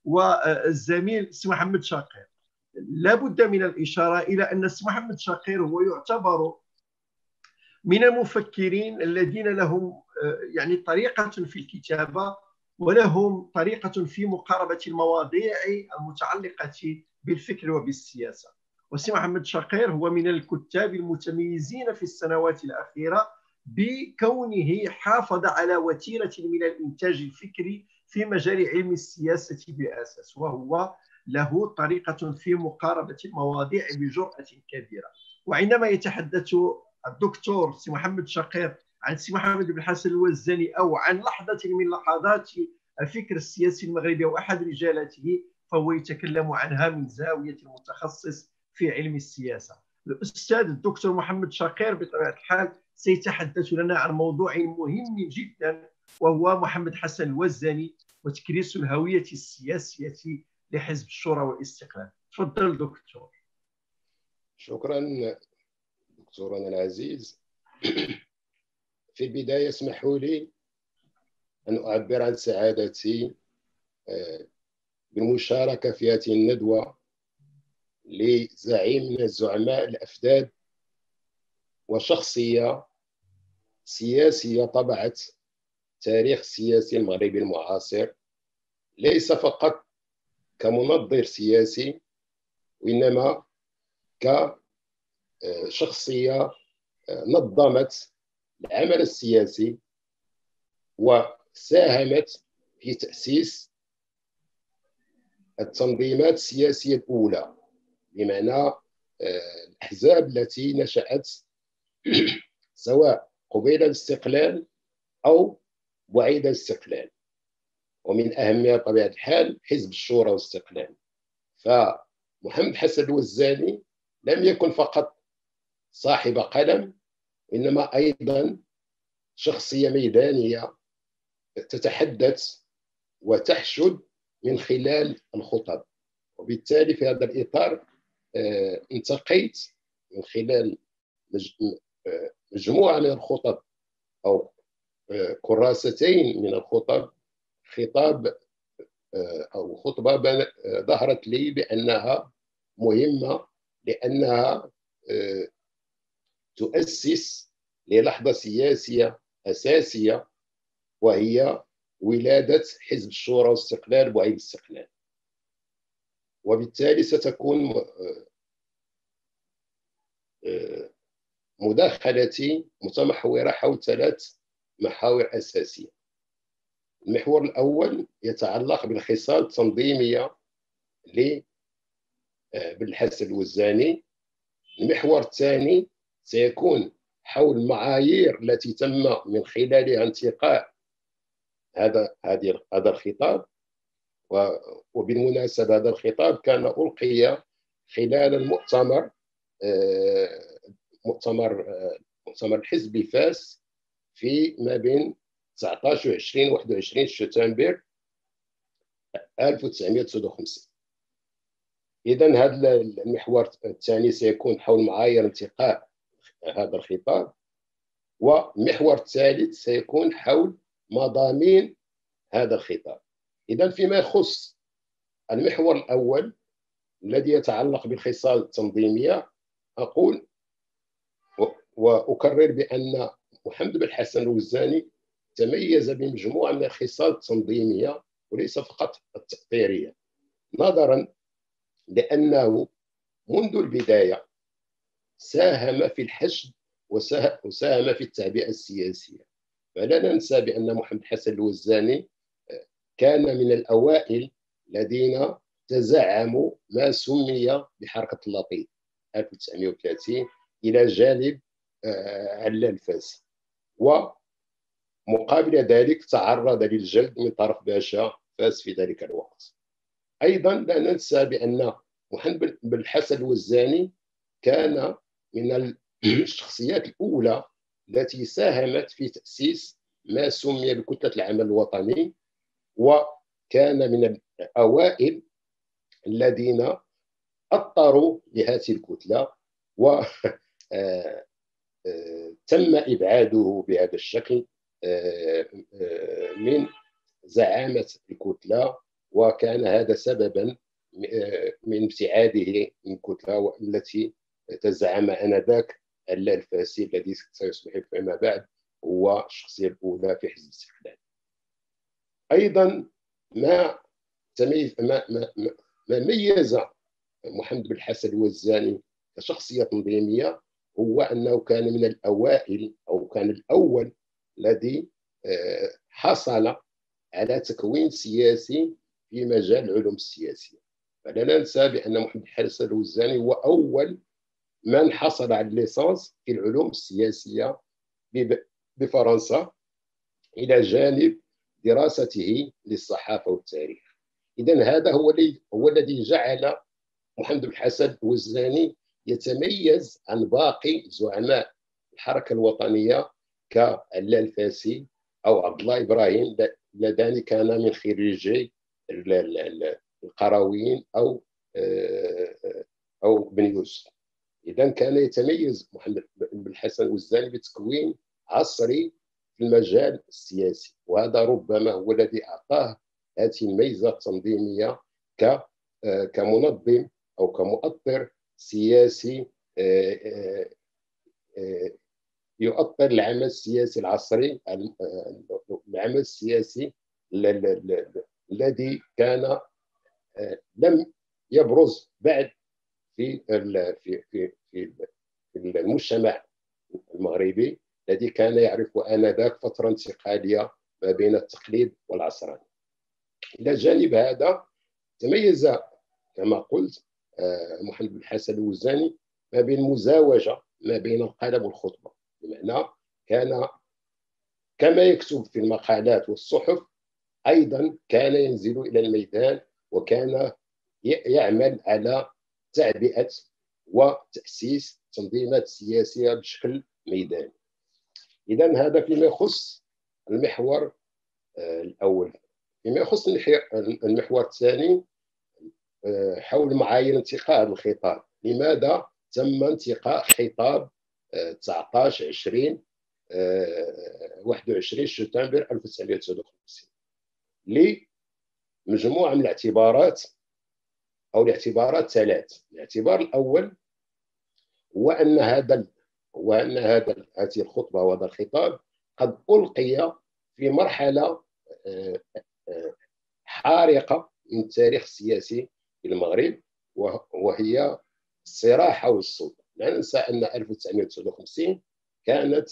والزميل سي محمد شاقير. لا بد من الإشارة إلى أن سي محمد شاقير هو يعتبر من المفكرين الذين لهم يعني طريقة في الكتابة ولهم طريقة في مقاربة المواضيع المتعلقة بالفكر وبالسياسة. وسي محمد شاقير هو من الكتاب المتميزين في السنوات الأخيرة بكونه حافظ على وتيرة من الإنتاج الفكري في مجال علم السياسة بأساس، وهو له طريقة في مقاربة المواضيع بجرأة كبيرة. وعندما يتحدث الدكتور سي محمد شاقير عن سي محمد بن الحسن الوزاني أو عن لحظة من لحظات الفكر السياسي المغربي أو أحد رجالاته فهو يتكلم عنها من زاوية المتخصص في علم السياسة. الأستاذ الدكتور محمد شاقير بطبيعة الحال سيتحدث لنا عن موضوع مهم جدا وهو محمد حسن الوزاني وتكريس الهوية السياسية لحزب الشورى والاستقلال. تفضل دكتور. شكرا دكتورنا العزيز. في البداية اسمحوا لي أن أعبر عن سعادتي بالمشاركة في هذه الندوة لزعيم من الزعماء الأفذاذ وشخصية سياسية طبعت تاريخ السياسي المغربي المعاصر، ليس فقط كمنظر سياسي وإنما كشخصية نظمت العمل السياسي وساهمت في تأسيس التنظيمات السياسية الأولى، بمعنى الأحزاب التي نشأت سواء قبيل الاستقلال أو بعيد الاستقلال، ومن أهمها بطبيعة الحال حزب الشورى والاستقلال. فمحمد حسن الوزاني لم يكن فقط صاحب قلم، إنما أيضا شخصية ميدانية تتحدث وتحشد من خلال الخطب. وبالتالي في هذا الإطار انتقيت من خلال مجموعة من الخطب أو كراستين من الخطب خطاب أو خطبة ظهرت لي بأنها مهمة لأنها تؤسس للحظة سياسية أساسية، وهي ولادة حزب الشورى والاستقلال وعيد الاستقلال. وبالتالي ستكون مداخلتي متمحورة حول ثلاث محاور أساسية. المحور الأول يتعلق بالخصال التنظيمية لبالحسن الوزاني. المحور الثاني سيكون حول المعايير التي تم من خلالها انتقاء هذا هذا الخطاب. وبالمناسبة هذا الخطاب كان ألقي خلال المؤتمر مؤتمر مؤتمر الحزب بفاس في ما بين تسعة عشر و عشرين واحد وعشرين شتنبر ألف وتسعمائة وتسعة وخمسين. إذا هذا المحور الثاني سيكون حول معايير انتقاء هذا الخطاب، والمحور الثالث سيكون حول مضامين هذا الخطاب. إذا فيما يخص المحور الأول الذي يتعلق بالخصال التنظيمية، أقول وأكرر بأن محمد بن الحسن الوزاني تميز بمجموعة من الخصال التنظيمية وليس فقط التأثيرية، نظرا لأنه منذ البداية ساهم في الحشد وساهم في التعبئة السياسية. فلا ننسى بأن محمد الحسن الوزاني كان من الأوائل الذين تزعموا ما سمي بحركة اللطيف ألف وتسعمائة وثلاثين إلى جانب علا الفاسي، ومقابل ذلك تعرض للجلد من طرف باشا فاس في ذلك الوقت. أيضا لا ننسى بأن محمد بن الحسن الوزاني كان من الشخصيات الأولى التي ساهمت في تأسيس ما سمي بكتلة العمل الوطني، وكان من الأوائل الذين أطروا لهذه الكتلة، و تم إبعاده بهذا الشكل من زعامة الكتلة، وكان هذا سببا من ابتعاده من الكتلة التي تزعم آنذاك علا الفاسي الذي سيصبح فيما بعد هو الشخصية الأولى في حزب الاستقلال. أيضا ما تميز ما, ما, ما ميز محمد بن الحسن الوزاني كشخصية تنظيمية هو أنه كان من الأوائل أو كان الأول الذي حصل على تكوين سياسي في مجال العلوم السياسية. فلا ننسى بأن محمد بن الحسن الوزاني هو أول من حصل على الليسانس في العلوم السياسية بفرنسا إلى جانب دراسته للصحافة والتاريخ. إذن هذا هو هو الذي جعل محمد بن الحسن الوزاني يتميز عن باقي زعماء الحركة الوطنية كعلا الفاسي أو عبد الله إبراهيم اللذان كانا من خريجي القرويين أو أو بن يوسف. إذا كان يتميز محمد بن الحسن الوزاني بتكوين عصري في المجال السياسي، وهذا ربما هو الذي أعطاه هذه الميزة التنظيمية كمنظم أو كمؤطر سياسي يؤطر العمل السياسي العصري، العمل السياسي الذي كان لم يبرز بعد في في في في المجتمع المغربي الذي كان يعرف آنذاك فترة انتقالية ما بين التقليد والعصرانة. إلى جانب هذا تميز كما قلت محمد بن الحسن الوزاني ما بين المزاوجة ما بين القلم والخطبة، بمعنى كان كما يكتب في المقالات والصحف أيضا كان ينزل إلى الميدان وكان يعمل على تعبئة وتأسيس تنظيمات سياسية بشكل ميداني. إذن هذا فيما يخص المحور الأول. فيما يخص المحور الثاني حول معايير انتقاء الخطاب، لماذا تم انتقاء خطاب تسعة عشر عشرين واحد وعشرين شتنبر ألف وتسعمائة وتسعة وخمسين لمجموعة من الاعتبارات أو الاعتبارات ثلاث. الاعتبار الأول هو أن هذا هو أن هذا هذه الخطبة وهذا الخطاب قد ألقي في مرحلة حارقة من التاريخ السياسي في المغرب، وهي الصراع حول السلطة. لا ننسى أن ألف وتسعمائة وتسعة وخمسين كانت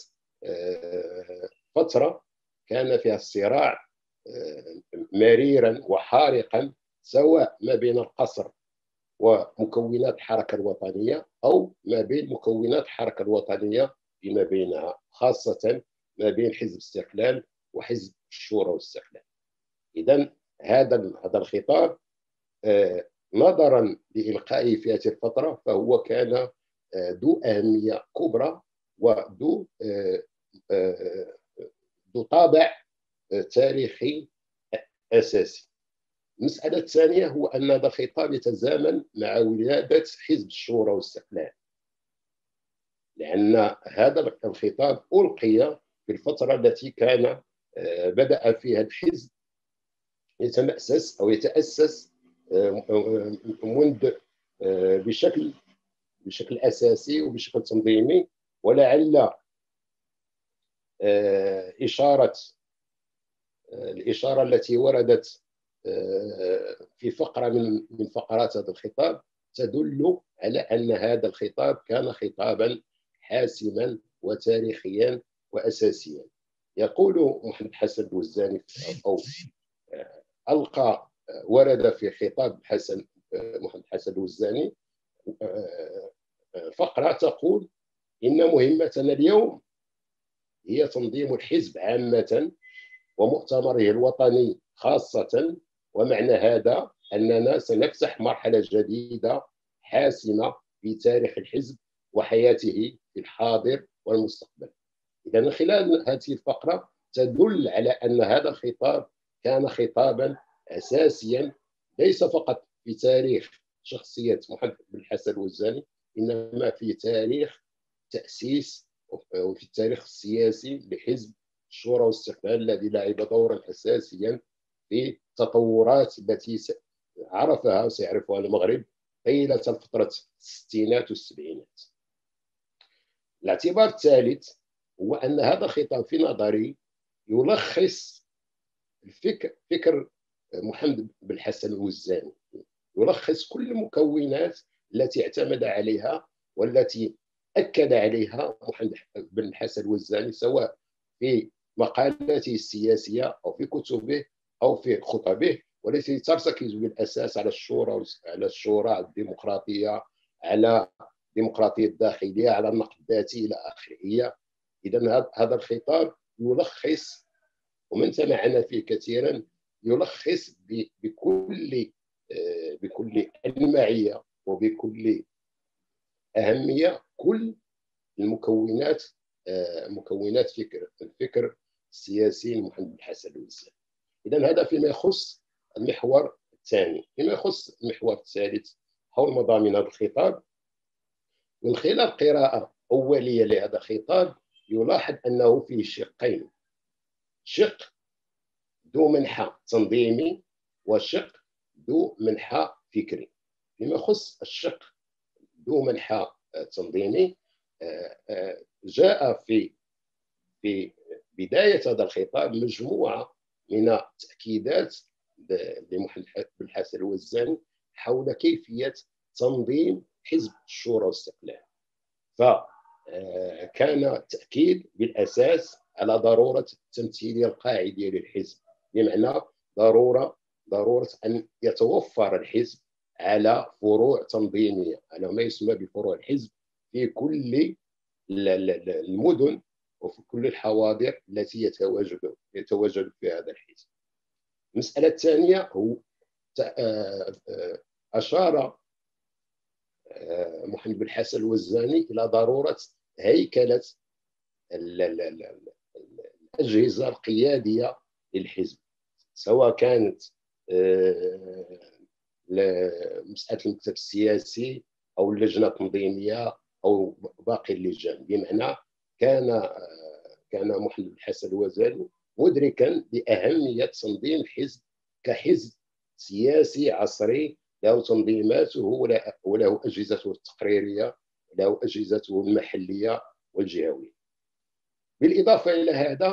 فترة كان فيها الصراع مريرا وحارقا، سواء ما بين القصر ومكونات الحركة الوطنية أو ما بين مكونات الحركة الوطنية فيما بينها، خاصة ما بين حزب الاستقلال وحزب الشورى والاستقلال. إذن هذا هذا الخطاب نظرا لإلقائه في هذه الفترة فهو كان ذو أهمية كبرى وذو ذو طابع تاريخي أساسي. المسألة الثانية هو أن هذا الخطاب يتزامن مع ولادة حزب الشورى والاستقلال، لأن هذا الخطاب ألقي في الفترة التي كان بدأ فيها الحزب يتمأسس أو يتأسس منذ بشكل بشكل أساسي وبشكل تنظيمي. ولعل إشارة الإشارة التي وردت في فقرة من من فقرات هذا الخطاب تدل على أن هذا الخطاب كان خطابا حاسما وتاريخيا وأساسيا. يقول محمد حسن الوزاني أو ألقى ورد في خطاب حسن محمد حسن الوزاني فقرة تقول: إن مهمتنا اليوم هي تنظيم الحزب عامة ومؤتمره الوطني خاصة، ومعنى هذا أننا سنفتح مرحلة جديدة حاسمة في تاريخ الحزب وحياته في الحاضر والمستقبل. إذا من خلال هذه الفقرة تدل على أن هذا الخطاب كان خطابا أساسيا ليس فقط في تاريخ شخصية محمد بن الحسن الوزاني، إنما في تاريخ تأسيس وفي التاريخ السياسي لحزب الشورى والاستقلال الذي لعب دورا أساسيا في التطورات التي عرفها وسيعرفها المغرب طيلة فترة الستينات والسبعينات. الاعتبار الثالث هو أن هذا الخطاب في نظري يلخص الفكر فكر محمد بن الحسن الوزاني، يلخص كل المكونات التي اعتمد عليها والتي أكد عليها محمد بن الحسن الوزاني، سواء في مقالاته السياسية أو في كتبه أو في خطبه، والتي ترتكز بالأساس على الشورى على الشورى على الديمقراطية، على الديمقراطية الداخلية، على النقد الذاتي إلى آخره. إذا هذا الخطاب يلخص، ومن سمعنا فيه كثيرا، يلخص بكل بكل المعية وبكل أهمية كل المكونات مكونات فكر الفكر السياسي لمحمد بن الحسن الوزاني. إذا هذا فيما يخص المحور الثاني. فيما يخص المحور الثالث حول مضامين هذا الخطاب، من خلال قراءة أولية لهذا الخطاب يلاحظ أنه فيه شقين: شق ذو منحى تنظيمي وشق ذو منحى فكري. فيما يخص الشق ذو منحى تنظيمي، جاء في في بداية هذا الخطاب مجموعة من التأكيدات لمحمد بن الحسن الوزاني حول كيفية تنظيم حزب الشورى والاستقلال. فكان تأكيد بالأساس على ضرورة التمثيلية القاعدية للحزب، بمعنى ضرورة ضرورة أن يتوفر الحزب على فروع تنظيمية، على ما يسمى بفروع الحزب في كل المدن وفي كل الحواضر التي يتواجد يتواجد في هذا الحزب. المسألة الثانية هو أشار محمد بن الحسن الوزاني إلى ضرورة هيكلة الأجهزة القيادية للحزب، سواء كانت مسألة المكتب السياسي أو اللجنة التنظيمية أو باقي اللجان. بمعنى كان كان محمد بن الحسن الوزاني مدركا بأهمية تنظيم الحزب كحزب سياسي عصري له تنظيماته وله أجهزته التقريرية وله أجهزته المحلية والجهوية. بالإضافة إلى هذا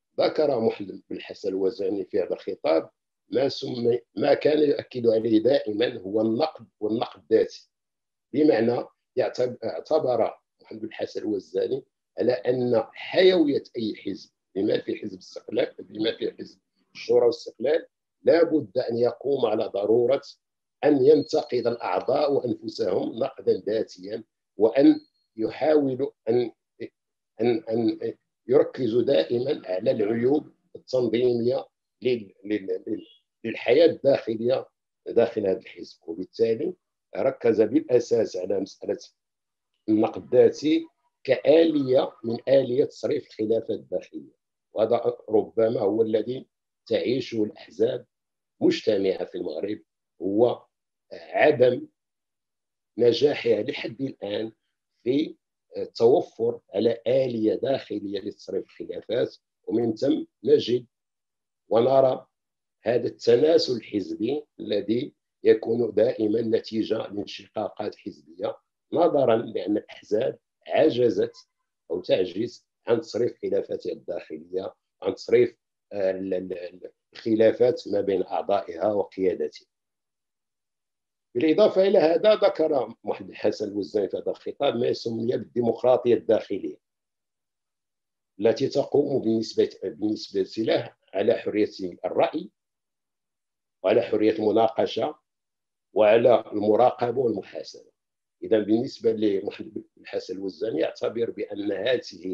ذكر محمد بن الحسن الوزاني في هذا الخطاب ما سمي ما كان يؤكد عليه دائما هو النقد والنقد الذاتي، بمعنى اعتبر محمد بن الحسن الوزاني على أن حيوية أي حزب بما في حزب الاستقلال بما في حزب الشورى والاستقلال لابد أن يقوم على ضرورة أن ينتقد الأعضاء وأنفسهم نقدا ذاتيا، وأن يحاولوا أن أن أن يركزوا دائما على العيوب التنظيمية للحياة الداخلية داخل هذا الحزب. وبالتالي ركز بالأساس على مسألة النقد الذاتي كآلية من آلية تصريف الخلافات الداخلية، وهذا ربما هو الذي تعيشه الأحزاب مجتمعة في المغرب، هو عدم نجاحها لحد الآن في التوفر على آلية داخلية لتصريف الخلافات، ومن ثم نجد ونرى هذا التناسل الحزبي الذي يكون دائما نتيجة لانشقاقات حزبية، نظرا لأن الأحزاب عجزت أو تعجز عن تصريف خلافاتها الداخلية، عن تصريف الخلافات ما بين أعضائها وقيادتها. بالإضافة إلى هذا ذكر محمد بن الحسن الوزاني في هذا الخطاب ما يسمى بالديمقراطية الداخلية التي تقوم بالنسبة بالنسبة له على حرية الرأي وعلى حرية المناقشة وعلى المراقبة والمحاسبة. إذا بالنسبة لمحمد بن الحسن الوزاني يعتبر بأن هذه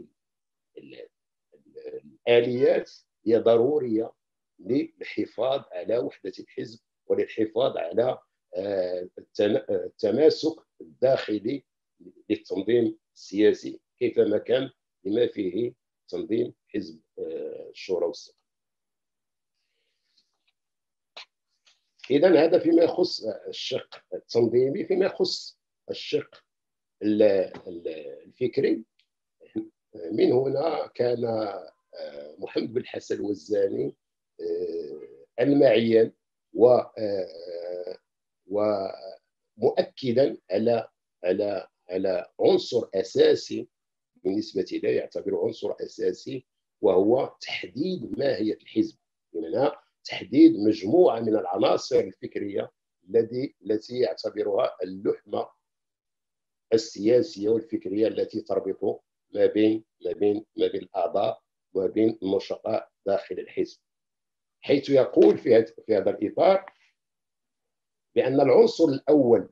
الآليات هي ضرورية للحفاظ على وحدة الحزب وللحفاظ على التماسك الداخلي للتنظيم السياسي كيفما كان بما فيه تنظيم حزب الشورى والسقف. إذا هذا فيما يخص الشق التنظيمي. فيما يخص الشق الفكري، من هنا كان محمد بن الحسن الوزاني المعيا و ومؤكدا على على على عنصر اساسي بالنسبه له، يعتبره عنصر اساسي، وهو تحديد ماهيه الحزب، بمعنى تحديد مجموعه من العناصر الفكريه التي التي يعتبرها اللحمه السياسيه والفكريه التي تربط ما بين ما بين ما بين الاعضاء وما بين النشطاء داخل الحزب، حيث يقول في هذا في هذا الاطار بأن العنصر الأول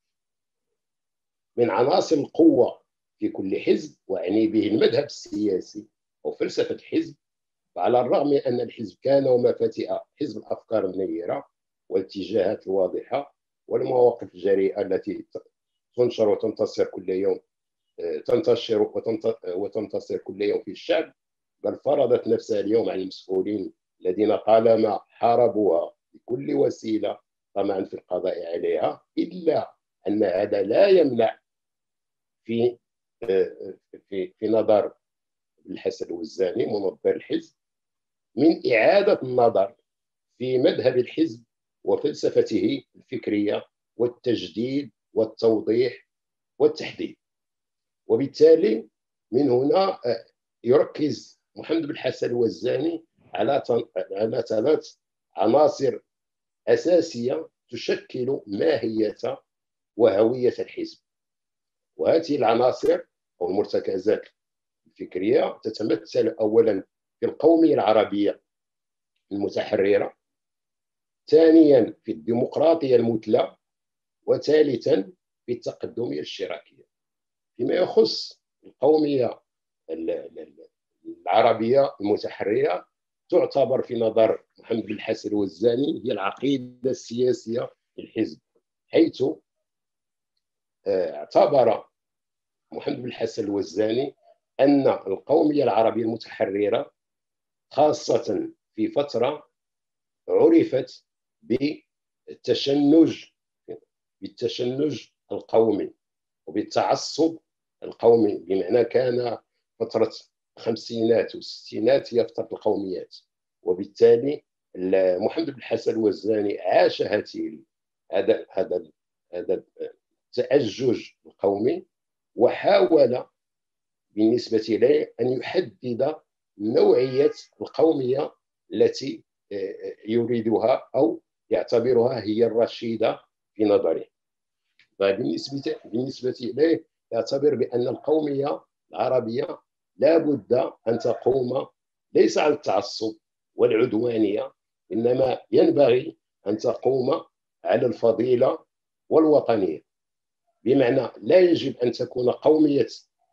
من عناصر القوة في كل حزب، وأعني به المذهب السياسي أو فلسفة الحزب، وعلى الرغم من أن الحزب كان ومفاتيح حزب الأفكار النيرة والاتجاهات الواضحة والمواقف الجريئة التي تنشر وتنتصر كل يوم تنتشر وتنتصر كل يوم في الشعب، بل فرضت نفسها اليوم على المسؤولين الذين طالما حاربوها بكل وسيلة طمعا في القضاء عليها، إلا أن هذا لا يمنع في في في نظر الحسن الوزاني منظر الحزب من إعادة النظر في مذهب الحزب وفلسفته الفكرية والتجديد والتوضيح والتحديد. وبالتالي من هنا يركز محمد بن الحسن الوزاني على على ثلاث عناصر أساسية تشكل ماهية وهوية الحزب، وهذه العناصر أو المرتكزات الفكرية تتمثل أولا في القومية العربية المتحررة، ثانيا في الديمقراطية المثلى، وثالثا في التقدمية الاشتراكية. فيما يخص القومية العربية المتحررة تعتبر في نظر محمد بن الحسن الوزاني هي العقيدة السياسية للحزب، حيث اعتبر محمد بن الحسن الوزاني أن القومية العربية المتحررة خاصة في فترة عرفت بالتشنج بالتشنج القومي وبالتعصب القومي، بمعنى كان فترة الخمسينات والستينات هي فترة القوميات، وبالتالي محمد بن الحسن الوزاني عاش هذه هذا هذا هذا التأجج القومي، وحاول بالنسبة له أن يحدد نوعية القومية التي يريدها أو يعتبرها هي الرشيدة في نظره. بالنسبة بالنسبة إليه يعتبر بأن القومية العربية لا بد أن تقوم ليس على التعصب والعدوانية، إنما ينبغي أن تقوم على الفضيلة والوطنية. بمعنى لا يجب أن تكون قومية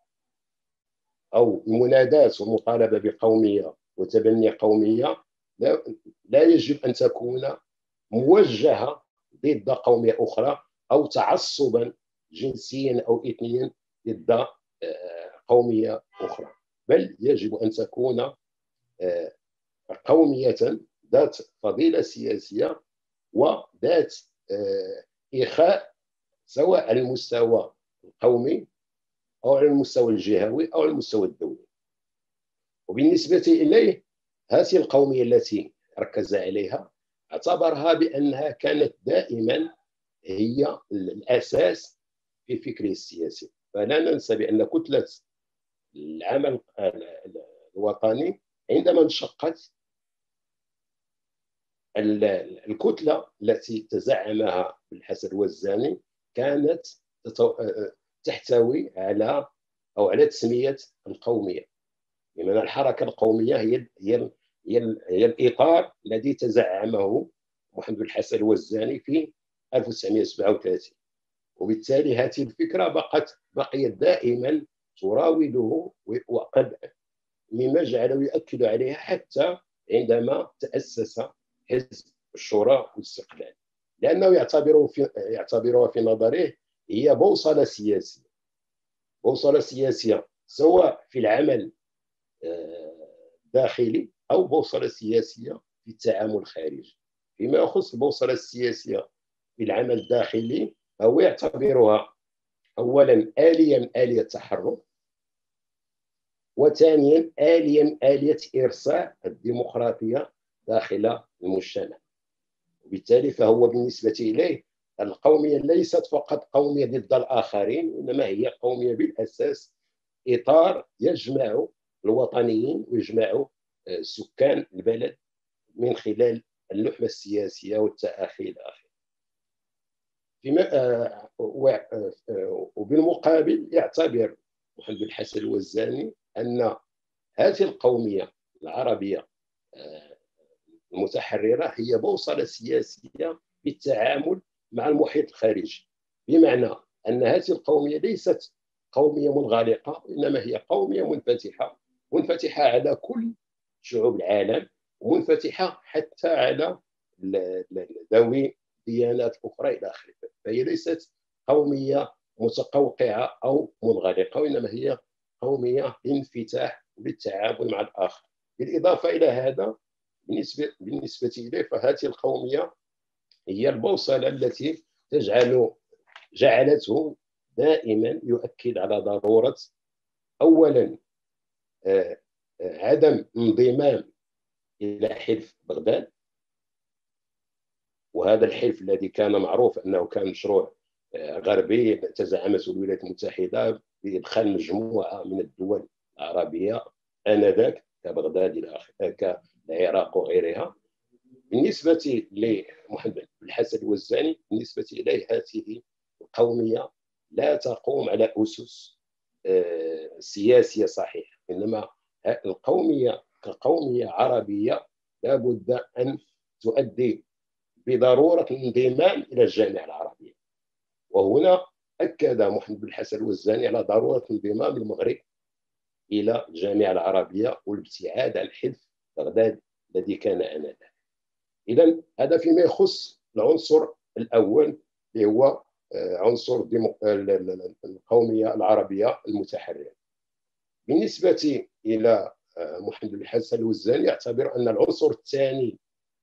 أو المناداة والمطالبة بقومية وتبني قومية لا, لا يجب أن تكون موجهة ضد قومية أخرى أو تعصبا جنسيا أو إثنيا ضد قومية أخرى، بل يجب أن تكون قومية ذات فضيلة سياسية وذات إخاء سواء على المستوى القومي أو على المستوى الجهوي أو على المستوى الدولي. وبالنسبة إليه هذه القومية التي ركز عليها اعتبرها بأنها كانت دائما هي الأساس في فكره السياسي. فلا ننسى بأن كتلة العمل الوطني عندما انشقت، الكتلة التي تزعمها الحسن الوزاني كانت تحتوي على أو على تسمية القومية، بمعنى الحركة القومية هي هي هي الإطار الذي تزعمه محمد الحسن الوزاني في ألف وتسعمائة وسبعة وثلاثين. وبالتالي هذه الفكرة بقت بقيت دائما تراوده، وقد مما جعله يؤكد عليها حتى عندما تأسس حزب الشورى والاستقلال، لأنه يعتبره في يعتبرها في نظره هي بوصلة سياسية، بوصلة سياسية سواء في العمل الداخلي أو بوصلة سياسية في التعامل الخارجي. فيما يخص البوصلة السياسية في العمل الداخلي هو يعتبرها أولا آلية من آلية التحرر، وثانيا آلية من آلية إرساء الديمقراطية داخل المجتمع. وبالتالي فهو بالنسبة إليه القومية ليست فقط قومية ضد الآخرين، إنما هي قومية بالأساس إطار يجمع الوطنيين ويجمع سكان البلد من خلال اللحمة السياسية والتآخي إلى آخره. فيما وبالمقابل يعتبر محمد الحسن الوزاني أن هذه القومية العربية المتحررة هي بوصلة سياسية بالتعامل مع المحيط الخارجي، بمعنى أن هذه القومية ليست قومية منغلقة، إنما هي قومية منفتحة، منفتحة على كل شعوب العالم، ومنفتحة حتى على ذوي ديانات أخرى إلى آخره. فهي ليست قومية متقوقعة أو منغلقة، وإنما هي قومية للانفتاح للتعامل مع الآخر. بالإضافة إلى هذا بالنسبة بالنسبة إليه فهذه القومية هي البوصلة التي تجعل جعلته دائما يؤكد على ضرورة أولا عدم انضمام إلى حلف بغداد، وهذا الحلف الذي كان معروف أنه كان مشروع غربي تزعمته الولايات المتحدة بإدخال مجموعة من الدول العربية آنذاك كبغداد إلى آخره كالعراق وغيرها. بالنسبة لمحمد الحسن الوزاني بالنسبة إليه هذه القومية لا تقوم على أسس سياسية صحيحة، إنما القومية كقومية عربية لا بد أن تؤدي بضرورة الانضمام إلى الجامعة العربية. وهنا أكد محمد الحسن الوزاني على ضرورة انضمام المغرب إلى الجامعة العربية والابتعاد عن حلف بغداد الذي كان آنذاك. إذن هذا فيما يخص العنصر الأول اللي هو عنصر القومية العربية المتحررة. بالنسبة إلى محمد الحسن الوزاني يعتبر أن العنصر الثاني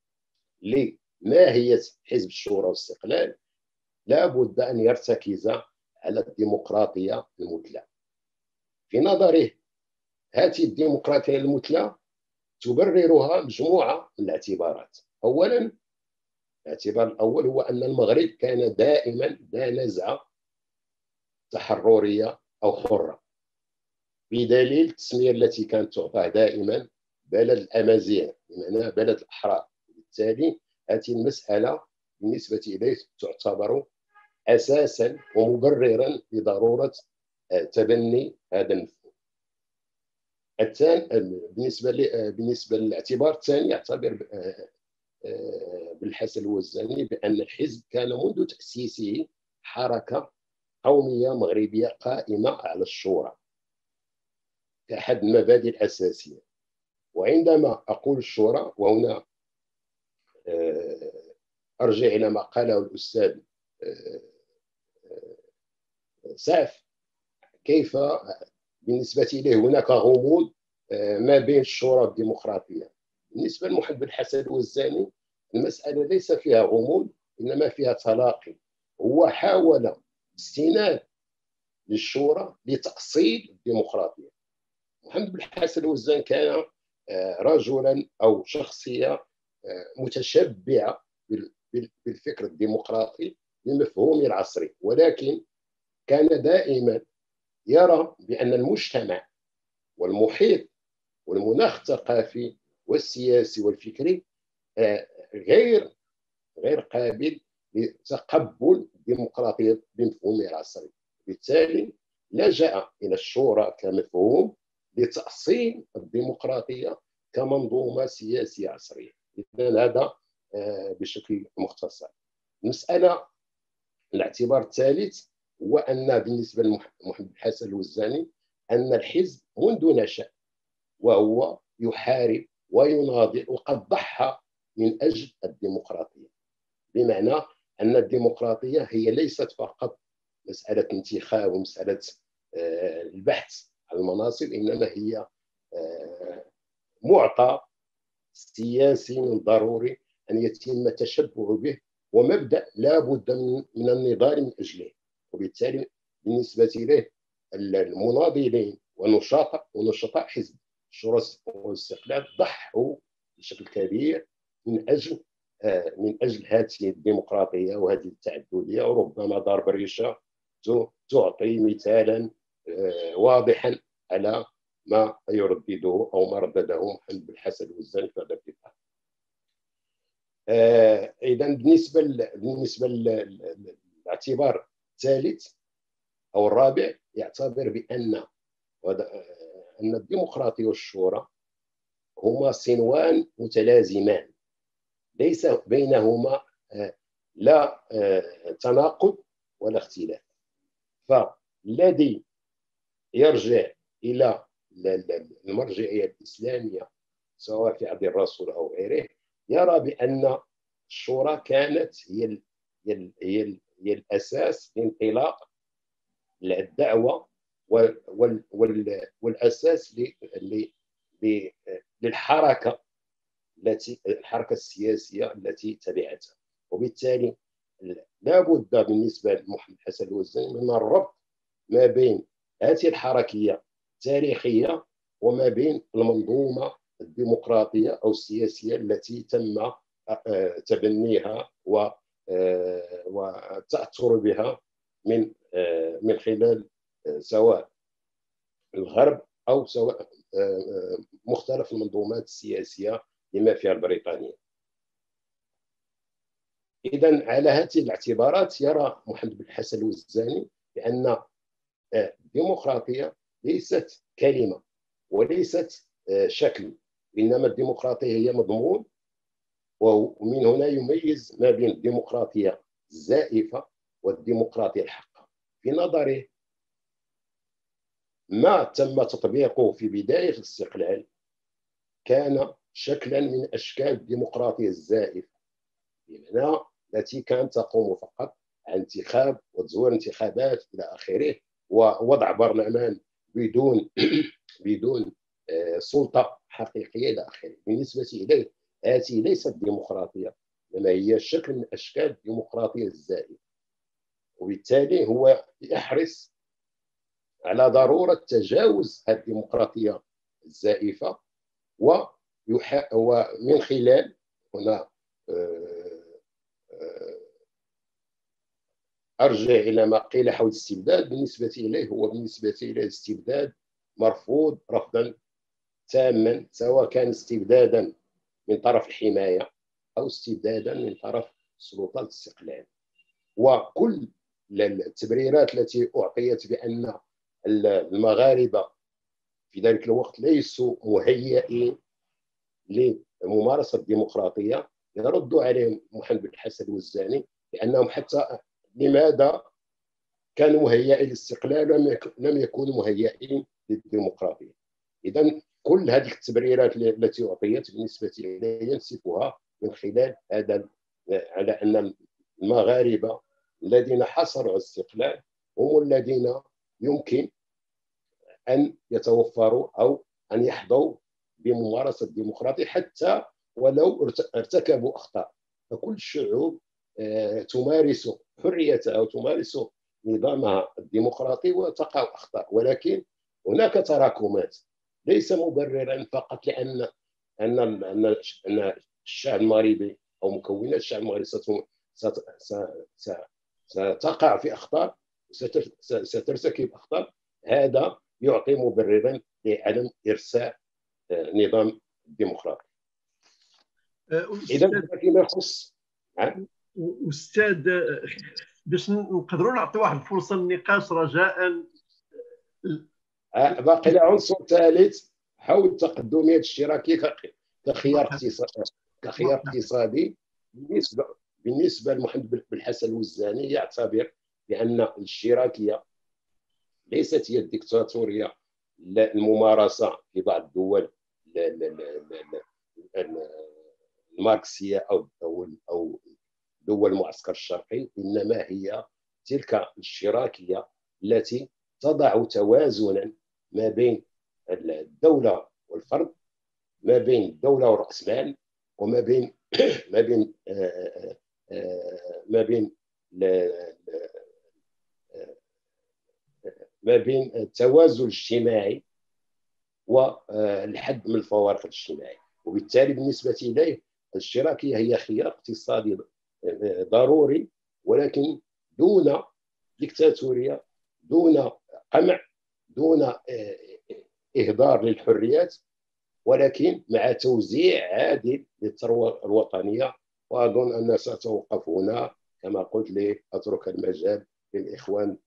لماهية حزب الشورى والاستقلال لا بد أن يرتكز على الديمقراطية المثلى. في نظره هذه الديمقراطية المثلى تبررها مجموعة من الاعتبارات. أولا الاعتبار الأول هو أن المغرب كان دائما لا نزعة تحررية أو حرة، بدليل التسمية التي كانت تعطى دائما بلد الأمازيغ، بمعنى بلد الأحرار. بالتالي هذه المسألة بالنسبة إليه تعتبر أساسا ومبررا لضرورة تبني هذا المفهوم. الثاني بالنسبة بالنسبة للاعتبار الثاني، يعتبر بالحسن الوزاني بأن الحزب كان منذ تأسيسه حركة قومية مغربية قائمة على الشورى كأحد المبادئ الأساسية. وعندما أقول الشورى، وهنا أرجع إلى ما قاله الأستاذ سعف، كيف بالنسبة إليه هناك غموض ما بين الشورى والديمقراطية. بالنسبة لمحمد بن حسن الوزاني المسألة ليس فيها غموض، إنما فيها تلاقي. هو حاول استناد للشورى لتأصيل الديمقراطية. محمد بن حسن الوزاني كان رجلا أو شخصية متشبعة بالفكر الديمقراطي بمفهوم العصري، ولكن كان دائما يرى بأن المجتمع والمحيط والمناخ الثقافي والسياسي والفكري غير غير قابل لتقبل الديمقراطية بمفهومها العصري. بالتالي لجأ إلى الشورى كمفهوم لتأصيل الديمقراطية كمنظومة سياسية عصرية. إذن هذا بشكل مختصر. المسألة الاعتبار الثالث هو أن بالنسبة لمحمد بن حسن الوزاني أن الحزب منذ نشأ وهو يحارب ويناضل وقد ضحى من أجل الديمقراطية، بمعنى أن الديمقراطية هي ليست فقط مسألة انتخاب ومسألة البحث عن المناصب، إنما هي معطى سياسي من ضروري أن يتم التشبع به، ومبدأ لا بد من النضال من أجله. وبالتالي بالنسبة إليه المناضلين ونشطاء ونشطاء حزب الشورى والاستقلال ضحوا بشكل كبير من أجل من أجل هذه الديمقراطية وهذه التعددية. وربما ضرب الريشة تعطي مثالا واضحا على ما يردده أو ما ردده محمد بن حسن الوزاني في هذا الكتاب. إذا بالنسبة بالنسبة للاعتبار الثالث أو الرابع، يعتبر بأن أن الديمقراطية والشورى هما صنوان متلازمان ليس بينهما لا تناقض ولا اختلاف. فالذي يرجع إلى المرجعية الإسلامية سواء في عهد الرسول أو غيره يرى بأن الشورى كانت هي هي هي, هي الأساس لانطلاق الدعوة والأساس للحركة التي الحركة السياسية التي تبعتها. وبالتالي لا بد بالنسبة لمحمد حسن الوزاني من الربط ما بين هذه الحركية التاريخية وما بين المنظومة الديمقراطية أو السياسية التي تم تبنيها والتأثر بها من من خلال سواء الغرب أو سواء مختلف المنظومات السياسية بما فيها البريطانية. إذن على هذه الاعتبارات يرى محمد بن حسن الوزاني بأن الديمقراطية ليست كلمة وليست شكل، إنما الديمقراطية هي مضمون. ومن هنا يميز ما بين الديمقراطية الزائفة والديمقراطية الحقة. في نظره ما تم تطبيقه في بداية الاستقلال كان شكلا من أشكال الديمقراطية الزائفة، بمعنى التي كانت تقوم فقط عن انتخاب وتزور انتخابات إلى آخره ووضع برلمان بدون بدون سلطة حقيقية إلى آخره. بالنسبة إليه هذه ليست ديمقراطية، إنما هي شكل من أشكال الديمقراطية الزائفة. وبالتالي هو يحرص على ضرورة تجاوز هذه الديمقراطية الزائفة ومن خلال هنا أرجع إلى ما قيل حول الاستبداد. بالنسبة إليه هو بالنسبة إليه الاستبداد مرفوض رفضا تاما، سواء كان استبدادا من طرف الحماية أو استبدادا من طرف سلطات الاستقلال. وكل التبريرات التي أعطيت بأن المغاربة في ذلك الوقت ليسوا مهيئين لممارسة الديمقراطية يرد عليهم محمد بن الحسن الوزاني لأنهم حتى لماذا كانوا مهيئين للاستقلال ولم يكونوا مهيئين للديمقراطية. إذن كل هذه التبريرات التي أعطيت بالنسبة إلي ينسفها من خلال هذا على أن المغاربة الذين حصلوا على الاستقلال هم الذين يمكن أن يتوفروا أو أن يحظوا بممارسة الديمقراطية حتى ولو ارتكبوا أخطاء. فكل الشعوب تمارس حريتها وتمارس نظامها الديمقراطي وتقع أخطاء، ولكن هناك تراكمات ليس مبررا فقط لأن أن أن الشعب المغربي أو مكونات الشعب المغربي ستقع في أخطاء، سترتكب أخطاء، هذا يعطي مبررا لعدم إرساء نظام ديمقراطي. إذا فيما يخص أستاذ باش نقدروا نعطي واحد الفرصة للنقاش رجاء. باقي لي عنصر ثالث حول التقدمية الاشتراكية كخيار اقتصادي كخيار اقتصادي بالنسبة بالنسبة لمحمد بن الحسن الوزاني يعتبر بأن الاشتراكية ليست هي الدكتاتورية الممارسة في بعض الدول الماركسية أو أو دول المعسكر الشرقي، إنما هي تلك الاشتراكية التي تضع توازنا ما بين الدولة والفرد، ما بين الدولة والرأسمال، وما بين ما بين ما بين ما بين التوازن الاجتماعي والحد من الفوارق الاجتماعية. وبالتالي بالنسبة إليه الاشتراكية هي خيار اقتصادي ضروري، ولكن دون ديكتاتورية، دون قمع، دون إهدار للحريات، ولكن مع توزيع عادل للثروة الوطنية. وأظن أن سأتوقف هنا كما قلت لي أترك المجال للإخوان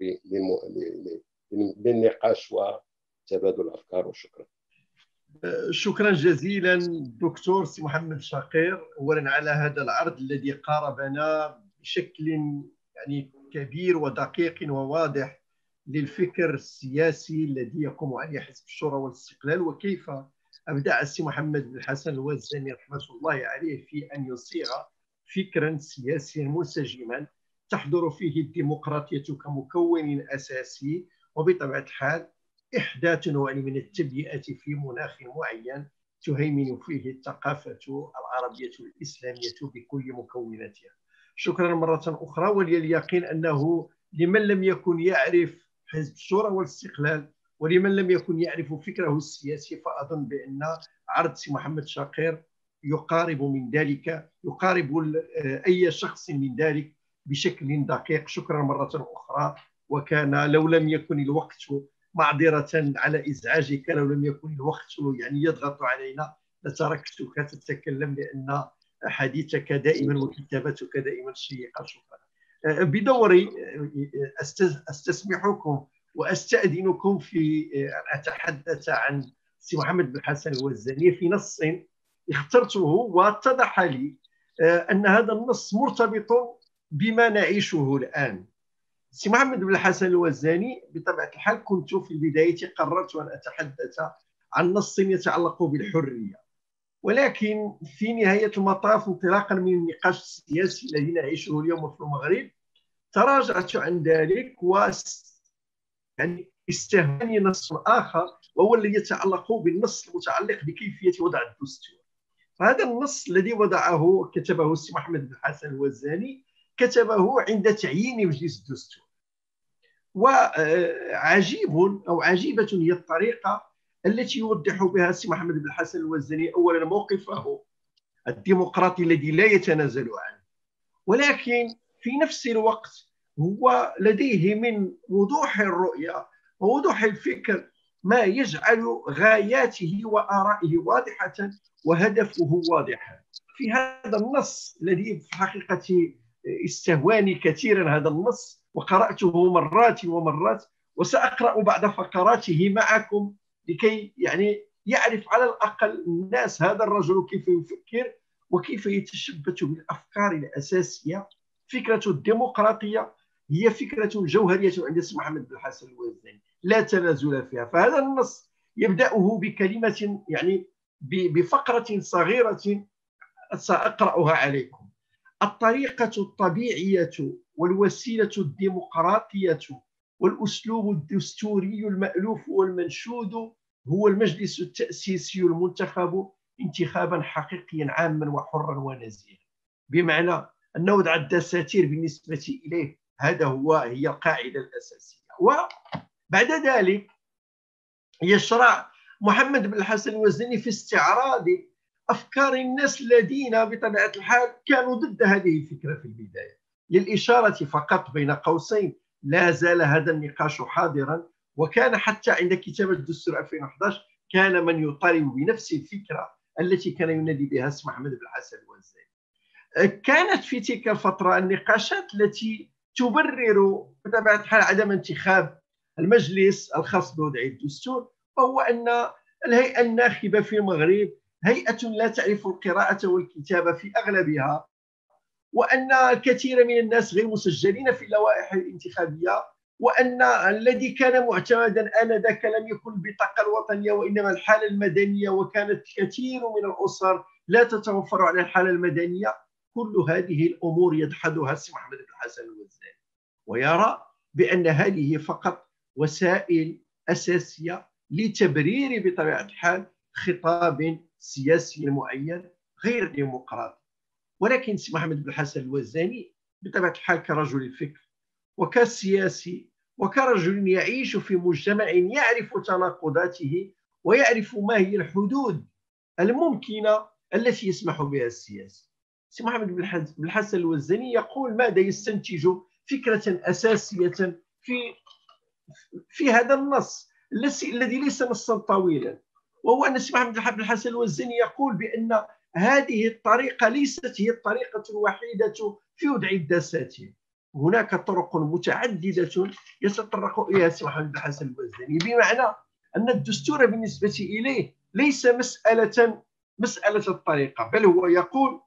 للنقاش وتبادل الأفكار. وشكرا. شكرا جزيلا دكتور سي محمد شاقير، اولا على هذا العرض الذي قاربنا بشكل يعني كبير ودقيق وواضح للفكر السياسي الذي يقوم عليه حزب الشورى والاستقلال، وكيف ابدع السي محمد بن الحسن الوزاني رحمه الله عليه في ان يصيغ فكرا سياسيا منسجما تحضر فيه الديمقراطيه كمكون اساسي، وبطبيعه الحال إحداث نوع من التبيئة في مناخ معين تهيمن فيه الثقافة العربية الإسلامية بكل مكوناتها. شكرا مرة أخرى، ولي اليقين أنه لمن لم يكن يعرف حزب الشورى والاستقلال ولمن لم يكن يعرف فكره السياسي فأظن بأن عرض سي محمد شاقير يقارب من ذلك، يقارب أي شخص من ذلك بشكل دقيق. شكرا مرة أخرى، وكان لو لم يكن الوقت معذرة على إزعاجك، لو لم يكن الوقت يعني يضغط علينا لتركتك تتكلم لأن حديثك دائما وكتابتك دائما شيقة. شكرا. بدوري أستسمحكم وأستأذنكم في أن أتحدث عن سي محمد بن الحسن الوزاني في نص اخترته واتضح لي أن هذا النص مرتبط بما نعيشه الآن. سي محمد بن الحسن الوزاني بطبيعة الحال كنت في البداية قررت أن أتحدث عن نص يتعلق بالحرية، ولكن في نهاية المطاف انطلاقا من النقاش السياسي الذي نعيشه اليوم في المغرب تراجعت عن ذلك و يعني استهواني نص آخر، وهو الذي يتعلق بالنص المتعلق بكيفية وضع الدستور. فهذا النص الذي وضعه كتبه السي محمد بن الحسن الوزاني كتبه عند تعيين مجلس الدستور. وعجيب أو عجيبة هي الطريقة التي يوضح بها السي محمد بن الحسن الوزاني أولا موقفه الديمقراطي الذي لا يتنازل عنه، ولكن في نفس الوقت هو لديه من وضوح الرؤية ووضوح الفكر ما يجعل غاياته وآرائه واضحة وهدفه واضحا. في هذا النص الذي في حقيقة استهواني كثيرا، هذا النص وقرأته مرات ومرات، وسأقرأ بعض فقراته معكم لكي يعني يعرف على الأقل الناس هذا الرجل كيف يفكر وكيف يتشبث بالأفكار الأساسية. فكرة الديمقراطية هي فكرة جوهرية عند السي محمد بن الحسن الوزاني لا تنازل فيها. فهذا النص يبدأه بكلمة يعني بفقرة صغيرة سأقرأها عليكم: الطريقة الطبيعية والوسيلة الديمقراطية والأسلوب الدستوري المألوف والمنشود هو المجلس التأسيسي المنتخب انتخابا حقيقيا عاما وحرا ونزيها. بمعنى أن وضع الدساتير بالنسبة إليه هذا هو هي القاعدة الأساسية. وبعد ذلك يشرع محمد بن الحسن الوزاني في استعراض أفكار الناس الذين بطبيعة الحال كانوا ضد هذه الفكرة في البداية. للإشارة فقط بين قوسين، لا زال هذا النقاش حاضرا، وكان حتى عند كتابة الدستور ألفين وأحد عشر كان من يطالب بنفس الفكرة التي كان ينادي بها السي محمد بن الحسن الوزاني. كانت في تلك الفترة النقاشات التي تبرر بطبيعة الحال عدم انتخاب المجلس الخاص بوضع الدستور، وهو أن الهيئة الناخبة في المغرب هيئة لا تعرف القراءة والكتابة في أغلبها، وأن الكثير من الناس غير مسجلين في اللوائح الانتخابية، وأن الذي كان معتمدا آنذاك لم يكن البطاقة الوطنية وإنما الحالة المدنية، وكانت كثير من الأسر لا تتوفر على الحالة المدنية. كل هذه الأمور يدحضها السي محمد بن الحسن الوزاني، ويرى بأن هذه فقط وسائل أساسية لتبرير بطبيعة الحال خطاب سياسي معين غير ديمقراطي. ولكن السي محمد بن الحسن الوزاني بطبيعة الحال كرجل الفكر وكسياسي وكرجل يعيش في مجتمع يعرف تناقضاته ويعرف ما هي الحدود الممكنة التي يسمح بها السياسة. السي محمد بن الحسن الوزاني يقول ماذا يستنتج فكرة أساسية في في هذا النص الذي ليس نصا طويلا، وهو أن السي محمد بن الحسن الوزاني يقول بأن هذه الطريقة ليست هي الطريقة الوحيدة في وضع الدساتير، هناك طرق متعددة يتطرق إليها السي محمد بن الحسن الوزاني، بمعنى أن الدستور بالنسبة إليه ليس مسألة مسألة الطريقة، بل هو يقول: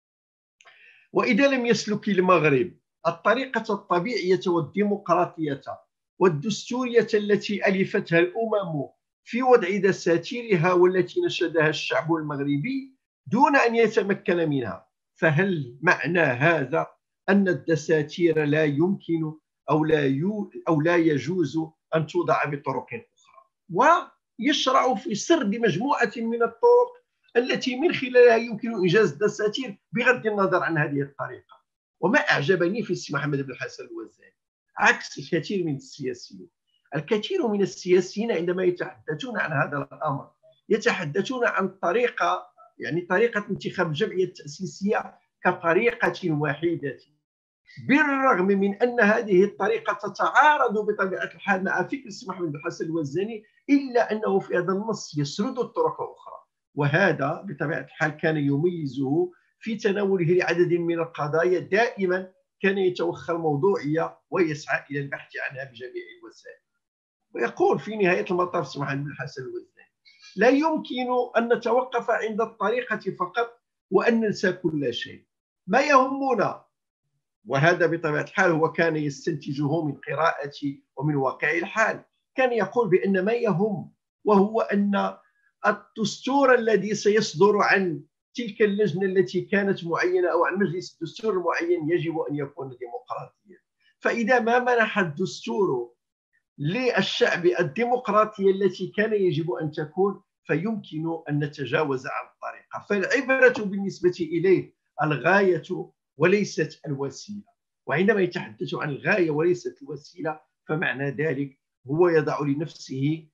وإذا لم يسلك المغرب الطريقة الطبيعية والديمقراطية والدستورية التي ألفتها الأمم في وضع دساتيرها والتي نشدها الشعب المغربي دون أن يتمكن منها، فهل معنى هذا أن الدساتير لا يمكن أو لا يو أو لا يجوز أن توضع بطرق أخرى؟ ويشرع في سرد مجموعة من الطرق التي من خلالها يمكن إنجاز الدساتير بغض النظر عن هذه الطريقة. وما أعجبني في السي محمد بن الحسن الوزاني عكس الكثير من السياسيين، الكثير من السياسيين عندما يتحدثون عن هذا الأمر يتحدثون عن طريقة يعني طريقة انتخاب الجمعية التأسيسية كطريقة وحيدة، بالرغم من أن هذه الطريقة تتعارض بطبيعة الحال مع فكر السي محمد بن الحسن الوزاني، إلا أنه في هذا النص يسرد الطرق أخرى، وهذا بطبيعة الحال كان يميزه في تناوله لعدد من القضايا. دائما كان يتوخى الموضوعية ويسعى إلى البحث عنها بجميع الوسائل. ويقول في نهاية المطاف السي محمد بن الحسن الوزاني: لا يمكن أن نتوقف عند الطريقة فقط وأن ننسى كل شيء. ما يهمنا، وهذا بطبيعة الحال هو كان يستنتجه من قراءتي ومن واقع الحال، كان يقول بأن ما يهم وهو أن الدستور الذي سيصدر عن تلك اللجنة التي كانت معينة أو عن مجلس الدستور المعين يجب أن يكون ديمقراطيا. فإذا ما منح الدستور للشعب الديمقراطية التي كان يجب أن تكون، فيمكن أن نتجاوز عن الطريقة. فالعبرة بالنسبة إليه الغاية وليست الوسيلة، وعندما يتحدث عن الغاية وليست الوسيلة فمعنى ذلك هو يضع لنفسه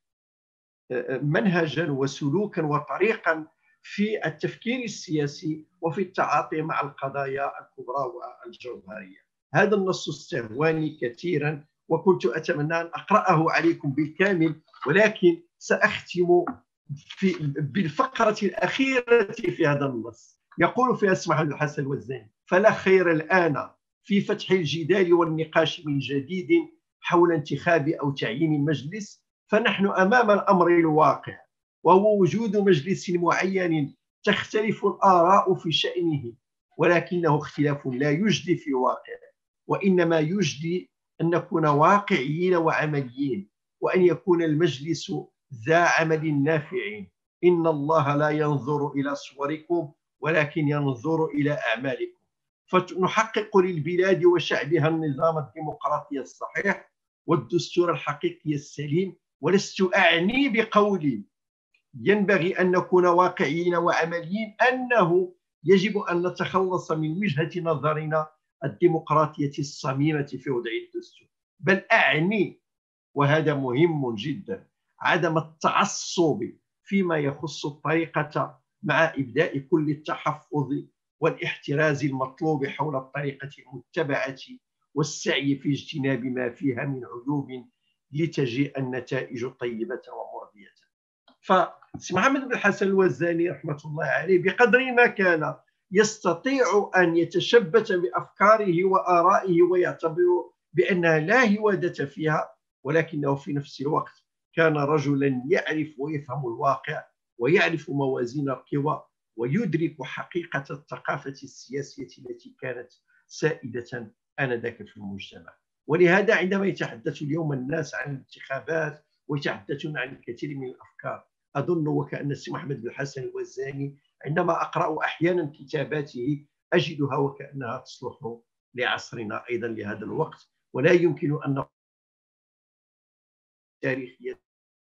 منهجا وسلوكا وطريقا في التفكير السياسي وفي التعاطي مع القضايا الكبرى والجوهرية. هذا النص استهواني كثيرا وكنت أتمنى أن أقرأه عليكم بالكامل، ولكن سأختم في بالفقرة الأخيرة في هذا النص. يقول فيها السي محمد الحسن الوزاني: فلا خير الآن في فتح الجدال والنقاش من جديد حول انتخاب أو تعيين مجلس، فنحن أمام الأمر الواقع، وهو وجود مجلس معين تختلف الآراء في شأنه، ولكنه اختلاف لا يجدي في واقع، وإنما يجدي أن نكون واقعيين وعمليين، وأن يكون المجلس ذا عمل نافع. إن الله لا ينظر إلى صوركم ولكن ينظر إلى أعمالكم، فنحقق للبلاد وشعبها النظام الديمقراطي الصحيح والدستور الحقيقي السليم. ولست أعني بقولي ينبغي أن نكون واقعيين وعمليين أنه يجب أن نتخلص من وجهة نظرنا الديمقراطية الصميمة في وضع الدستور، بل أعني، وهذا مهم جدا، عدم التعصب فيما يخص الطريقة مع إبداء كل التحفظ والاحتراز المطلوب حول الطريقة المتبعة والسعي في اجتناب ما فيها من عيوب لتجيء النتائج طيبة ومرضية. فسي محمد بن الحسن الوزاني رحمة الله عليه بقدر ما كان يستطيع أن يتشبث بأفكاره وآرائه ويعتبر بأنها لا هوادة فيها، ولكنه في نفس الوقت كان رجلا يعرف ويفهم الواقع ويعرف موازين القوى ويدرك حقيقة الثقافة السياسية التي كانت سائدة آنذاك في المجتمع. ولهذا عندما يتحدث اليوم الناس عن الانتخابات ويتحدثون عن الكثير من الأفكار، أظن وكأن السي محمد بن الحسن الوزاني عندما أقرأ أحيانا كتاباته أجدها وكأنها تصلح لعصرنا أيضا لهذا الوقت، ولا يمكن أن تاريخية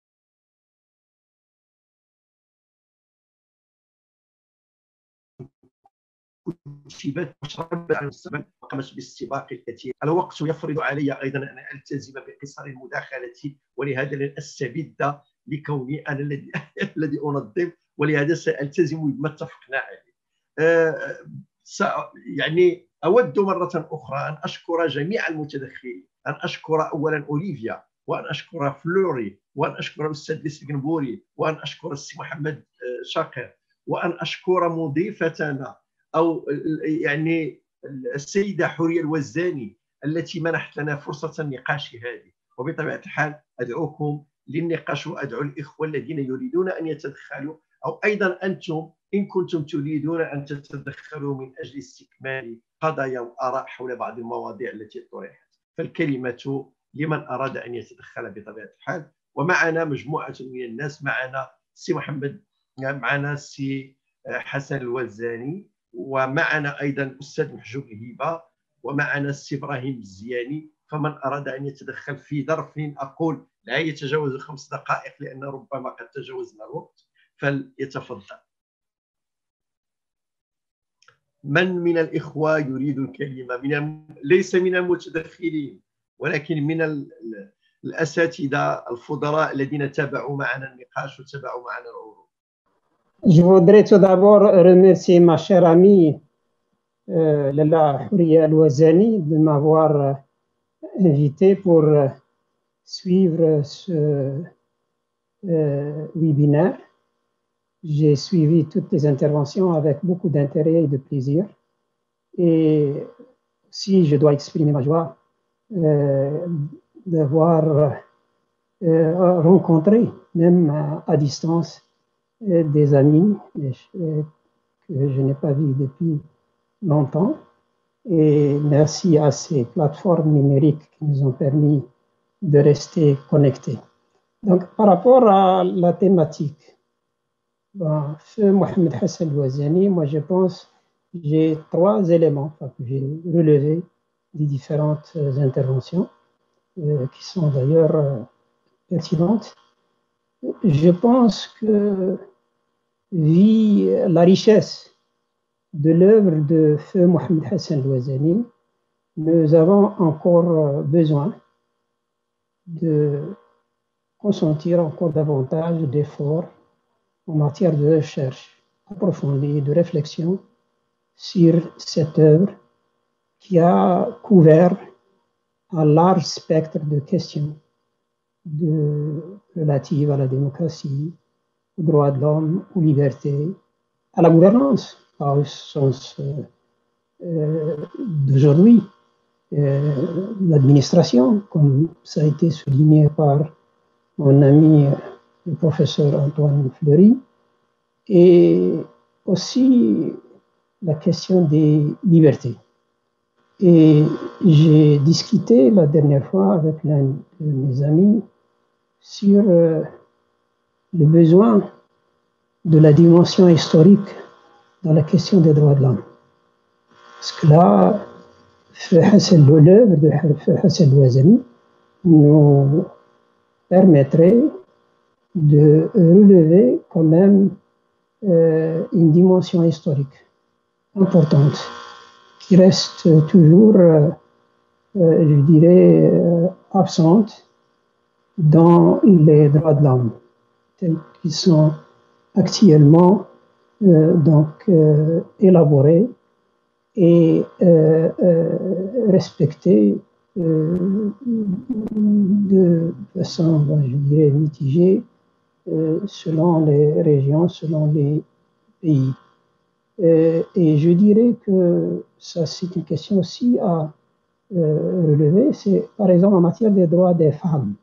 كتبت مشربة عن السبب وقامت باستباق الكثير. الوقت يفرض علي أيضا أن ألتزم بقصر المداخلة، ولهذا لن أستبد لكوني أنا الذي الذي أنظم، ولهذا سألتزم بما اتفقنا عليه. أه يعني أود مرة أخرى أن أشكر جميع المتدخلين، أن أشكر أولا أوليفيا، وأن أشكر فلوري، وأن أشكر الأستاذ بيسكنبوري، وأن أشكر السي محمد شاقر، وأن أشكر مضيفتنا أو يعني السيدة حورية الوزاني التي منحت لنا فرصة النقاش هذه. وبطبيعة الحال أدعوكم للنقاش وأدعو الإخوة الذين يريدون أن يتدخلوا، أو أيضا أنتم إن كنتم تريدون أن تتدخلوا من أجل استكمال قضايا وآراء حول بعض المواضيع التي طرحت، فالكلمة لمن أراد أن يتدخل بطبيعة الحال. ومعنا مجموعة من الناس، معنا سي محمد، معنا سي حسن الوزاني، ومعنا أيضا الأستاذ محجوب هبة، ومعنا السي إبراهيم الزياني. فمن أراد أن يتدخل في ظرف أقول لا يتجاوز خمس دقائق لأن ربما قد تجاوزنا الوقت فليتفضل. من من الإخوة يريد الكلمة؟ من ليس من المتدخلين ولكن من الأساتذة الفضلاء الذين تابعوا معنا النقاش وتابعوا معنا العروض. Je voudrais tout d'abord remercier ma chère amie euh, Lalla Houria Al-Wazani de m'avoir euh, invité pour euh, suivre ce euh, webinaire. J'ai suivi toutes les interventions avec beaucoup d'intérêt et de plaisir. Et si je dois exprimer ma joie euh, d'avoir euh, rencontré, même à, à distance, des amis que je n'ai pas vus depuis longtemps. Et merci à ces plateformes numériques qui nous ont permis de rester connectés. Donc, par rapport à la thématique, bon, Feu Mohamed Hassan Al-Wazani, moi je pense j'ai trois éléments que j'ai relevés des différentes interventions euh, qui sont d'ailleurs euh, pertinentes. Je pense que, vu la richesse de l'œuvre de Feu Mohamed Hassan Al-Wazani, nous avons encore besoin de consentir encore davantage d'efforts en matière de recherche approfondie et de réflexion sur cette œuvre qui a couvert un large spectre de questions de, relatives à la démocratie, aux droits de l'homme, aux libertés, à la gouvernance, pas au sens euh, euh, d'aujourd'hui, euh, l'administration, comme ça a été souligné par mon ami le professeur Antoine Fleury, et aussi la question des libertés. Et j'ai discuté la dernière fois avec l'un de mes amis sur euh, le besoin de la dimension historique dans la question des droits de l'homme. Parce que là, l'œuvre de Hassan Louazani nous permettrait de relever quand même euh, une dimension historique importante qui reste toujours, euh, euh, je dirais, euh, absente dans les droits de l'homme, tels qu'ils sont actuellement euh, donc, euh, élaborés et euh, euh, respectés euh, de façon, je dirais, mitigée euh, selon les régions, selon les pays. Euh, et je dirais que ça, c'est une question aussi à euh, relever, c'est par exemple en matière des droits des femmes.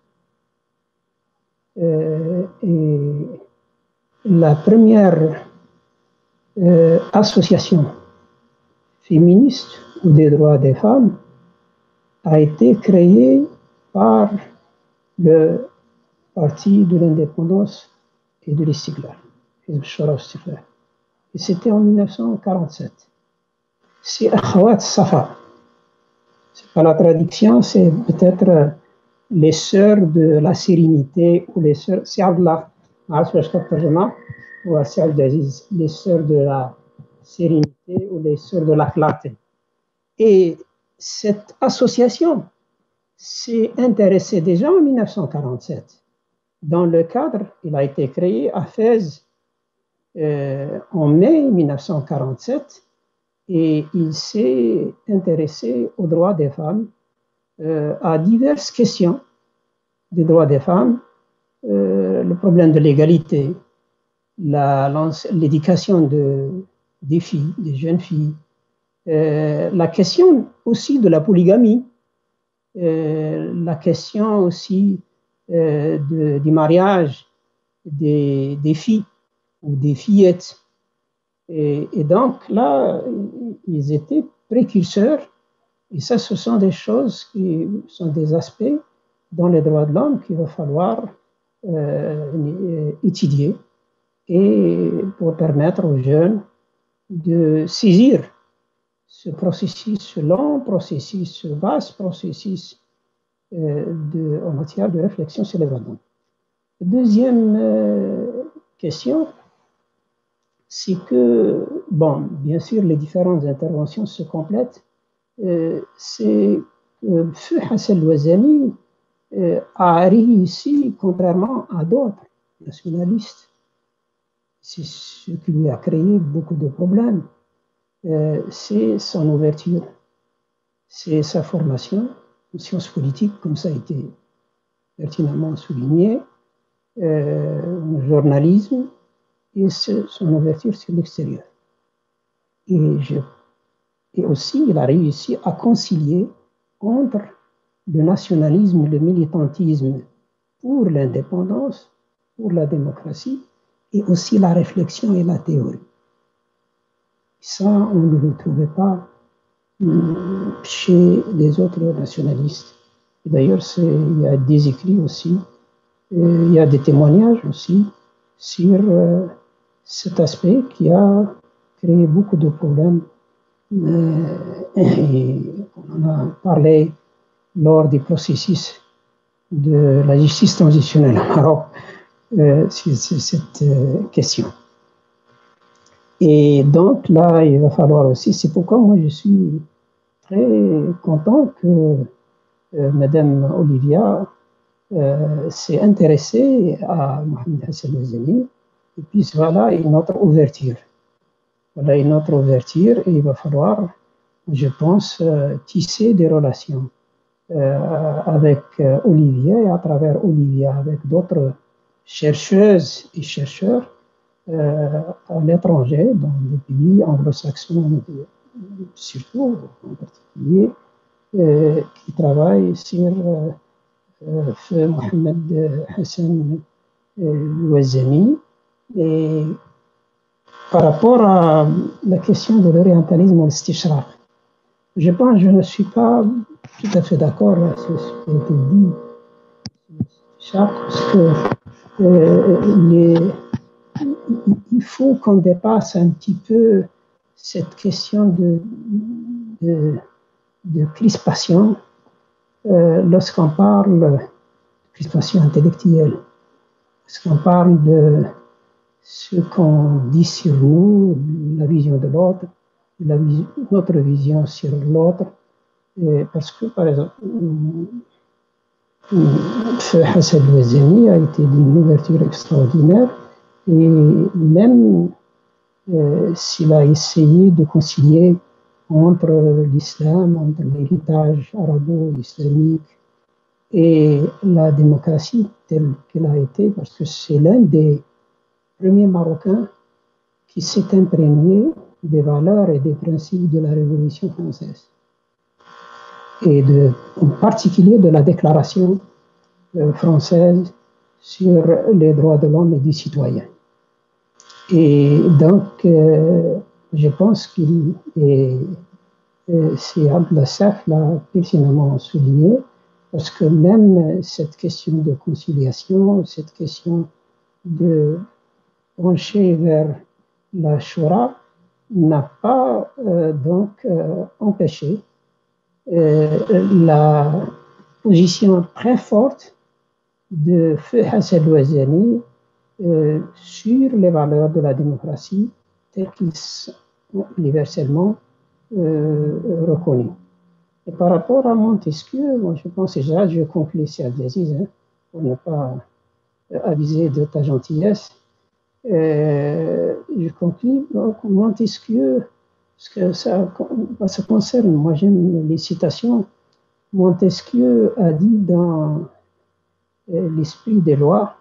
Euh, et la première euh, association féministe ou des droits des femmes a été créée par le Parti de l'indépendance et de l'Istiqlal, et c'était en mille neuf cent quarante-sept. C'est Akhawat Safa. C'est pas la traduction, c'est peut-être les sœurs de la sérénité ou les sœurs, c'est Abdullah, ou les sœurs de la sérénité ou les sœurs de la clarté. Et cette association s'est intéressée déjà en mille neuf cent quarante-sept. Dans le cadre, il a été créé à Fès euh, en mai mille neuf cent quarante-sept et il s'est intéressé aux droits des femmes, euh, à diverses questions des droits des femmes, euh, le problème de l'égalité, l'éducation de, des filles, des jeunes filles, euh, la question aussi de la polygamie, euh, la question aussi euh, de, du mariage des, des filles ou des fillettes. Et, et donc là, ils étaient précurseurs, et ça, ce sont des choses qui sont des aspects dans les droits de l'homme qu'il va falloir euh, étudier et pour permettre aux jeunes de saisir ce processus, ce long processus, ce vaste processus euh, de, en matière de réflexion sur les droits de l'homme. Deuxième euh, question, c'est que, bon, bien sûr, les différentes interventions se complètent. Euh, c'est que Feu Hassan Louazani euh, a réussi, contrairement à d'autres nationalistes, c'est ce qui lui a créé beaucoup de problèmes, euh, c'est son ouverture, c'est sa formation en sciences politiques, comme ça a été pertinemment souligné, euh, en journalisme, et son ouverture sur l'extérieur. Et, je, et aussi, il a réussi à concilier entre le nationalisme et le militantisme pour l'indépendance, pour la démocratie, et aussi la réflexion et la théorie. Ça, on ne le trouvait pas chez les autres nationalistes. D'ailleurs, il y a des écrits aussi, il y a des témoignages aussi sur euh, cet aspect qui a créé beaucoup de problèmes. Euh, et on en a parlé lors du processus de la justice transitionnelle au Maroc, euh, sur cette euh, question. Et donc là, il va falloir aussi, c'est pourquoi moi je suis très content que euh, Madame Olivia euh, s'est intéressée à Mohamed Hassan Louazani. Et puis voilà une autre ouverture. Voilà une autre ouverture et il va falloir, je pense, euh, tisser des relations euh, avec euh, Olivier, et à travers Olivier, avec d'autres chercheuses et chercheurs euh, à l'étranger, dans les pays anglo-saxons surtout, en particulier, euh, qui travaillent sur euh, euh, Mohamed Hassan Louazani. Et par rapport à la question de l'orientalisme ou l'istishraq, je pense que je ne suis pas tout à fait d'accord avec ce qui a été dit, parce que euh, les, il faut qu'on dépasse un petit peu cette question de, de, de crispation euh, lorsqu'on parle de crispation intellectuelle, lorsqu'on parle de ce qu'on dit sur nous, la vision de l'autre, la vis- notre vision sur l'autre, et parce que par exemple, Hassan Louazani a été d'une ouverture extraordinaire, et même euh, s'il a essayé de concilier entre l'islam, entre l'héritage arabo-islamique et la démocratie telle qu'elle a été, parce que c'est l'un des premiers Marocains qui s'est imprégné des valeurs et des principes de la Révolution française, et de, en particulier de la Déclaration euh, française sur les droits de l'homme et du citoyen. Et donc, euh, je pense qu'il est, euh, c'est Abdelassaf l'a pertinemment souligné, parce que même cette question de conciliation, cette question de pencher vers la Shura n'a pas euh, donc euh, empêché euh, la position très forte de Feu Hassan Louazani euh, sur les valeurs de la démocratie telles qu'elles sont universellement euh, reconnues. Et par rapport à Montesquieu, moi je pense déjà, je conclue ici Abdelaziz, hein, pour ne pas aviser de ta gentillesse. Euh, je conclue, donc Montesquieu, parce que ça, ça concerne, moi j'aime les citations. Montesquieu a dit dans euh, l'esprit des lois,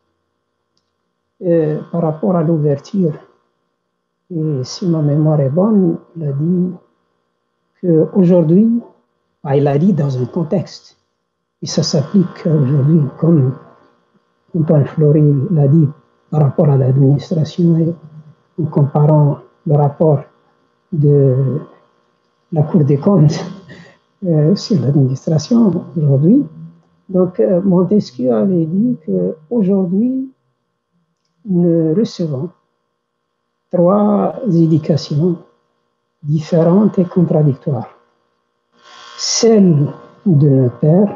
euh, par rapport à l'ouverture, et si ma mémoire est bonne, il a dit qu'aujourd'hui, ah, il a dit dans un contexte, et ça s'applique aujourd'hui, comme Antoine Fleury l'a dit par rapport à l'administration, et en comparant le rapport de la Cour des comptes euh, sur l'administration aujourd'hui. Donc, euh, Montesquieu avait dit qu'aujourd'hui, nous recevons trois éducations différentes et contradictoires. Celle de nos pères,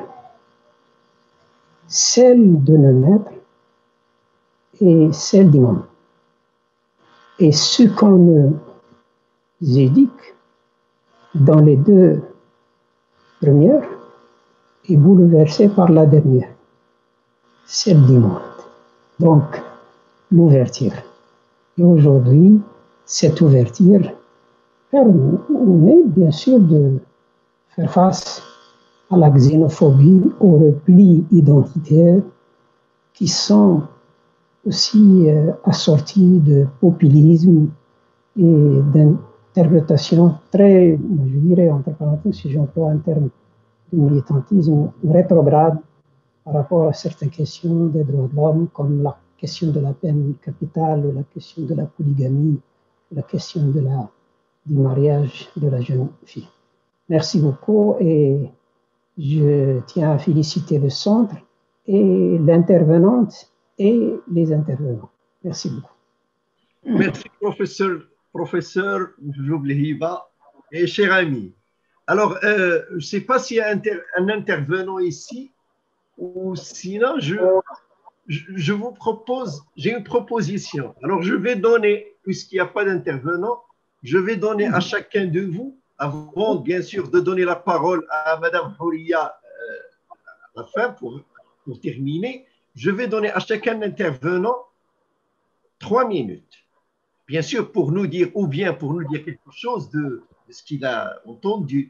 celle de nos maîtres et celle du monde. Et ce qu'on nous éduque dans les deux premières est bouleversé par la dernière, celle du monde. Donc, l'ouverture. Et aujourd'hui, cette ouverture permet bien sûr de faire face à la xénophobie, aux replis identitaires qui sont aussi euh, assortis de populisme et d'interprétation très, je dirais entre parenthèses, si j'emploie un terme de militantisme rétrograde par rapport à certaines questions des droits de l'homme, comme la question de la peine capitale, la question de la polygamie, la question de la, du mariage de la jeune fille. Merci beaucoup et je tiens à féliciter le centre et l'intervenante et les intervenants. Merci beaucoup. Merci, professeur, professeur Joublihiba et cher ami. Alors, euh, je ne sais pas s'il y a inter un intervenant ici ou sinon, je, je, je vous propose, j'ai une proposition. Alors, je vais donner, puisqu'il n'y a pas d'intervenant, je vais donner à chacun de vous, avant bien sûr de donner la parole à Madame Houria euh, à la fin pour, pour terminer, je vais donner à chacun d'intervenant trois minutes. Bien sûr, pour nous dire, ou bien pour nous dire quelque chose de, de ce qu'il a entendu.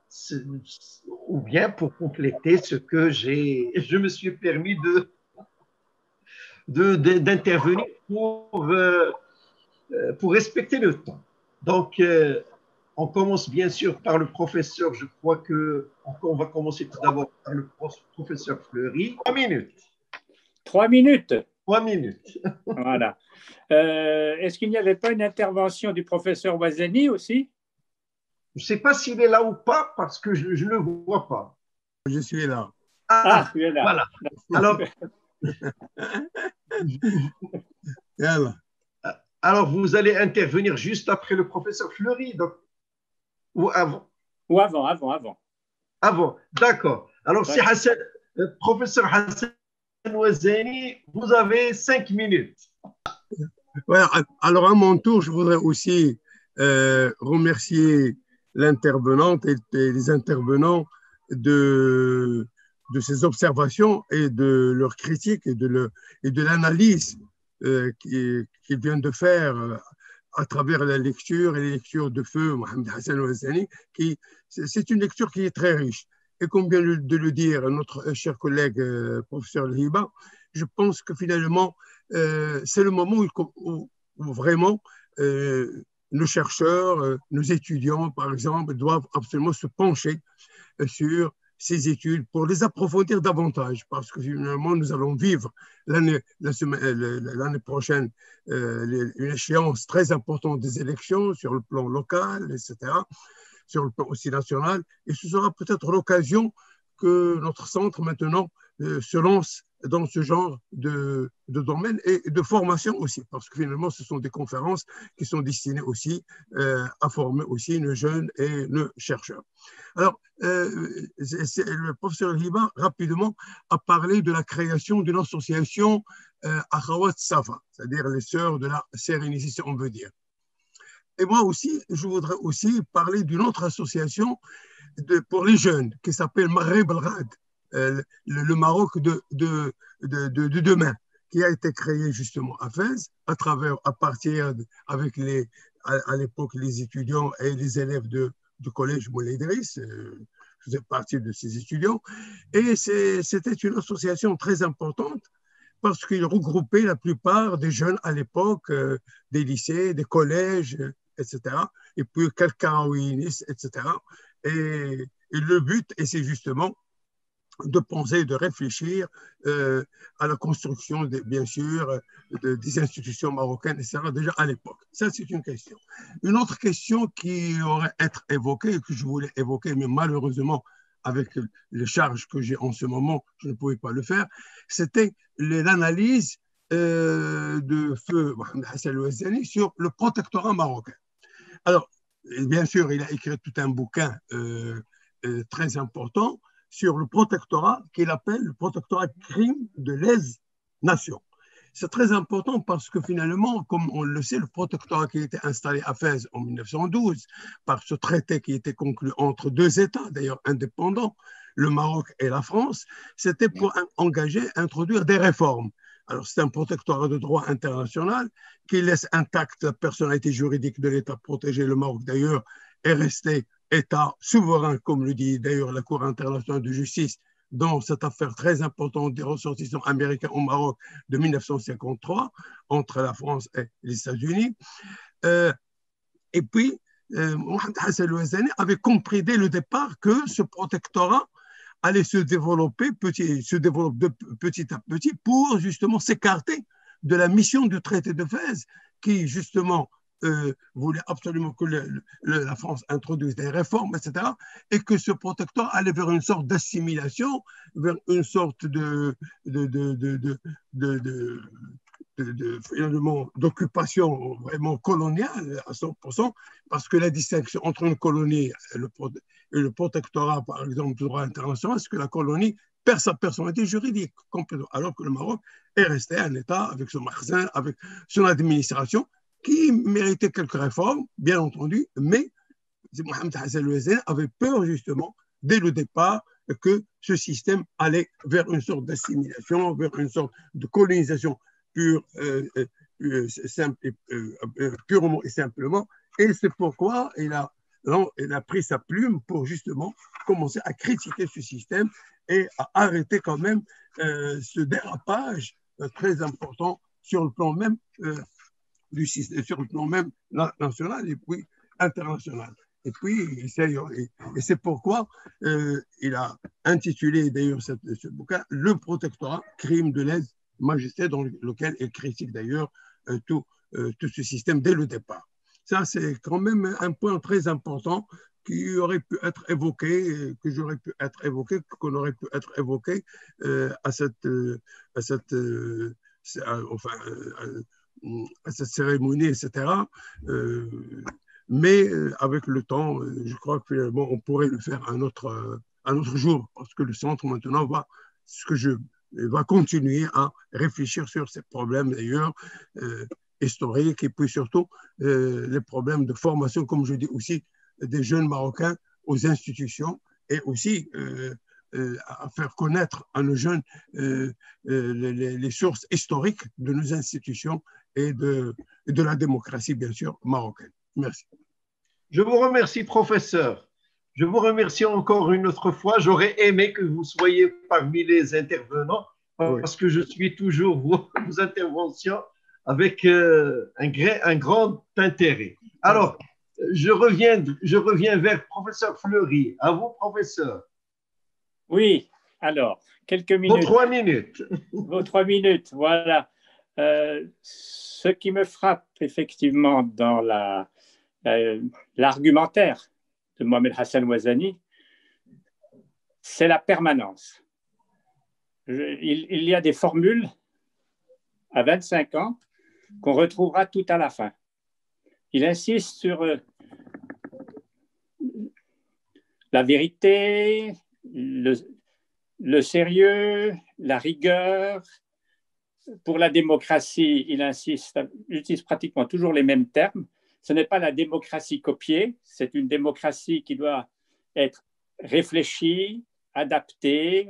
ou bien pour compléter ce que j'ai, je me suis permis de, de, de, d'intervenir pour, euh, pour respecter le temps. Donc, euh, on commence bien sûr par le professeur. Je crois qu'on va commencer tout d'abord par le professeur Fleury. Trois minutes. Trois minutes. Trois minutes. Voilà. Euh, est-ce qu'il n'y avait pas une intervention du professeur Ouazani aussi? Je ne sais pas s'il est là ou pas parce que je ne le vois pas. Je suis là. Ah, ah tu es là. Voilà. Alors, alors, alors, vous allez intervenir juste après le professeur Fleury, donc, ou avant? Ou avant, avant, avant. Avant, d'accord. Alors, si Hassan, euh, professeur Hassan Ouazani, vous avez cinq minutes. Ouais, alors, à mon tour, je voudrais aussi euh, remercier l'intervenante et, et les intervenants de, de ces observations et de leurs critiques et de, le, et de l'analyse euh, qu'ils qui viennent de faire euh, à travers la lecture et les lectures de feu Mohamed Hassan Ouazani, qui c'est une lecture qui est très riche. Et comme vient de le dire notre cher collègue euh, professeur Hiba, je pense que finalement, euh, c'est le moment où, où, où vraiment euh, nos chercheurs, euh, nos étudiants, par exemple, doivent absolument se pencher euh, sur ces études pour les approfondir davantage, parce que finalement, nous allons vivre l'année l'année prochaine euh, une échéance très importante des élections sur le plan local, et cetera, sur le plan aussi national, et ce sera peut-être l'occasion que notre centre maintenant euh, se lance dans ce genre de, de domaine et de formation aussi, parce que finalement, ce sont des conférences qui sont destinées aussi euh, à former aussi nos jeunes et nos chercheurs. Alors, euh, le professeur Hiba, rapidement, a parlé de la création d'une association euh, Akhawat Safa, c'est-à-dire les sœurs de la sérénité, si on veut dire. Et moi aussi, je voudrais aussi parler d'une autre association de, pour les jeunes qui s'appelle Maghreb al-Ghad, euh, le, le Maroc de, de, de, de, de demain, qui a été créé justement à Fès, à travers, à partir, de, avec les, à, à l'époque, les étudiants et les élèves de, du collège Moulay Idriss, euh, je faisais partie de ces étudiants, et c'était une association très importante parce qu'il regroupait la plupart des jeunes à l'époque, euh, des lycées, des collèges, et cetera, et puis quelques Karawénis, et cetera. Et, et le but, et c'est justement de penser, de réfléchir euh, à la construction, de, bien sûr, de, des institutions marocaines, et cetera, déjà à l'époque. Ça, c'est une question. Une autre question qui aurait à être évoquée, et que je voulais évoquer, mais malheureusement, avec les charges que j'ai en ce moment, je ne pouvais pas le faire, c'était l'analyse euh, de feu Mohamed Hassan Ouazani sur le protectorat marocain. Alors, bien sûr, il a écrit tout un bouquin euh, euh, très important sur le protectorat qu'il appelle le protectorat crime de l'aise-nation. C'est très important parce que finalement, comme on le sait, le protectorat qui a été installé à Fès en mille neuf cent douze par ce traité qui était conclu entre deux États, d'ailleurs indépendants, le Maroc et la France, c'était pour engager, introduire des réformes. Alors, c'est un protectorat de droit international qui laisse intacte la personnalité juridique de l'État protégé. Le Maroc, d'ailleurs, est resté État souverain, comme le dit d'ailleurs la Cour internationale de justice, dans cette affaire très importante des ressortissants américains au Maroc de mille neuf cent cinquante-trois, entre la France et les États-Unis. Euh, et puis, euh, Mohamed Hassan Ouazani avait compris dès le départ que ce protectorat allait se développer petit, se développe de petit à petit pour justement s'écarter de la mission du traité de Fès qui justement euh, voulait absolument que le, le, la France introduise des réformes, et cetera, et que ce protectorat allait vers une sorte d'assimilation, vers une sorte de, de, de, de, de, de, de De, de, finalement d'occupation vraiment coloniale à cent pour cent, parce que la distinction entre une colonie et le, et le protectorat, par exemple, du droit international, c'est que la colonie perd sa personnalité juridique, alors que le Maroc est resté un État avec son magasin, avec son administration, qui méritait quelques réformes, bien entendu, mais Mohamed Hassan Ouazani avait peur justement, dès le départ, que ce système allait vers une sorte d'assimilation, vers une sorte de colonisation Pure, euh, euh, simple, euh, euh, purement et simplement. Et c'est pourquoi il a là, il a pris sa plume pour justement commencer à critiquer ce système et à arrêter quand même euh, ce dérapage euh, très important sur le plan même euh, du système, sur le plan même national et puis international. Et puis, et, et c'est pourquoi euh, il a intitulé d'ailleurs ce, ce bouquin « Le protectorat, crime de lèse-majesté » dans lequel il critique d'ailleurs euh, tout, euh, tout ce système dès le départ. Ça, c'est quand même un point très important qui aurait pu être évoqué, que j'aurais pu être évoqué, qu'on aurait pu être évoqué euh, à cette, euh, à cette, euh, enfin, euh, à cette cérémonie, et cetera. Euh, mais euh, avec le temps, euh, je crois que finalement, on pourrait le faire un autre, euh, un autre jour, parce que le centre maintenant va, ce que je, va continuer à réfléchir sur ces problèmes d'ailleurs euh, historiques et puis surtout euh, les problèmes de formation, comme je dis aussi, des jeunes Marocains aux institutions et aussi euh, euh, à faire connaître à nos jeunes euh, euh, les, les sources historiques de nos institutions et de, et de la démocratie, bien sûr, marocaine. Merci. Je vous remercie, professeur. Je vous remercie encore une autre fois. J'aurais aimé que vous soyez parmi les intervenants parce oui. que je suis toujours vos, vos interventions avec euh, un, un grand intérêt. Alors, je reviens, je reviens vers professeur Fleury. À vous, professeur. Oui, alors, quelques minutes. Vos trois minutes. Vos trois minutes, voilà. Euh, ce qui me frappe effectivement dans la, euh, l'argumentaire de Mohamed Hassan Ouazzani, c'est la permanence. Je, il, il y a des formules à vingt-cinq ans qu'on retrouvera tout à la fin. Il insiste sur euh, la vérité, le, le sérieux, la rigueur. Pour la démocratie, il insiste, il utilise pratiquement toujours les mêmes termes. Ce n'est pas la démocratie copiée, c'est une démocratie qui doit être réfléchie, adaptée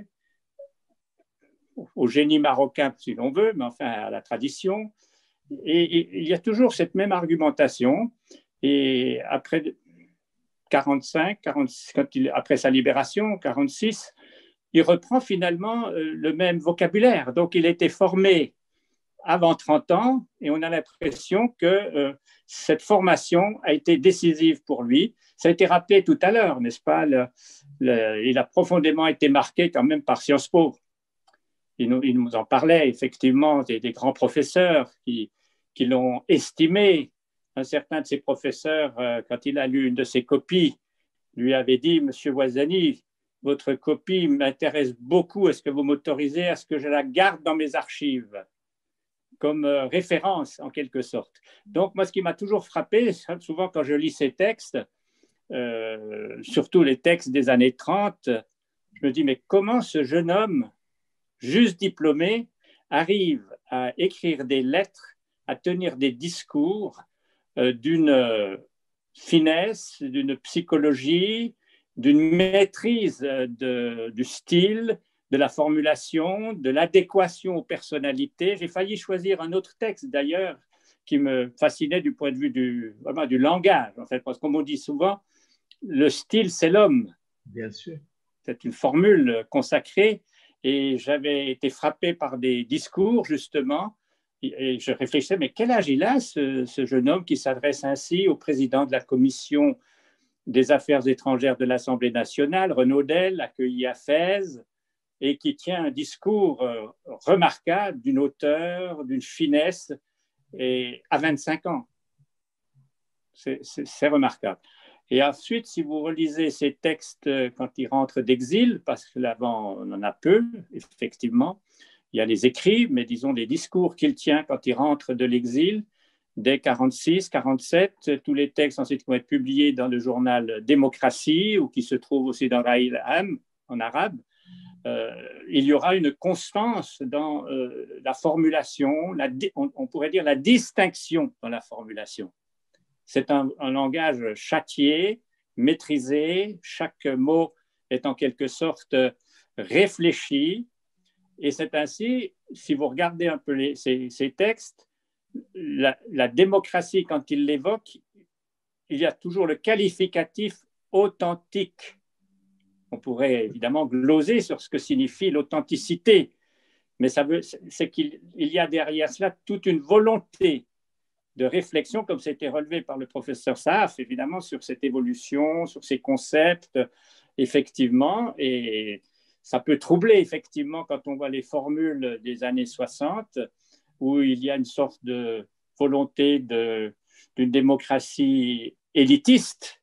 au génie marocain, si l'on veut, mais enfin à la tradition. Et, et il y a toujours cette même argumentation. Et après quarante-cinq, quarante-six, quand il, après sa libération, quarante-six, il reprend finalement le même vocabulaire. Donc, il a été formé avant trente ans et on a l'impression que euh, cette formation a été décisive pour lui. Ça a été rappelé tout à l'heure, n'est-ce pas? le, le, Il a profondément été marqué quand même par Sciences Po. Il nous, il nous en parlait effectivement des, des grands professeurs qui, qui l'ont estimé. Un certain de ses professeurs, euh, quand il a lu une de ses copies, lui avait dit « Monsieur Ouazzani, votre copie m'intéresse beaucoup. Est-ce que vous m'autorisez à ce que je la garde dans mes archives comme euh, référence, en quelque sorte ?» Donc, moi, ce qui m'a toujours frappé, souvent quand je lis ces textes, euh, surtout les textes des années trente, je me dis, mais comment ce jeune homme, juste diplômé, arrive à écrire des lettres, à tenir des discours euh, d'une euh, finesse, d'une psychologie, d'une maîtrise de, du style, de la formulation, de l'adéquation aux personnalités. J'ai failli choisir un autre texte d'ailleurs qui me fascinait du point de vue du, vraiment, du langage, en fait, parce que comme on dit souvent, le style, c'est l'homme. Bien sûr. C'est une formule consacrée et j'avais été frappé par des discours justement et je réfléchissais, mais quel âge il a ce, ce jeune homme qui s'adresse ainsi au président de la commission des Affaires étrangères de l'Assemblée nationale, Renaudel, accueilli à Fès, et qui tient un discours euh, remarquable d'une hauteur, d'une finesse, et à vingt-cinq ans. C'est, c'est, c'est remarquable. Et ensuite, si vous relisez ces textes quand il rentre d'exil, parce que l'avant, on en a peu, effectivement, il y a les écrits, mais disons les discours qu'il tient quand il rentre de l'exil, dès quarante-six, quarante-sept, tous les textes ensuite qui vont être publiés dans le journal Démocratie ou qui se trouvent aussi dans Raï al-Am en arabe, euh, il y aura une constance dans euh, la formulation, la, on, on pourrait dire la distinction dans la formulation. C'est un, un langage châtié, maîtrisé, chaque mot est en quelque sorte réfléchi et c'est ainsi, si vous regardez un peu les, ces, ces textes, La, la démocratie, quand il l'évoque, il y a toujours le qualificatif authentique. On pourrait évidemment gloser sur ce que signifie l'authenticité, mais ça veut, c'est qu'il y a derrière cela toute une volonté de réflexion, comme c'était relevé par le professeur Saaf, évidemment, sur cette évolution, sur ces concepts, effectivement, et ça peut troubler, effectivement, quand on voit les formules des années soixante, où il y a une sorte de volonté de, d'une démocratie élitiste,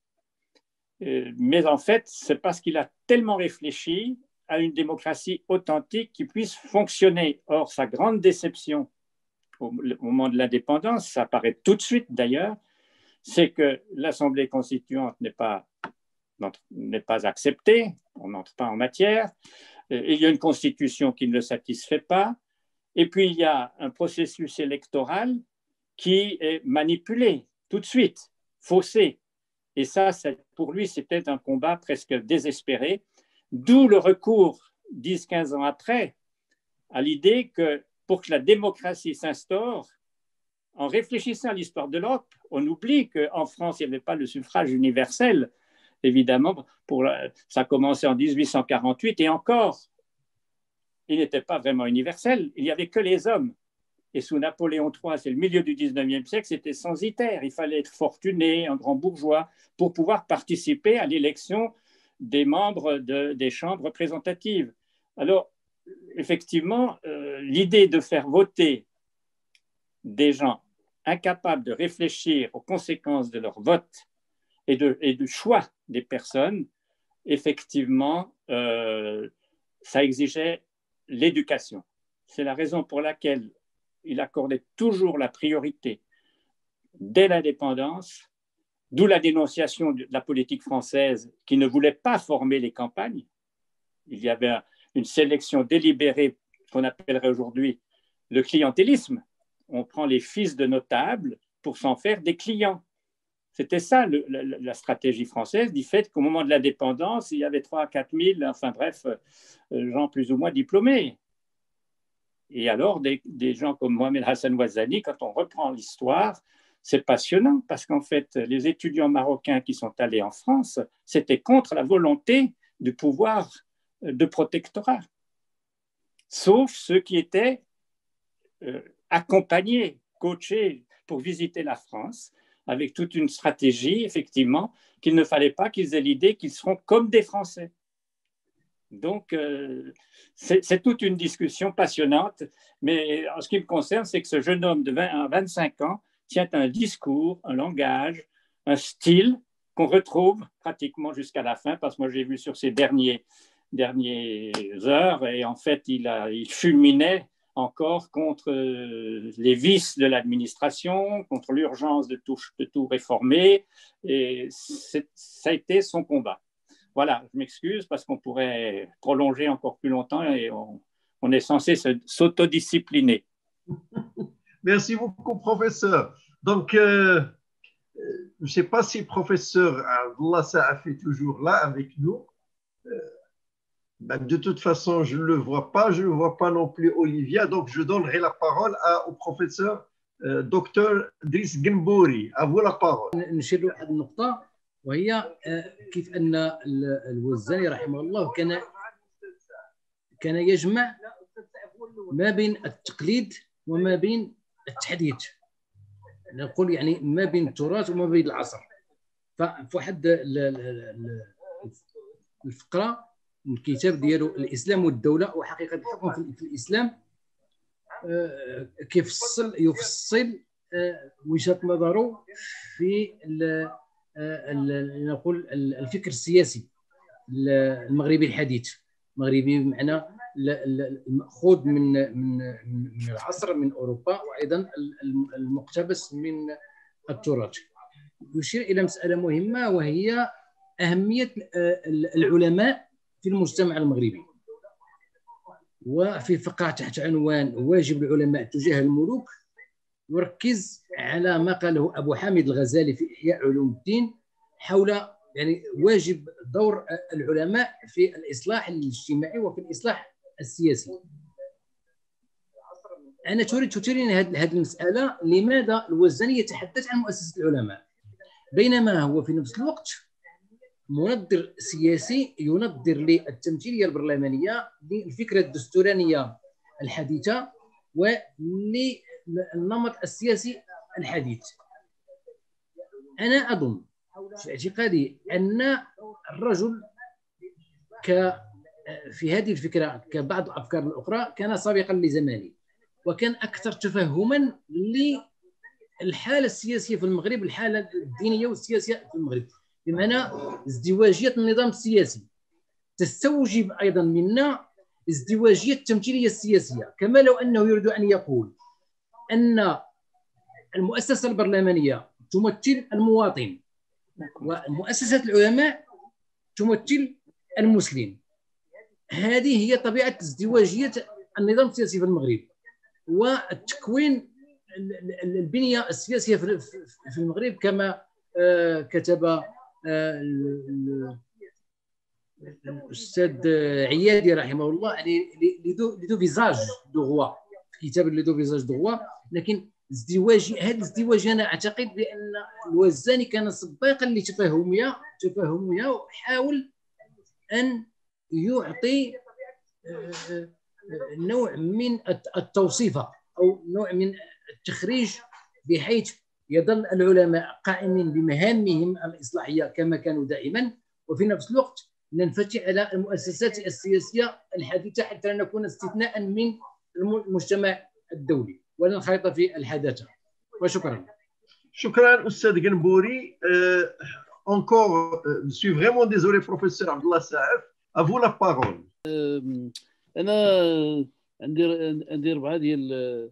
mais en fait, c'est parce qu'il a tellement réfléchi à une démocratie authentique qui puisse fonctionner. Or, sa grande déception au moment de l'indépendance, ça apparaît tout de suite d'ailleurs, c'est que l'Assemblée constituante n'est pas, n'est pas acceptée, on n'entre pas en matière, il y a une constitution qui ne le satisfait pas, et puis il y a un processus électoral qui est manipulé tout de suite, faussé. Et ça, pour lui, c'était un combat presque désespéré, d'où le recours, dix quinze ans après, à l'idée que pour que la démocratie s'instaure, en réfléchissant à l'histoire de l'Europe, on oublie qu'en France, il n'y avait pas le suffrage universel, évidemment, pour la, ça a commencé en dix-huit cent quarante-huit, et encore, il n'était pas vraiment universel, il n'y avait que les hommes. Et sous Napoléon trois, c'est le milieu du dix-neuvième siècle, c'était censitaire. Il fallait être fortuné, un grand bourgeois, pour pouvoir participer à l'élection des membres de, des chambres représentatives. Alors, effectivement, euh, l'idée de faire voter des gens incapables de réfléchir aux conséquences de leur vote et, de, et du choix des personnes, effectivement, euh, ça exigeait l'éducation. C'est la raison pour laquelle il accordait toujours la priorité dès l'indépendance, d'où la dénonciation de la politique française qui ne voulait pas former les campagnes. Il y avait une sélection délibérée qu'on appellerait aujourd'hui le clientélisme. On prend les fils de notables pour s'en faire des clients. C'était ça le, la, la stratégie française, du fait qu'au moment de l'indépendance, il y avait trois à quatre mille, enfin bref, gens plus ou moins diplômés. Et alors, des, des gens comme Mohamed Hassan Ouazzani, quand on reprend l'histoire, c'est passionnant parce qu'en fait, les étudiants marocains qui sont allés en France, c'était contre la volonté du pouvoir de protectorat, sauf ceux qui étaient euh, accompagnés, coachés pour visiter la France, avec toute une stratégie, effectivement, qu'il ne fallait pas qu'ils aient l'idée qu'ils seront comme des Français. Donc, euh, c'est toute une discussion passionnante, mais en ce qui me concerne, c'est que ce jeune homme de vingt à vingt-cinq ans tient un discours, un langage, un style qu'on retrouve pratiquement jusqu'à la fin, parce que moi j'ai vu sur ces derniers, dernières heures, et en fait il, a, il fulminait encore contre les vices de l'administration, contre l'urgence de tout, de tout réformer, et ça a été son combat. Voilà, je m'excuse parce qu'on pourrait prolonger encore plus longtemps et on, on est censé s'autodiscipliner. Merci beaucoup, professeur. Donc, euh, je ne sais pas si le professeur Abdullah Saaf est toujours là avec nous. Euh, ben, de toute façon, je ne le vois pas. Je ne vois pas non plus Olivia. Donc, je donnerai la parole à, au professeur euh, docteur Driss Genbouri. À vous la parole. وهي كيف أن الوزاني رحمه الله كان كان يجمع ما بين التقليد وما بين التحديث، نقول يعني ما بين التراث وما بين العصر. ففي واحد الفقرة من الكتاب ديالو الإسلام والدولة وحقيقة الحكم في الإسلام كيفصل يفصل وجهة نظره في نقول الفكر السياسي المغربي الحديث، المغربي بمعنى المأخوذ من من من العصر من اوروبا وايضا المقتبس من التراث. يشير الى مساله مهمه وهي اهميه العلماء في المجتمع المغربي. وفي فقره تحت عنوان واجب العلماء تجاه الملوك يركز على ما قاله أبو حامد الغزالي في إحياء علوم الدين حول يعني واجب دور العلماء في الإصلاح الاجتماعي وفي الإصلاح السياسي. أنا تريد تثيرني هذه المسألة، لماذا الوزاني يتحدث عن مؤسسة العلماء؟ بينما هو في نفس الوقت منظر سياسي ينظر للتمثيليه البرلمانيه للفكره الدستورانيه الحديثه وللنمط السياسي الحديث. انا اظن في اعتقادي ان الرجل ك في هذه الفكره كبعض الافكار الاخرى كان سابقا لزمانه، وكان اكثر تفهما للحاله السياسيه في المغرب، الحاله الدينيه والسياسيه في المغرب، بمعنى ازدواجيه النظام السياسي تستوجب ايضا منا ازدواجيه التمثيليه السياسيه، كما لو انه يريد ان يقول ان المؤسسه البرلمانيه تمثل المواطن ومؤسسه العلماء تمثل المسلم. هذه هي طبيعه ازدواجيه النظام السياسي في المغرب والتكوين البنيه السياسيه في المغرب، كما كتب الاستاذ عيادي رحمه الله لدو فيزاج دو غوا، في كتاب لدو فيزاج دو غوا. لكن ازدواج هذا الازدواج انا اعتقد بان الوزاني كان سباقا لتفهمها تفهمها وحاول ان يعطي نوع من التوصيفه او نوع من التخريج بحيث يظل العلماء قائمين بمهامهم الإصلاحية كما كانوا دائما، وفي نفس الوقت ننفتح على المؤسسات السياسية الحديثة حتى نكون استثناء من المجتمع الدولي ولا ننخرط في الحداثة. وشكرا. شكرا أستاذ قنبوري. Euh, encore, euh, je suis vraiment désolé, professeur Abdullah Saaf. À vous la parole. أنا ندير ندير أربعة ديال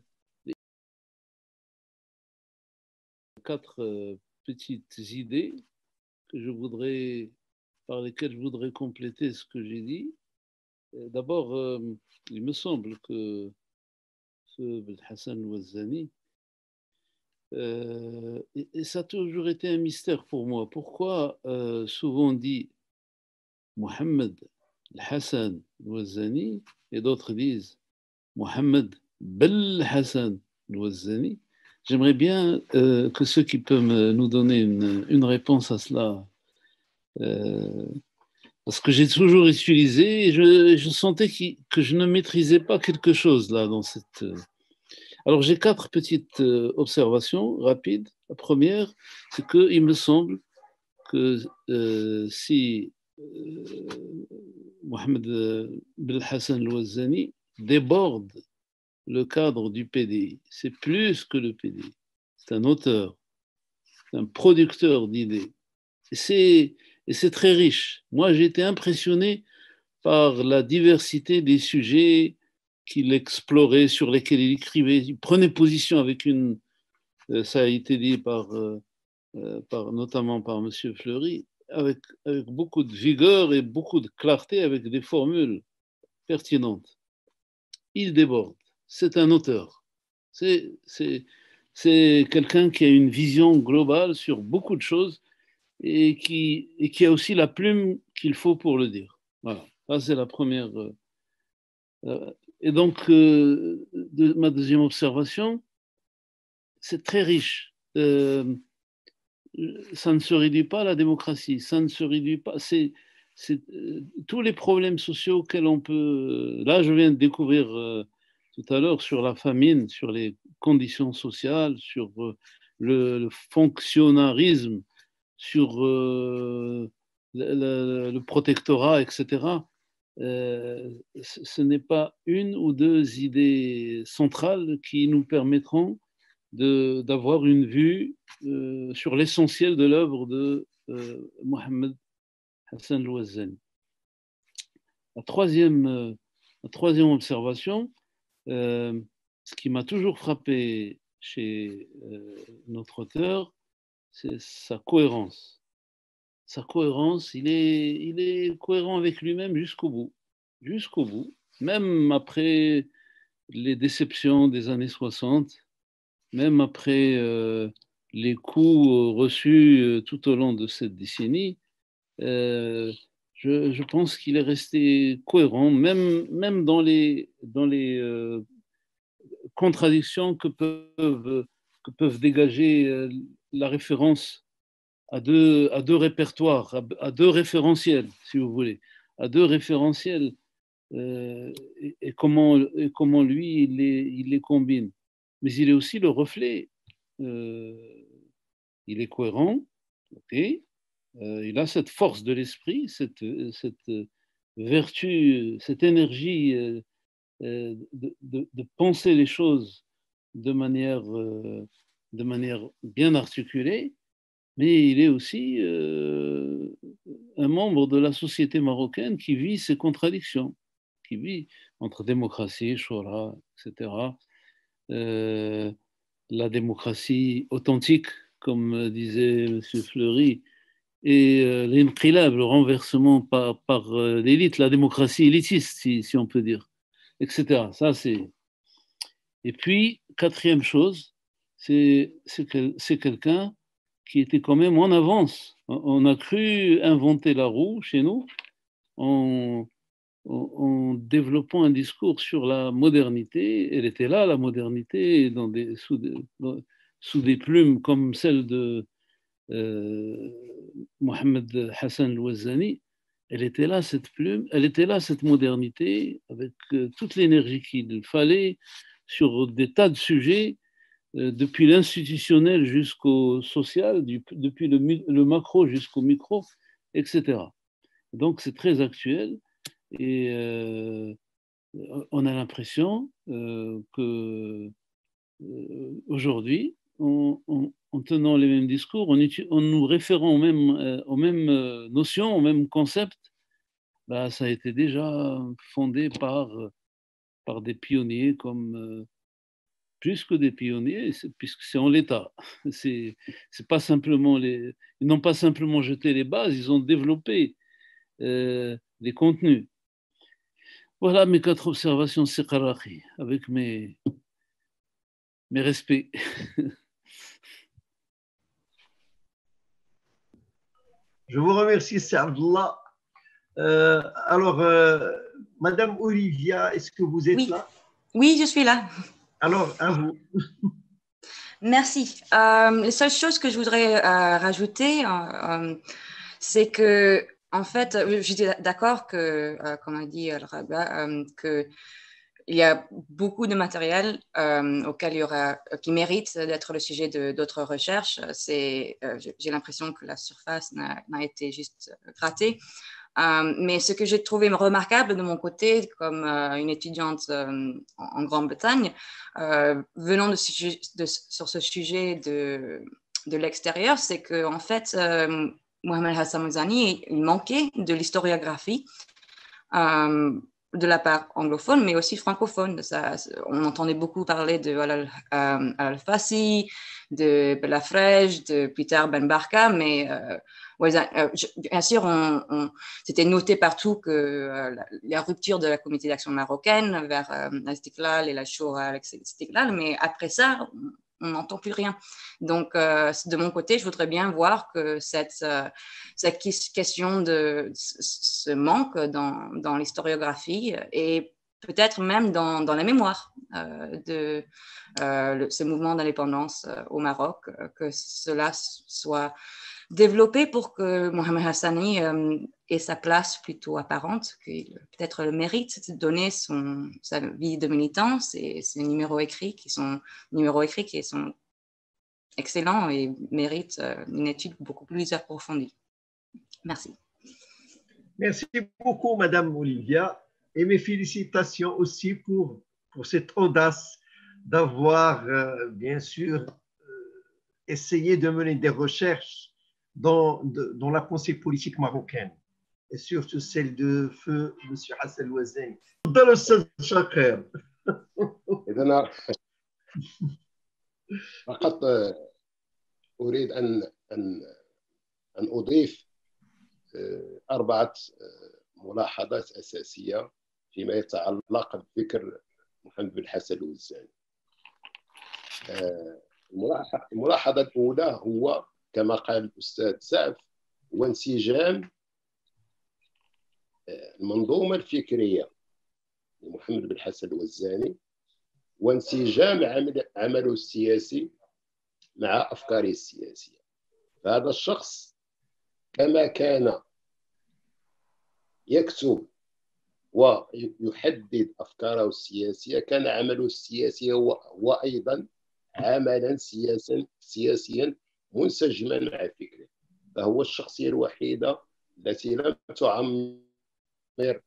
quatre euh, petites idées que je voudrais, par lesquelles je voudrais compléter ce que j'ai dit. D'abord, euh, il me semble que ce Hassan Ouazzani, euh, et, et ça a toujours été un mystère pour moi. Pourquoi euh, souvent on dit Mohamed Hassan Ouazzani et d'autres disent Mohamed Bel Hassan Ouazzani? J'aimerais bien euh, que ceux qui peuvent me, nous donner une, une réponse à cela, euh, parce que j'ai toujours utilisé et je, je sentais qu que je ne maîtrisais pas quelque chose là dans cette... Alors j'ai quatre petites euh, observations rapides. La première, c'est qu'il me semble que euh, si euh, Mohamed Bel Hassan Ouazzani déborde le cadre du P D I, c'est plus que le P D I, c'est un auteur, c'est un producteur d'idées, et c'est, et c'est très riche. Moi, j'ai été impressionné par la diversité des sujets qu'il explorait, sur lesquels il écrivait, il prenait position avec une, ça a été dit par, par notamment par Monsieur Fleury, avec, avec beaucoup de vigueur et beaucoup de clarté, avec des formules pertinentes. Il déborde. C'est un auteur, c'est, c'est, c'est quelqu'un qui a une vision globale sur beaucoup de choses et qui, et qui a aussi la plume qu'il faut pour le dire. Voilà, ça c'est la première. Euh, et donc, euh, de, ma deuxième observation, c'est très riche. Euh, ça ne se réduit pas à la démocratie, ça ne se réduit pas. C'est, c'est euh, tous les problèmes sociaux auxquels on peut. Là, je viens de découvrir. Euh, tout à l'heure sur la famine, sur les conditions sociales, sur euh, le, le fonctionnarisme, sur euh, le, le, le protectorat, et cetera. Euh, ce n'est pas une ou deux idées centrales qui nous permettront de, d'avoir une vue euh, sur l'essentiel de l'œuvre de euh, Mohamed Hassan Ouazzani. La troisième, euh, la troisième observation, Euh, ce qui m'a toujours frappé chez euh, notre auteur, c'est sa cohérence. Sa cohérence, il est, il est cohérent avec lui-même jusqu'au bout. Jusqu'au bout. Même après les déceptions des années soixante, même après euh, les coups reçus euh, tout au long de cette décennie, euh, Je, je pense qu'il est resté cohérent, même, même dans les, dans les euh, contradictions que peuvent, que peuvent dégager euh, la référence à deux, à deux répertoires, à, à deux référentiels, si vous voulez, à deux référentiels, euh, et, et, comment, et comment lui, il les, il les combine. Mais il est aussi le reflet. Euh, il est cohérent, ok. Euh, il a cette force de l'esprit, cette, cette vertu, cette énergie euh, de, de, de penser les choses de manière, euh, de manière bien articulée, mais il est aussi euh, un membre de la société marocaine qui vit ces contradictions, qui vit entre démocratie, choura, et cetera. Euh, la démocratie authentique, comme disait M. Fleury, et euh, l'inqilab, le renversement par, par euh, l'élite, la démocratie élitiste, si, si on peut dire, et cetera. Ça, c'est... Et puis, quatrième chose, c'est, c'est, que, c'est quelqu'un qui était quand même en avance. On a cru inventer la roue chez nous en, en, en développant un discours sur la modernité. Elle était là, la modernité, dans des, sous, des, dans, sous des plumes comme celle de euh, Mohamed Hassan al-Wazzani. Elle était là, cette plume, elle était là, cette modernité, avec euh, toute l'énergie qu'il fallait sur des tas de sujets, euh, depuis l'institutionnel jusqu'au social, du, depuis le, le macro jusqu'au micro, et cetera. Donc c'est très actuel et euh, on a l'impression euh, que euh, aujourd'hui, en, en, en tenant les mêmes discours, en, en nous référant aux mêmes, euh, aux mêmes euh, notions, aux mêmes concepts, bah, ça a été déjà fondé par, par des pionniers comme euh, plus que des pionniers, puisque c'est en l'état. C'est, c'est pas simplement les, ils n'ont pas simplement jeté les bases, ils ont développé euh, les contenus. Voilà mes quatre observations, Sekaraki, avec mes, mes respects. Je vous remercie, c'est Abdullah. Euh, alors, euh, Madame Olivia, est-ce que vous êtes oui. là? Oui, je suis là. Alors, à vous. Merci. Euh, la seule chose que je voudrais euh, rajouter, euh, c'est que, en fait, j'étais d'accord que, euh, comme a dit Al-Raba, euh, que il y a beaucoup de matériel euh, auquel il y aura, qui mérite d'être le sujet de, d'autres recherches. C'est, euh, j'ai l'impression que la surface n'a, n'a été juste grattée. Euh, mais ce que j'ai trouvé remarquable de mon côté, comme euh, une étudiante euh, en, en Grande-Bretagne, euh, venant de, de, sur ce sujet de, de l'extérieur, c'est qu'en en fait, euh, Mohamed Hassan al-Wazzani, il manquait de l'historiographie. Euh, de la part anglophone, mais aussi francophone. Ça, on entendait beaucoup parler de Al-Fassi, de Bella Frege, de Peter Ben Barka, mais euh, ouais, euh, je, bien sûr, on, on, c'était noté partout que euh, la, la rupture de la communauté d'action marocaine vers euh, l'Istiklal et la Shoura avec l'Istiklal, mais après ça, on n'entend plus rien. Donc, euh, de mon côté, je voudrais bien voir que cette, euh, cette question de ce manque dans, dans l'historiographie et peut-être même dans, dans la mémoire euh, de euh, le, ce mouvement d'indépendance euh, au Maroc, euh, que cela soit développé pour que Mohamed Hassani euh, ait sa place plutôt apparente, qu'il peut-être le mérite de donner son, sa vie de militant, ses, ses numéros écrits qui sont numéros écrits qui sont excellents et méritent euh, une étude beaucoup plus approfondie. Merci. Merci beaucoup, Madame Olivia, et mes félicitations aussi pour, pour cette audace d'avoir, euh, bien sûr, euh, essayé de mener des recherches dans, de, dans la pensée politique marocaine, et surtout celle de feu M. Hassan al-Wazzani. Dans le sens chacun. فقط أريد أن أن أن أضيف أربعة ملاحظات أساسية فيما يتعلق بفكر محمد بن حسن الوزاني. الملاحظة الأولى هو كما قال الأستاذ سعف هو انسجام المنظومة الفكرية لمحمد بن حسن الوزاني وانسجام عمل عمله السياسي مع أفكاره السياسية. فهذا الشخص كما كان يكتب ويحدد أفكاره السياسية، كان عمله السياسي هو, هو أيضا عملا سياسيا سياسيا منسجما مع فكره. فهو الشخصية الوحيدة التي لم تعمر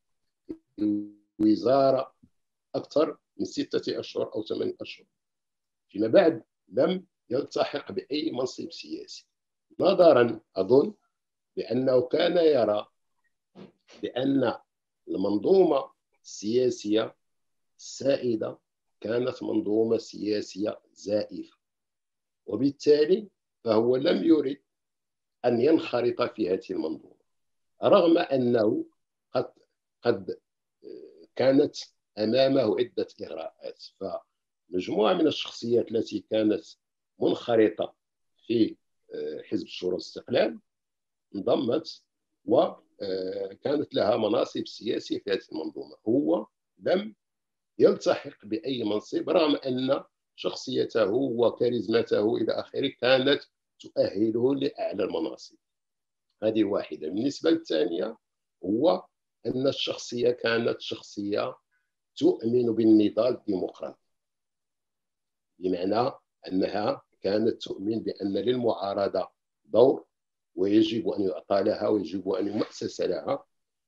وزارة أكثر من ستة أشهر أو ثمانية أشهر. فيما بعد لم يلتحق بأي منصب سياسي، نظرا أظن بأنه كان يرى بأن المنظومة السياسية السائدة كانت منظومة سياسية زائفة، وبالتالي فهو لم يرد أن ينخرط في هذه المنظومة، رغم أنه قد قد كانت أمامه عدة إغراءات. فمجموعة من الشخصيات التي كانت منخرطة في حزب الشورى والاستقلال انضمت وكانت لها مناصب سياسية في هذه المنظومة. هو لم يلتحق بأي منصب، رغم أن شخصيته وكاريزمته إلى آخره كانت تؤهله لأعلى المناصب. هذه واحدة. بالنسبة للثانية هو أن الشخصية كانت شخصية تؤمن بالنضال الديمقراطي، بمعنى أنها كانت تؤمن بأن للمعارضة دور ويجب أن يعطى لها ويجب أن يمأسس لها،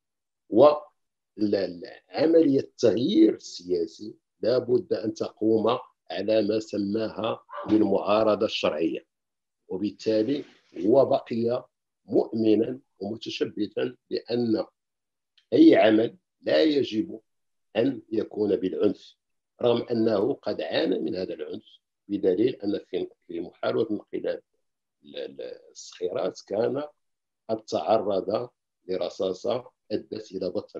وعملية التغيير السياسي لابد أن تقوم على ما سماها بالمعارضة الشرعية. وبالتالي هو بقي مؤمنا ومتشبثا بأن أي عمل لا يجب أن يكون بالعنف، رغم أنه قد عانى من هذا العنف، بدليل أن في محاولة انقلاب الصخيرات كان قد تعرض لرصاصة أدت إلى بتر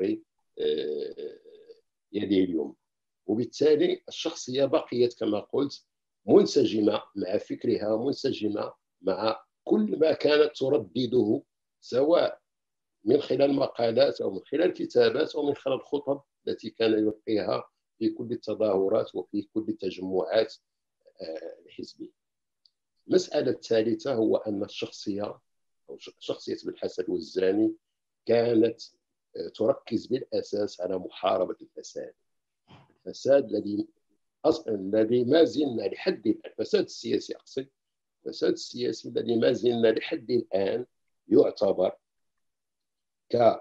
يده اليوم. وبالتالي الشخصية بقيت كما قلت منسجمة مع فكرها، منسجمة مع كل ما كانت تردده، سواء من خلال مقالات أو من خلال كتابات أو من خلال الخطب التي كان يلقيها في كل التظاهرات وفي كل التجمعات الحزبية. المسألة الثالثة هو أن الشخصية أو شخصية بالحسن الوزاني كانت تركز بالأساس على محاربة الفساد. الفساد الذي الذي ما زلنا لحد الفساد السياسي، أقصد الفساد السياسي الذي ما زلنا لحد الآن يعتبر ك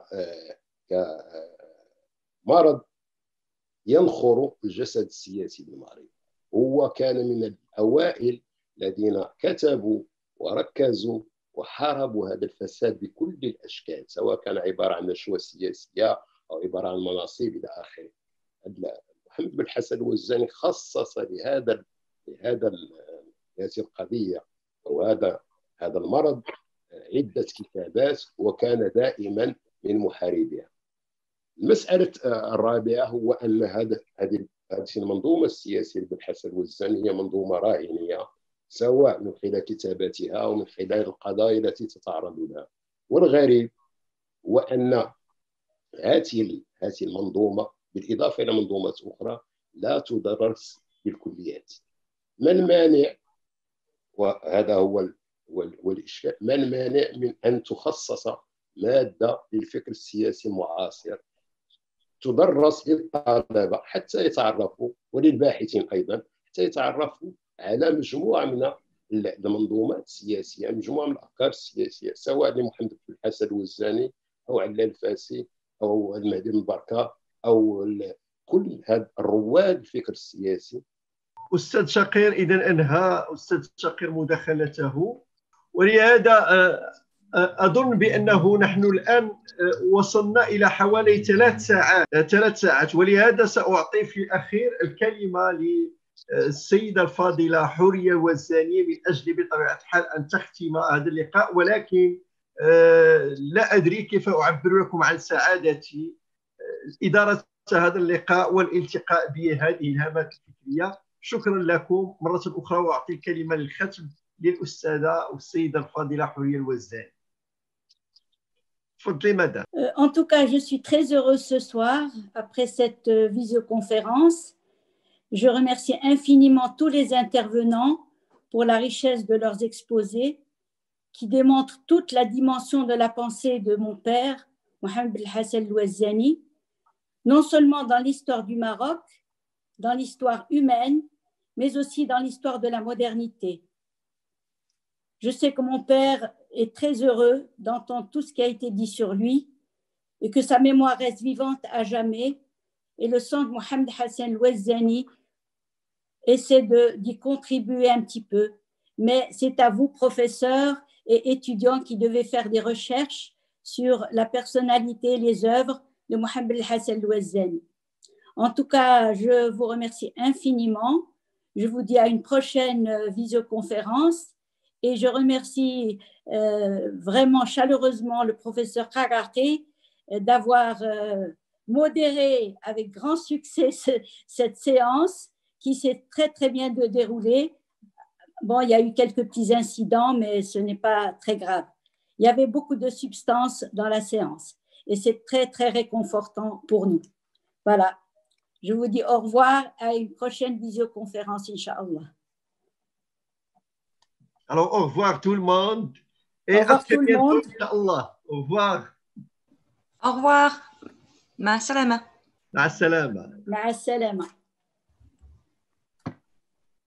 كمرض ينخر الجسد السياسي بالمغرب. هو كان من الأوائل الذين كتبوا وركزوا وحاربوا هذا الفساد بكل الأشكال، سواء كان عبارة عن نشوة سياسية أو عبارة عن مناصب إلى آخره. محمد بن حسن الوزاني خصص لهذا لهذا هذه القضية أو هذا هذا المرض عدة كتابات، وكان دائما من محاربيها. المسألة الرابعة هو أن هذا هذه هذه المنظومة السياسية لبن حسن الوزاني هي منظومة راهنية، سواء من خلال كتاباتها أو من خلال القضايا التي تتعرض لها. والغريب هو أن هذه هذه المنظومة بالإضافة إلى منظومات أخرى لا تدرس بالكليات. ما المانع، وهذا هو والإشكال، ما المانع من أن تخصص مادة للفكر السياسي المعاصر تدرس للطلبة حتى يتعرفوا، وللباحثين أيضا حتى يتعرفوا على مجموعة من المنظومات السياسية، مجموعة من الأفكار السياسية، سواء لمحمد بن حسن الوزاني أو علال الفاسي أو المهدي بن بركة أو كل هذا الرواد الفكر السياسي. أستاذ شقير إذا أنهى أستاذ شقير مداخلته، ولهذا أظن بأنه نحن الآن وصلنا إلى حوالي ثلاث ساعات ثلاث ساعات ولهذا سأعطي في الأخير الكلمة للسيدة الفاضلة حورية الوزاني من أجل بطبيعة الحال أن تختم هذا اللقاء، ولكن لا أدري كيف أعبر لكم عن سعادتي إدارة هذا اللقاء والالتقاء بهذه الهامات الفكرية. شكرا لكم مرة أخرى، وأعطي الكلمة للختم للأستاذة والسيدة الفاضلة حورية الوزاني. En tout cas, je suis très heureuse ce soir, après cette visioconférence. Je remercie infiniment tous les intervenants pour la richesse de leurs exposés, qui démontre toute la dimension de la pensée de mon père, Mohamed El Hassan El Ouazzani, non seulement dans l'histoire du Maroc, dans l'histoire humaine, mais aussi dans l'histoire de la modernité. Je sais que mon père est très heureux d'entendre tout ce qui a été dit sur lui et que sa mémoire reste vivante à jamais. Et le centre Mohamed Hassan El Ouazzani essaie d'y contribuer un petit peu. Mais c'est à vous, professeurs et étudiants, qui devez faire des recherches sur la personnalité et les œuvres de Mohamed Hassan El Ouazzani. En tout cas, je vous remercie infiniment. Je vous dis à une prochaine visioconférence et je remercie euh, vraiment chaleureusement le professeur Kagarte d'avoir euh, modéré avec grand succès ce, cette séance qui s'est très très bien de dérouler. Bon, il y a eu quelques petits incidents, mais ce n'est pas très grave. Il y avait beaucoup de substance dans la séance et c'est très très réconfortant pour nous. Voilà. Je vous dis au revoir à une prochaine visioconférence, Inch'Allah. Alors, au revoir tout le monde. Et au revoir à très tout le bientôt, monde. Inch'Allah. Au revoir. Au revoir. Ma salama. Ma salama. Ma salama.